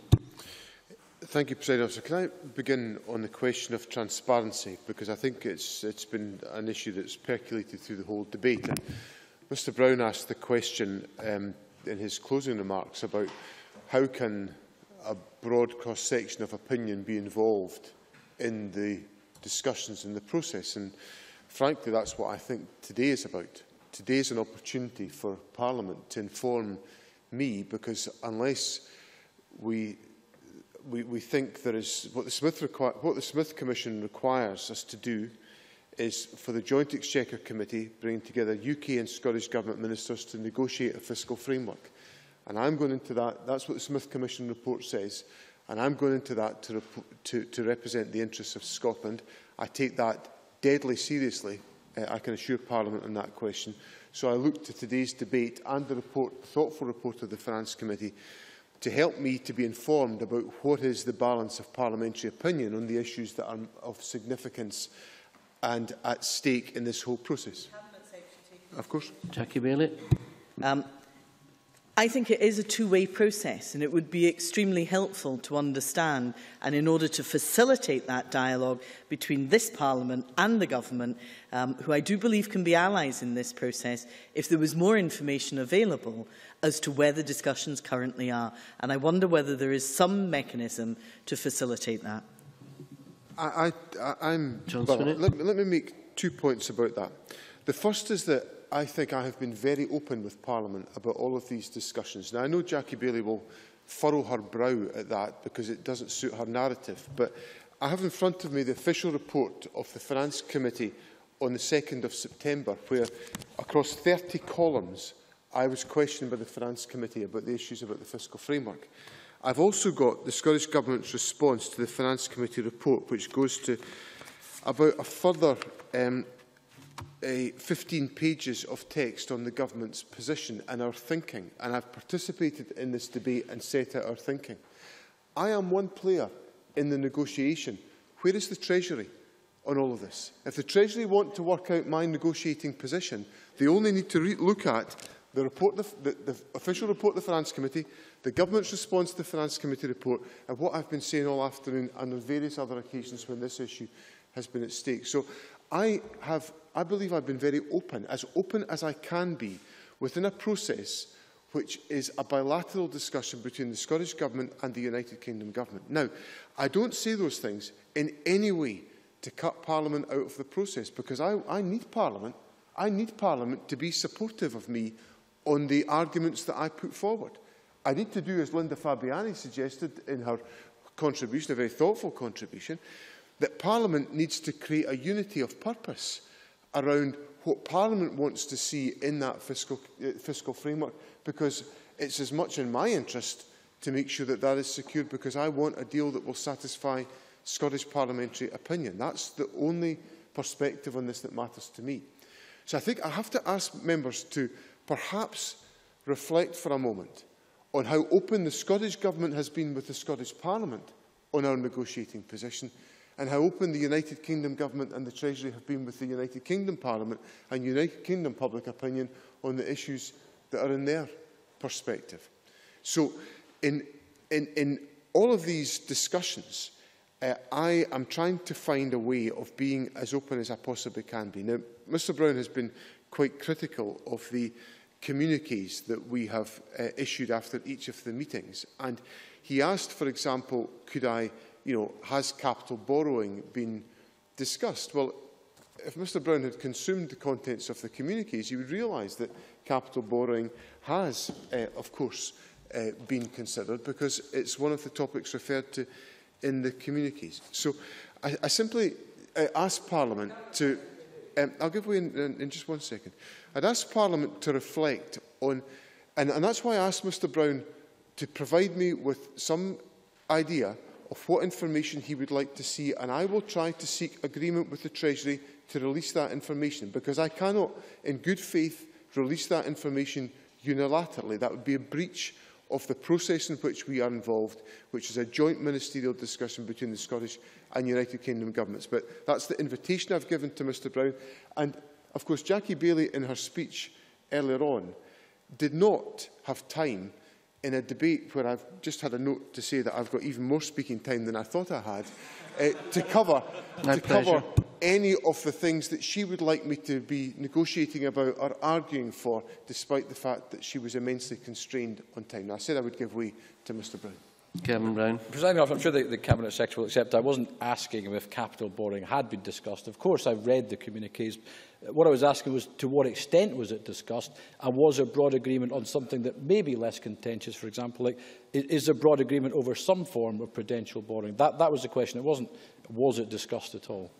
Thank you, President Officer. Can I begin on the question of transparency, because I think it's, it's been an issue that's percolated through the whole debate. And Mr Brown asked the question um, in his closing remarks about how can a broad cross-section of opinion be involved in the discussions in the process. And frankly, that's what I think today is about. Today is an opportunity for Parliament to inform me, because unless we We, we think there is what the, Smith what the Smith Commission requires us to do is for the Joint Exchequer Committee bringing together U K and Scottish Government ministers to negotiate a fiscal framework. And I'm going into that. That's what the Smith Commission report says. And I'm going into that to, to, to represent the interests of Scotland. I take that deadly seriously. Uh, I can assure Parliament on that question. So I look to today's debate and the report, thoughtful report of the Finance Committee to help me to be informed about what is the balance of parliamentary opinion on the issues that are of significance and at stake in this whole process. Of course. Jackie Bailey. Um, I think it is a two-way process, and it would be extremely helpful to understand, and in order to facilitate that dialogue between this Parliament and the Government, um, who I do believe can be allies in this process, if there was more information available as to where the discussions currently are. And I wonder whether there is some mechanism to facilitate that. I, I, I'm, John well, Swinney. let, let me make two points about that. The first is that I think I have been very open with Parliament about all of these discussions. Now, I know Jackie Bailey will furrow her brow at that because it doesn't suit her narrative, but I have in front of me the official report of the Finance Committee on the second of September, where across thirty columns I was questioned by the Finance Committee about the issues about the fiscal framework. I've also got the Scottish Government's response to the Finance Committee report, which goes to about a further um, Uh, fifteen pages of text on the Government's position and our thinking, and I've participated in this debate and set out our thinking. I am one player in the negotiation. Where is the Treasury on all of this? If the Treasury want to work out my negotiating position, they only need to re look at the, report, the, the, the official report of the Finance Committee, the Government's response to the Finance Committee report, and what I've been saying all afternoon and on various other occasions when this issue has been at stake. So I have, I believe I've been very open, as open as I can be, within a process which is a bilateral discussion between the Scottish Government and the United Kingdom Government. Now, I don't say those things in any way to cut Parliament out of the process, because I, I need Parliament. I need Parliament to be supportive of me on the arguments that I put forward. I need to do, as Linda Fabiani suggested in her contribution, a very thoughtful contribution, that Parliament needs to create a unity of purpose around what Parliament wants to see in that fiscal, uh, fiscal framework, because it's as much in my interest to make sure that that is secured, because I want a deal that will satisfy Scottish parliamentary opinion. That's the only perspective on this that matters to me. So I think I have to ask members to perhaps reflect for a moment on how open the Scottish Government has been with the Scottish Parliament on our negotiating position, and how open the United Kingdom Government and the Treasury have been with the United Kingdom Parliament and United Kingdom public opinion on the issues that are in their perspective. So in, in, in all of these discussions, uh, I am trying to find a way of being as open as I possibly can be. Now, Mr Brown has been quite critical of the communiques that we have uh, issued after each of the meetings. And he asked, for example, could I, you know, has capital borrowing been discussed? Well, if Mr Brown had consumed the contents of the communiques, he would realise that capital borrowing has, uh, of course, uh, been considered, because it's one of the topics referred to in the communiques. So I, I simply uh, ask Parliament to... Um, I'll give way in, in, in just one second. I'd ask Parliament to reflect on... And, and that's why I asked Mr Brown to provide me with some idea of what information he would like to see, and I will try to seek agreement with the Treasury to release that information, because I cannot, in good faith, release that information unilaterally. That would be a breach of the process in which we are involved, which is a joint ministerial discussion between the Scottish and United Kingdom governments. But that's the invitation I've given to Mr Brown. And, of course, Jackie Baillie, in her speech earlier on, did not have time in a debate where I've just had a note to say that I've got even more speaking time than I thought I had, uh, to cover My to pleasure. cover any of the things that she would like me to be negotiating about or arguing for, despite the fact that she was immensely constrained on time. Now, I said I would give way to Mr Brown. Gavin Brown. Presiding Officer, I'm sure the, the Cabinet Secretary will accept I wasn't asking him if capital borrowing had been discussed. Of course, I've read the communiques. What I was asking was to what extent was it discussed, and was there broad agreement on something that may be less contentious? For example, like, is there broad agreement over some form of prudential borrowing? That, that was the question. It wasn't, was it discussed at all?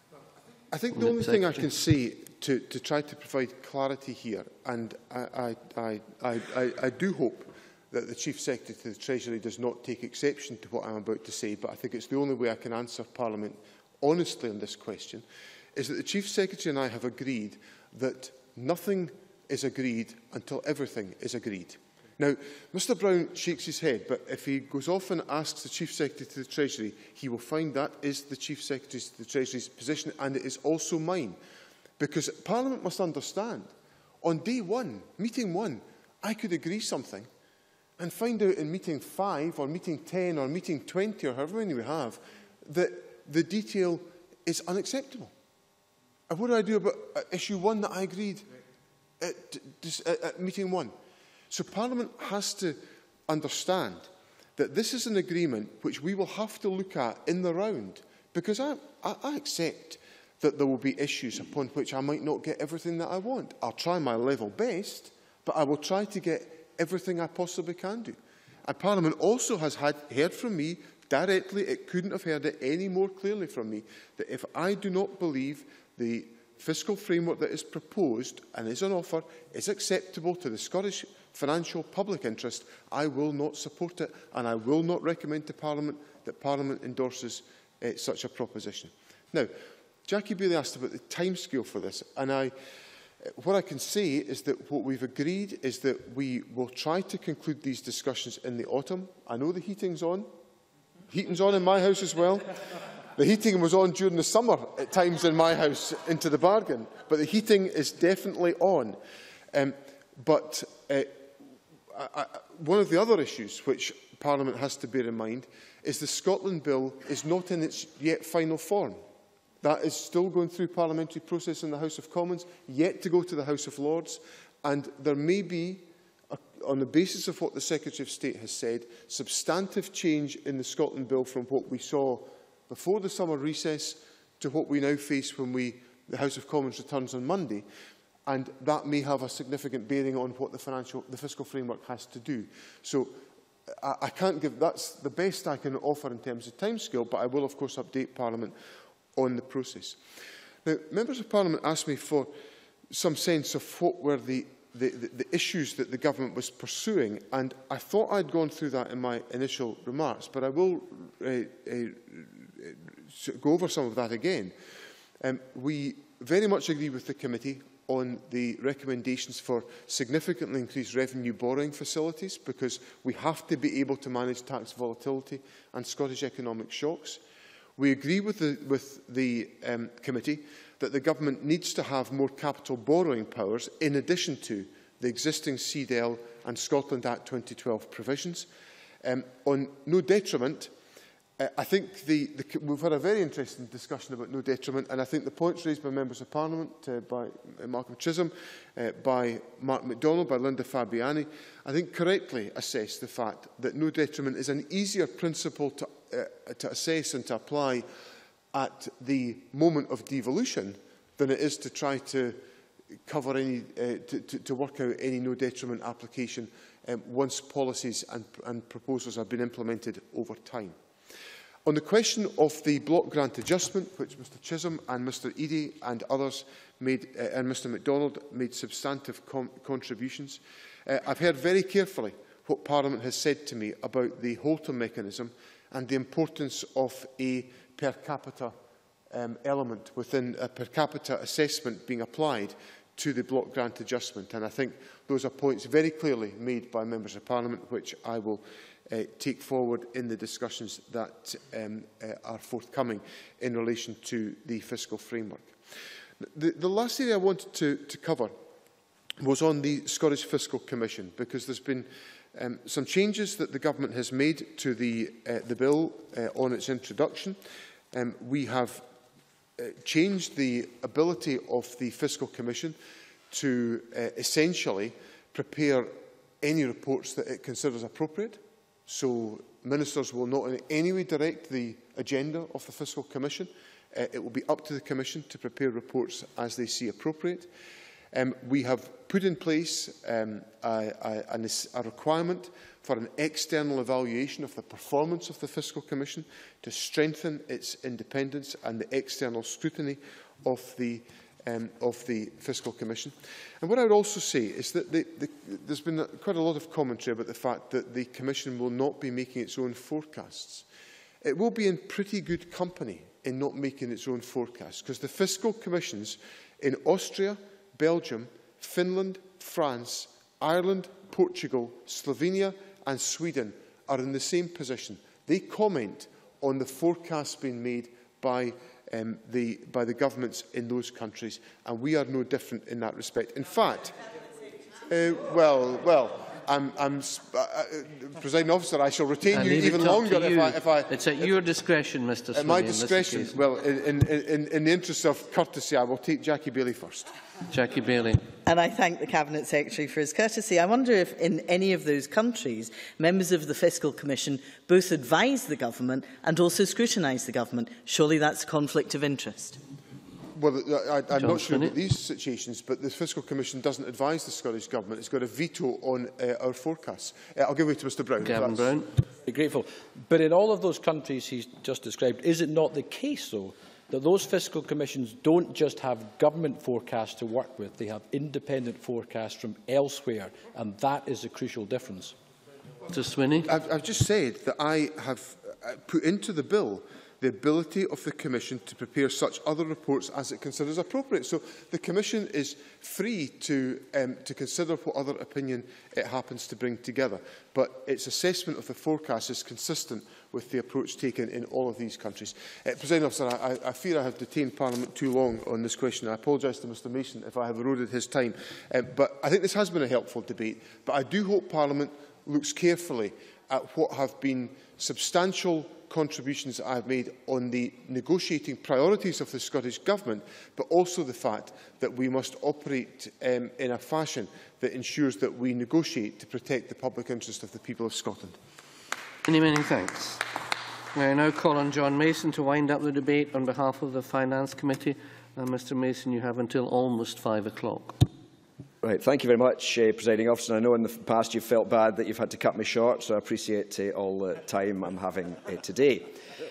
I think the only thing I can say to, to try to provide clarity here, and I, I, I, I, I do hope that the Chief Secretary to the Treasury does not take exception to what I am about to say, but I think it's the only way I can answer Parliament honestly on this question, is that the Chief Secretary and I have agreed that nothing is agreed until everything is agreed. Now, Mr Brown shakes his head, but if he goes off and asks the Chief Secretary to the Treasury, he will find that is the Chief Secretary to the Treasury's position, and it is also mine. Because Parliament must understand, on day one, meeting one, I could agree something, and find out in meeting five, or meeting ten, or meeting twenty, or however many we have, that the detail is unacceptable. And what do I do about uh, issue one that I agreed at, at, at meeting one? So Parliament has to understand that this is an agreement which we will have to look at in the round, because I, I, I accept that there will be issues upon which I might not get everything that I want. I'll try my level best, but I will try to get everything I possibly can do. And Parliament also has had, heard from me directly, it couldn't have heard it any more clearly from me, that if I do not believe the fiscal framework that is proposed and is on offer is acceptable to the Scottish financial public interest, I will not support it, and I will not recommend to Parliament that Parliament endorses uh, such a proposition. Now, Jackie Baillie asked about the timescale for this, and I, what I can say is that what we've agreed is that we will try to conclude these discussions in the autumn. I know the heating's on. Heating's on in my house as well. The heating was on during the summer at times in my house, into the bargain, but the heating is definitely on. Um, but uh, I, I, one of the other issues which Parliament has to bear in mind is the Scotland Bill is not in its yet final form. That is still going through parliamentary process in the House of Commons, yet to go to the House of Lords, and there may be, a, on the basis of what the Secretary of State has said, substantive change in the Scotland Bill from what we saw before the summer recess to what we now face when we, the House of Commons returns on Monday, and that may have a significant bearing on what the, financial, the fiscal framework has to do. So I, I can't give, that's the best I can offer in terms of timescale, but I will of course update Parliament on the process. Now, members of Parliament asked me for some sense of what were the, the, the, the issues that the government was pursuing, and I thought I'd gone through that in my initial remarks, but I will uh, uh, go over some of that again. Um, we very much agree with the committee on the recommendations for significantly increased revenue borrowing facilities, because we have to be able to manage tax volatility and Scottish economic shocks. We agree with the, with the um, committee that the government needs to have more capital borrowing powers in addition to the existing C D L and Scotland Act twenty twelve provisions. Um, on no detriment, Uh, I think the, the, we've had a very interesting discussion about no detriment, and I think the points raised by members of Parliament, uh, by uh, Malcolm Chisholm, uh, by Mark MacDonald, by Linda Fabiani, I think correctly assess the fact that no detriment is an easier principle to, uh, to assess and to apply at the moment of devolution than it is to try to cover any, uh, to, to, to work out any no detriment application um, once policies and, and proposals have been implemented over time. On the question of the block grant adjustment, which Mr Chisholm and Mr Eadie and others made, uh, and Mr MacDonald made substantive com contributions, uh, I've heard very carefully what Parliament has said to me about the Holton mechanism and the importance of a per capita um, element within a per capita assessment being applied to the block grant adjustment. And I think those are points very clearly made by members of Parliament, which I will Uh, take forward in the discussions that um, uh, are forthcoming in relation to the fiscal framework. The, the last area I wanted to, to cover was on the Scottish Fiscal Commission, because there's been um, some changes that the government has made to the, uh, the bill uh, on its introduction. Um, we have uh, changed the ability of the Fiscal Commission to uh, essentially prepare any reports that it considers appropriate. So ministers will not in any way direct the agenda of the Fiscal Commission. Uh, it will be up to the Commission to prepare reports as they see appropriate. Um, we have put in place um, a, a, a requirement for an external evaluation of the performance of the Fiscal Commission to strengthen its independence and the external scrutiny of the Um, of the Fiscal Commission. And what I would also say is that the, the, there's been a, quite a lot of commentary about the fact that the Commission will not be making its own forecasts. It will be in pretty good company in not making its own forecasts, because the Fiscal Commissions in Austria, Belgium, Finland, France, Ireland, Portugal, Slovenia and Sweden are in the same position. They comment on the forecasts being made by Um, the, by the governments in those countries, and we are no different in that respect. In fact, uh, well, well, I'm, I'm uh, uh, Presiding Officer, I shall retain you even longer you. if I, if I. It's at if, your discretion, Mr At my discretion. Well, in, in, in the interest of courtesy, I will take Jackie Baillie first. Jackie Baillie. And I thank the Cabinet Secretary for his courtesy. I wonder if in any of those countries, members of the Fiscal Commission both advise the government and also scrutinise the government. Surely that's a conflict of interest. Well, I, I'm not sure about these situations, but the Fiscal Commission doesn't advise the Scottish Government. It's got a veto on uh, our forecasts. Uh, I'll give way to Mr Brown. Gavin Brown. Be grateful. But in all of those countries he's just described, is it not the case, though, that those fiscal commissions don't just have government forecasts to work with, they have independent forecasts from elsewhere, and that is a crucial difference? Mister Swinney. I've, I've just said that I have put into the bill the ability of the Commission to prepare such other reports as it considers appropriate. So the Commission is free to, um, to consider what other opinion it happens to bring together. But its assessment of the forecast is consistent with the approach taken in all of these countries. Uh, President Officer, I, I fear I have detained Parliament too long on this question. I apologise to Mr Mason if I have eroded his time. Um, but I think this has been a helpful debate. But I do hope Parliament looks carefully at what have been substantial contributions that I have made on the negotiating priorities of the Scottish Government, but also the fact that we must operate um, in a fashion that ensures that we negotiate to protect the public interest of the people of Scotland. Many, many thanks. I now call on John Mason to wind up the debate on behalf of the Finance Committee. And Mr Mason, you have until almost five o'clock. Right, thank you very much, uh, Presiding Officer. I know in the past you've felt bad that you've had to cut me short, so I appreciate uh, all the time I'm having uh, today.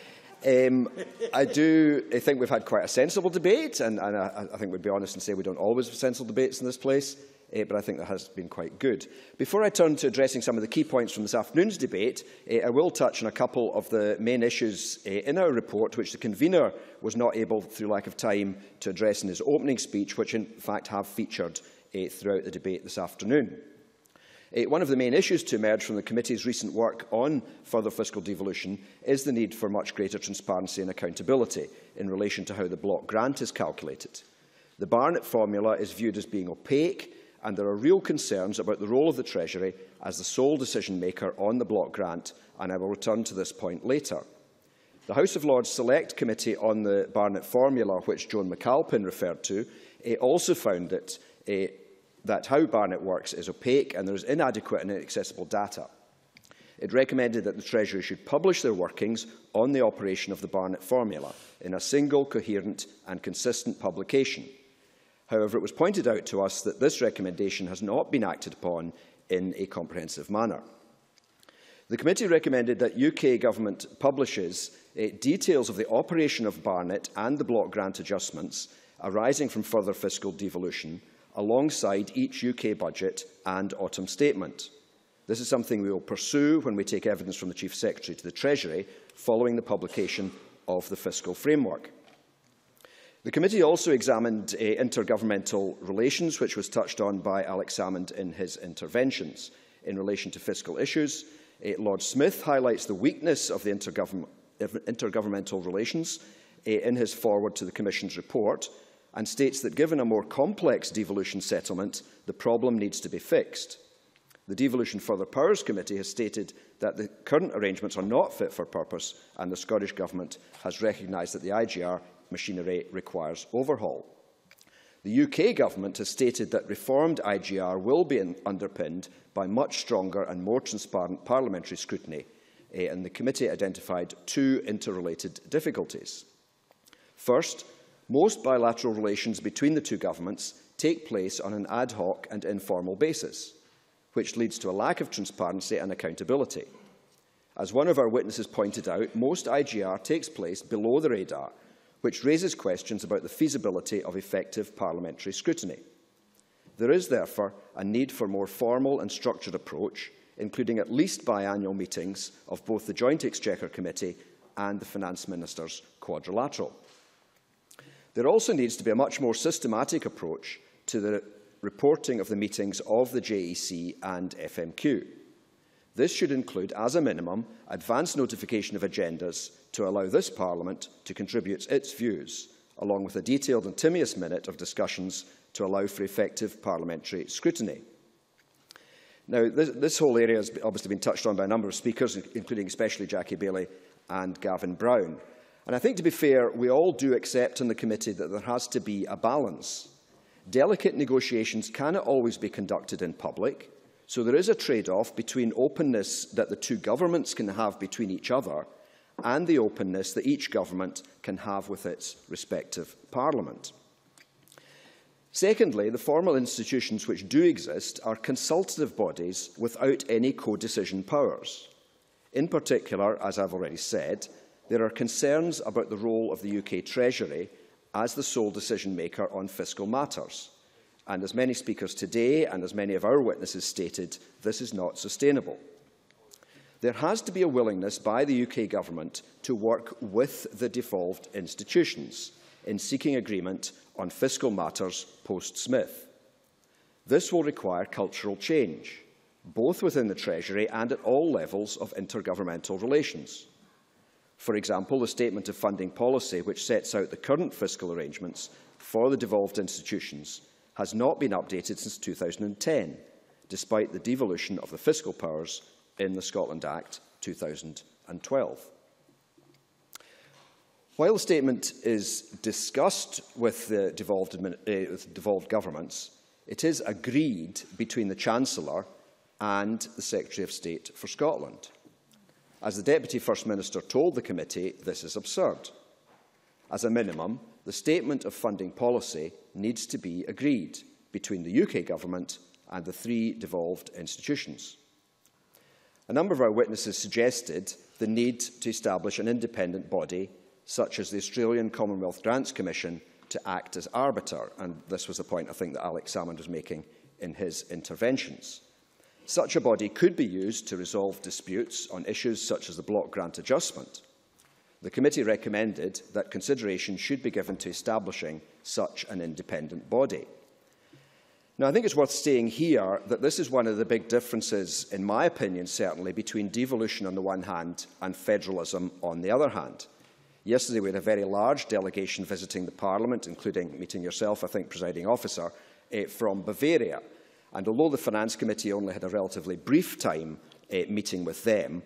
Um, I do I think we've had quite a sensible debate, and, and I, I think we'd be honest and say we don't always have sensible debates in this place, uh, but I think that has been quite good. Before I turn to addressing some of the key points from this afternoon's debate, uh, I will touch on a couple of the main issues uh, in our report, which the convener was not able, through lack of time, to address in his opening speech, which in fact have featured Uh, throughout the debate this afternoon. Uh, one of the main issues to emerge from the committee's recent work on further fiscal devolution is the need for much greater transparency and accountability in relation to how the block grant is calculated. The Barnett formula is viewed as being opaque, and there are real concerns about the role of the Treasury as the sole decision maker on the block grant, and I will return to this point later. The House of Lords Select Committee on the Barnett Formula, which Joan McAlpin referred to, uh, also found that, uh, that how Barnett works is opaque and there is inadequate and inaccessible data. It recommended that the Treasury should publish their workings on the operation of the Barnett Formula in a single, coherent and consistent publication. However, it was pointed out to us that this recommendation has not been acted upon in a comprehensive manner. The committee recommended that U K Government publishes uh, details of the operation of Barnett and the block grant adjustments arising from further fiscal devolution alongside each U K budget and autumn statement. This is something we will pursue when we take evidence from the Chief Secretary to the Treasury following the publication of the fiscal framework. The committee also examined uh, intergovernmental relations, which was touched on by Alex Salmond in his interventions. In relation to fiscal issues, uh, Lord Smith highlights the weakness of the intergovern intergovernmental relations uh, in his foreword to the Commission's report and states that given a more complex devolution settlement, the problem needs to be fixed. The Devolution Further Powers Committee has stated that the current arrangements are not fit for purpose, and the Scottish Government has recognised that the I G R machinery requires overhaul. The U K Government has stated that reformed I G R will be in, underpinned by much stronger and more transparent parliamentary scrutiny, eh, and the committee identified two interrelated difficulties. First, most bilateral relations between the two governments take place on an ad hoc and informal basis, which leads to a lack of transparency and accountability. As one of our witnesses pointed out, most I G R takes place below the radar, which raises questions about the feasibility of effective parliamentary scrutiny. There is, therefore, a need for a more formal and structured approach, including at least biannual meetings of both the Joint Exchequer Committee and the Finance Ministers' Quadrilateral. There also needs to be a much more systematic approach to the reporting of the meetings of the J E C and F M Q. This should include, as a minimum, advance notification of agendas to allow this Parliament to contribute its views, along with a detailed and timious minute of discussions to allow for effective parliamentary scrutiny. Now, this, this whole area has obviously been touched on by a number of speakers, including especially Jackie Baillie and Gavin Brown. And I think, to be fair, we all do accept in the committee that there has to be a balance. Delicate negotiations cannot always be conducted in public, so there is a trade-off between openness that the two governments can have between each other and the openness that each government can have with its respective parliament. Secondly, the formal institutions which do exist are consultative bodies without any co-decision powers. In particular, as I've already said, there are concerns about the role of the U K Treasury as the sole decision-maker on fiscal matters. And as many speakers today and as many of our witnesses stated, this is not sustainable. There has to be a willingness by the U K Government to work with the devolved institutions in seeking agreement on fiscal matters post-Smith. This will require cultural change, both within the Treasury and at all levels of intergovernmental relations. For example, the Statement of Funding Policy, which sets out the current fiscal arrangements for the devolved institutions, has not been updated since two thousand ten, despite the devolution of the fiscal powers in the Scotland Act two thousand twelve. While the statement is discussed with the devolved, uh, with devolved governments, it is agreed between the Chancellor and the Secretary of State for Scotland. As the Deputy First Minister told the committee, this is absurd. As a minimum, the Statement of Funding Policy needs to be agreed between the U K Government and the three devolved institutions. A number of our witnesses suggested the need to establish an independent body, such as the Australian Commonwealth Grants Commission, to act as arbiter, and this was the point I think that Alex Salmond was making in his interventions. Such a body could be used to resolve disputes on issues such as the block grant adjustment. The committee recommended that consideration should be given to establishing such an independent body. Now, I think it's worth saying here that this is one of the big differences, in my opinion certainly, between devolution on the one hand and federalism on the other hand. Yesterday we had a very large delegation visiting the Parliament, including meeting yourself, I think, presiding officer, eh, from Bavaria. And although the Finance Committee only had a relatively brief time uh, meeting with them,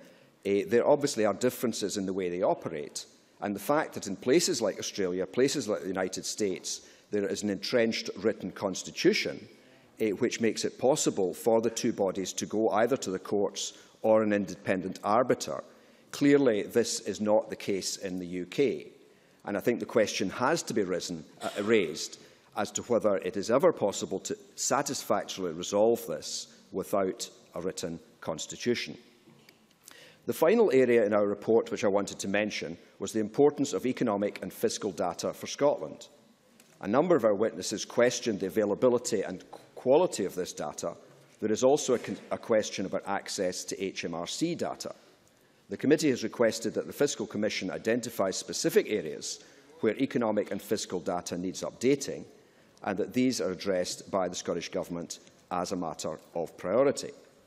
Uh, there obviously are differences in the way they operate, and the fact that in places like Australia, places like the United States, there is an entrenched written constitution uh, which makes it possible for the two bodies to go either to the courts or an independent arbiter. Clearly, this is not the case in the U K, and I think the question has to be risen, uh, raised as to whether it is ever possible to satisfactorily resolve this without a written constitution. The final area in our report which I wanted to mention was the importance of economic and fiscal data for Scotland. A number of our witnesses questioned the availability and quality of this data. There is also a, a question about access to H M R C data. The committee has requested that the Fiscal Commission identify specific areas where economic and fiscal data needs updating, and that these are addressed by the Scottish Government as a matter of priority.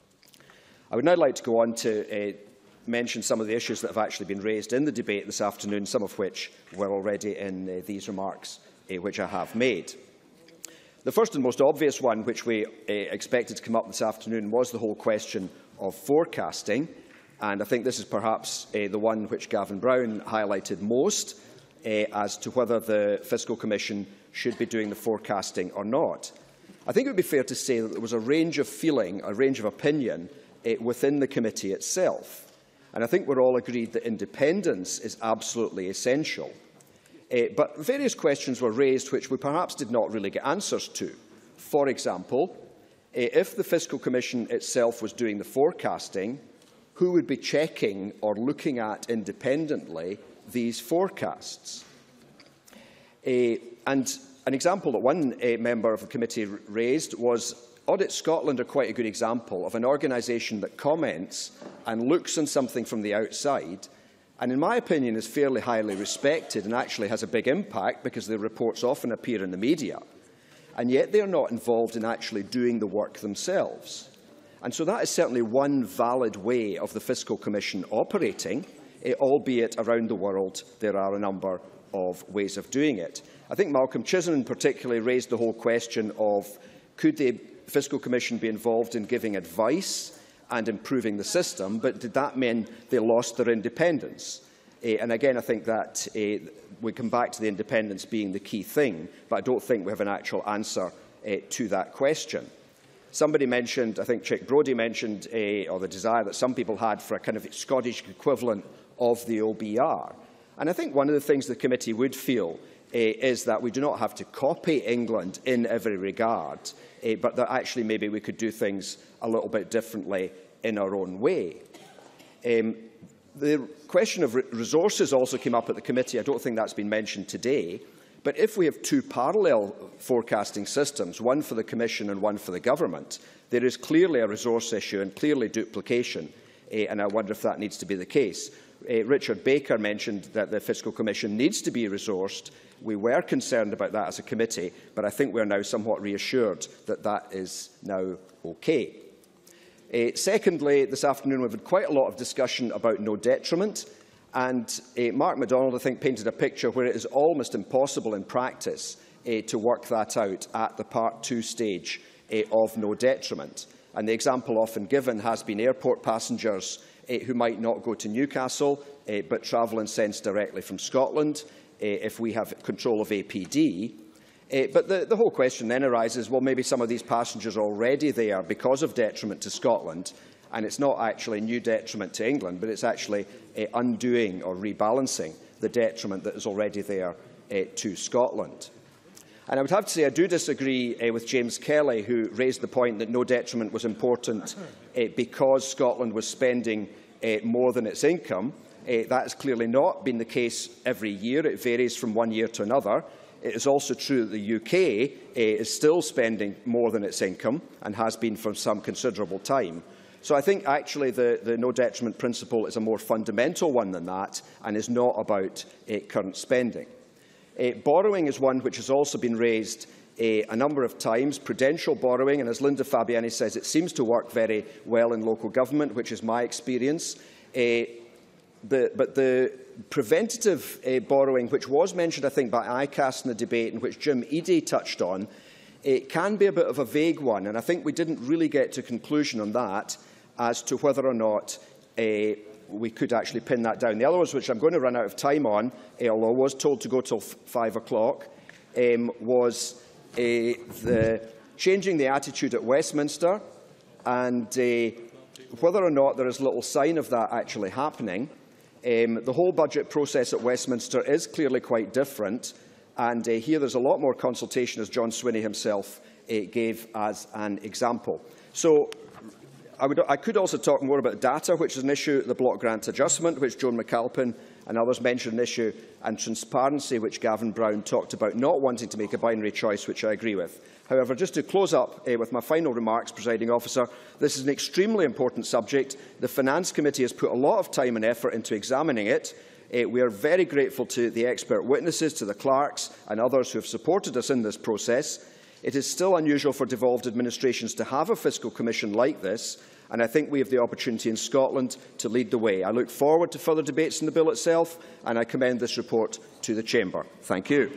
I would now like to go on to uh, mention some of the issues that have actually been raised in the debate this afternoon, some of which were already in uh, these remarks uh, which I have made. The first and most obvious one, which we uh, expected to come up this afternoon, was the whole question of forecasting, and I think this is perhaps uh, the one which Gavin Brown highlighted most uh, as to whether the Fiscal Commission should be doing the forecasting or not. I think it would be fair to say that there was a range of feeling, a range of opinion uh, within the committee itself. And I think we're all agreed that independence is absolutely essential. Uh, but various questions were raised which we perhaps did not really get answers to. For example, uh, if the Fiscal Commission itself was doing the forecasting, who would be checking or looking at independently these forecasts? Uh, and an example that one uh, member of the committee raised was Audit Scotland are quite a good example of an organisation that comments and looks on something from the outside, and in my opinion is fairly highly respected and actually has a big impact because their reports often appear in the media, and yet they are not involved in actually doing the work themselves. And so that is certainly one valid way of the Fiscal Commission operating, eh, albeit around the world there are a number of ways of doing it. I think Malcolm Chisholm particularly raised the whole question of could the Fiscal Commission be involved in giving advice and improving the system, but did that mean they lost their independence? Uh, and again, I think that uh, we come back to the independence being the key thing, but I don't think we have an actual answer uh, to that question. Somebody mentioned, I think Chick Brodie mentioned, uh, or the desire that some people had for a kind of Scottish equivalent of the O B R. And I think one of the things the committee would feel uh, is that we do not have to copy England in every regard, uh, but that actually maybe we could do things a little bit differently in our own way. Um, the question of re resources also came up at the committee. I don't think that's been mentioned today. But if we have two parallel forecasting systems, one for the Commission and one for the Government, there is clearly a resource issue and clearly duplication, uh, and I wonder if that needs to be the case. Uh, Richard Baker mentioned that the Fiscal Commission needs to be resourced. We were concerned about that as a committee, but I think we are now somewhat reassured that that is now okay. Uh, secondly, this afternoon we've had quite a lot of discussion about no detriment. And uh, Mark MacDonald, I think, painted a picture where it is almost impossible in practice uh, to work that out at the Part two stage uh, of no detriment. And the example often given has been airport passengers uh, who might not go to Newcastle uh, but travel in sense directly from Scotland uh, if we have control of A P D. Uh, but the, the whole question then arises, well, maybe some of these passengers are already there because of detriment to Scotland, and it's not actually new detriment to England, but it's actually uh, undoing or rebalancing the detriment that is already there uh, to Scotland. And I would have to say I do disagree uh, with James Kelly, who raised the point that no detriment was important uh, because Scotland was spending uh, more than its income. Uh, that has clearly not been the case every year. It varies from one year to another. It is also true that the U K uh, is still spending more than its income and has been for some considerable time. So I think actually the, the no detriment principle is a more fundamental one than that and is not about uh, current spending. Uh, borrowing is one which has also been raised uh, a number of times, prudential borrowing, and as Linda Fabiani says, it seems to work very well in local government, which is my experience. Uh, the, but the preventative uh, borrowing, which was mentioned, I think, by I C A S in the debate and which Jim Eadie touched on, it can be a bit of a vague one, and I think we didn't really get to a conclusion on that as to whether or not uh, we could actually pin that down. The other ones, which I'm going to run out of time on, uh, although I was told to go till five o'clock, um, was uh, the changing the attitude at Westminster, and uh, whether or not there is little sign of that actually happening. Um, the whole budget process at Westminster is clearly quite different, and uh, here there's a lot more consultation, as John Swinney himself uh, gave as an example. So I, would, I could also talk more about data, which is an issue, the block grant adjustment, which Joan McAlpin and others mentioned an issue, and transparency, which Gavin Brown talked about, not wanting to make a binary choice, which I agree with. However, just to close up uh, with my final remarks, Presiding Officer, this is an extremely important subject. The Finance Committee has put a lot of time and effort into examining it. Uh, we are very grateful to the expert witnesses, to the clerks and others who have supported us in this process. It is still unusual for devolved administrations to have a fiscal commission like this, and I think we have the opportunity in Scotland to lead the way. I look forward to further debates on the bill itself, and I commend this report to the Chamber. Thank you.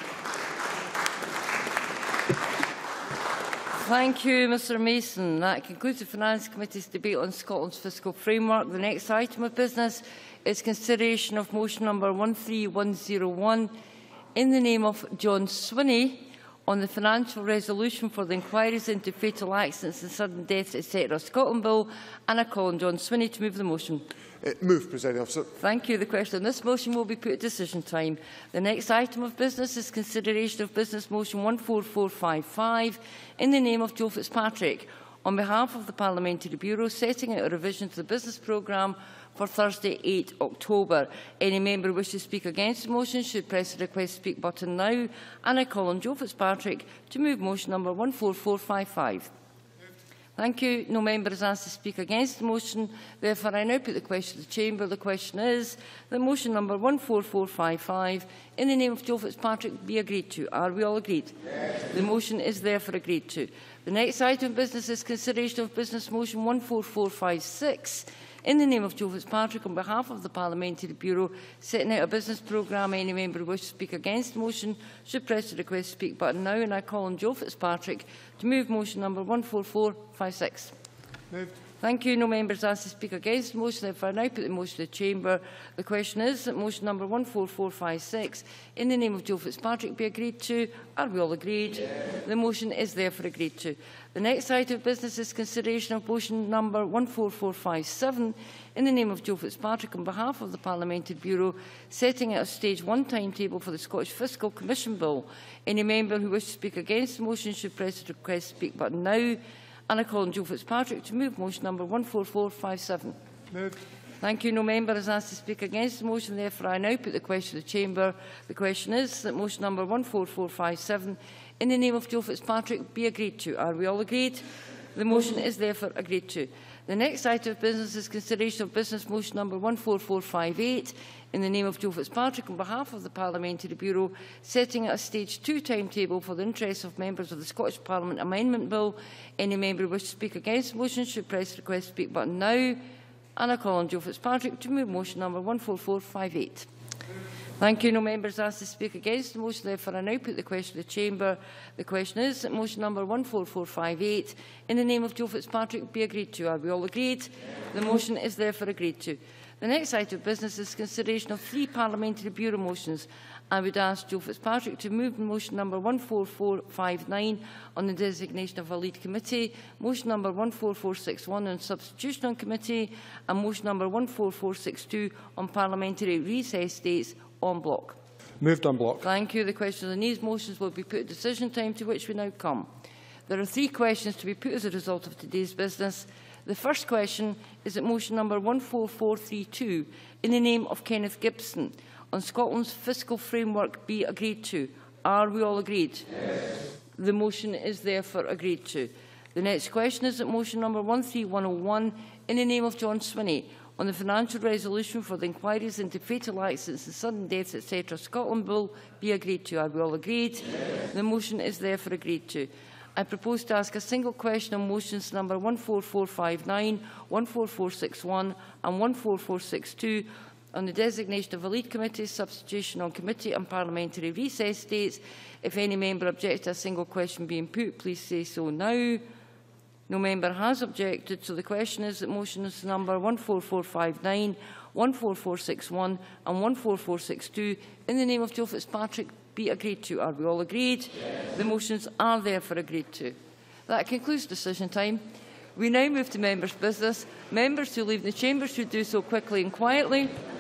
Thank you, Mr Mason. That concludes the Finance Committee's debate on Scotland's fiscal framework. The next item of business is consideration of motion number one three one zero one in the name of John Swinney on the financial resolution for the inquiries into fatal accidents and sudden deaths, et cetera Scotland Bill, and I call on John Swinney to move the motion. Uh, move, Presiding Officer. Thank you. The question on this motion will be put at decision time. The next item of business is consideration of business motion one four four five five in the name of Joe Fitzpatrick on behalf of the Parliamentary Bureau setting out a revision to the business programme for Thursday, the eighth of October. Any member who wishes to speak against the motion should press the request to speak button now, and I call on Joe Fitzpatrick to move motion number one four four five five. Thank you. No member is asked to speak against the motion. Therefore, I now put the question to the Chamber. The question is that motion number one four four five five, in the name of Joe Fitzpatrick, be agreed to. Are we all agreed? Yes. The motion is therefore agreed to. The next item of business is consideration of business motion one four four five six, in the name of Joe Fitzpatrick, on behalf of the Parliamentary Bureau, setting out a business programme. Any member who wishes to speak against the motion should press the request to speak button now, and I call on Joe Fitzpatrick to move motion number one four four five six. Moved. Thank you. No members asked to speak against the motion. Therefore, I now put the motion to the Chamber. The question is that motion number one four four five six, in the name of Joe Fitzpatrick, be agreed to. Are we all agreed? Yes. The motion is therefore agreed to. The next item of business is consideration of motion number one four four five seven, in the name of Joe Fitzpatrick, on behalf of the Parliamentary Bureau, setting out a stage one timetable for the Scottish Fiscal Commission Bill. Any member who wishes to speak against the motion should press the request to speak button now, and I call on Joe Fitzpatrick to move motion number one four four five seven. Moved. Thank you. No member is asked to speak against the motion. Therefore, I now put the question to the Chamber. The question is that motion number one four four five seven, in the name of Joe Fitzpatrick, be agreed to. Are we all agreed? The motion is therefore agreed to. The next item of business is consideration of business motion number one four four five eight, in the name of Joe Fitzpatrick, on behalf of the Parliamentary Bureau, setting out a stage two timetable for the interests of members of the Scottish Parliament Amendment Bill. Any member who wishes to speak against the motion should press the request to speak button now, and I call on Joe Fitzpatrick to move motion number one four four five eight. Thank you. No members asked to speak against the motion. Therefore, I now put the question to the Chamber. The question is that motion number one four four five eight, in the name of Joe Fitzpatrick, be agreed to. Are we all agreed? Yes. The motion is therefore agreed to. The next item of business is consideration of three Parliamentary Bureau motions. I would ask Joe Fitzpatrick to move motion number one four four five nine on the designation of a lead committee, motion number one four four six one on substitution on committee, and motion number one four four six two on parliamentary recess dates en bloc. Moved en bloc. Thank you. The question on these motions will be put at decision time, to which we now come. There are three questions to be put as a result of today's business. The first question is that motion number one four four three two, in the name of Kenneth Gibson, on Scotland's fiscal framework, be agreed to. Are we all agreed? Yes. The motion is therefore agreed to. The next question is that motion number one three one zero one, in the name of John Swinney, on the financial resolution for the inquiries into fatal accidents and sudden deaths, et cetera Scotland Bill, be agreed to. Are we all agreed? Yes. The motion is therefore agreed to. I propose to ask a single question on motions number one four four five nine, one four four six one and one four four six two on the designation of a lead committee, substitution on committee and parliamentary recess dates. If any member objects to a single question being put, please say so now. No member has objected, so the question is that motions number one four four five nine, one four four six one and one four four six two in the name of Joe Fitzpatrick be agreed to. Are we all agreed? Yes. The motions are therefore agreed to. That concludes decision time. We now move to members' business. Members who leave the chamber should do so quickly and quietly.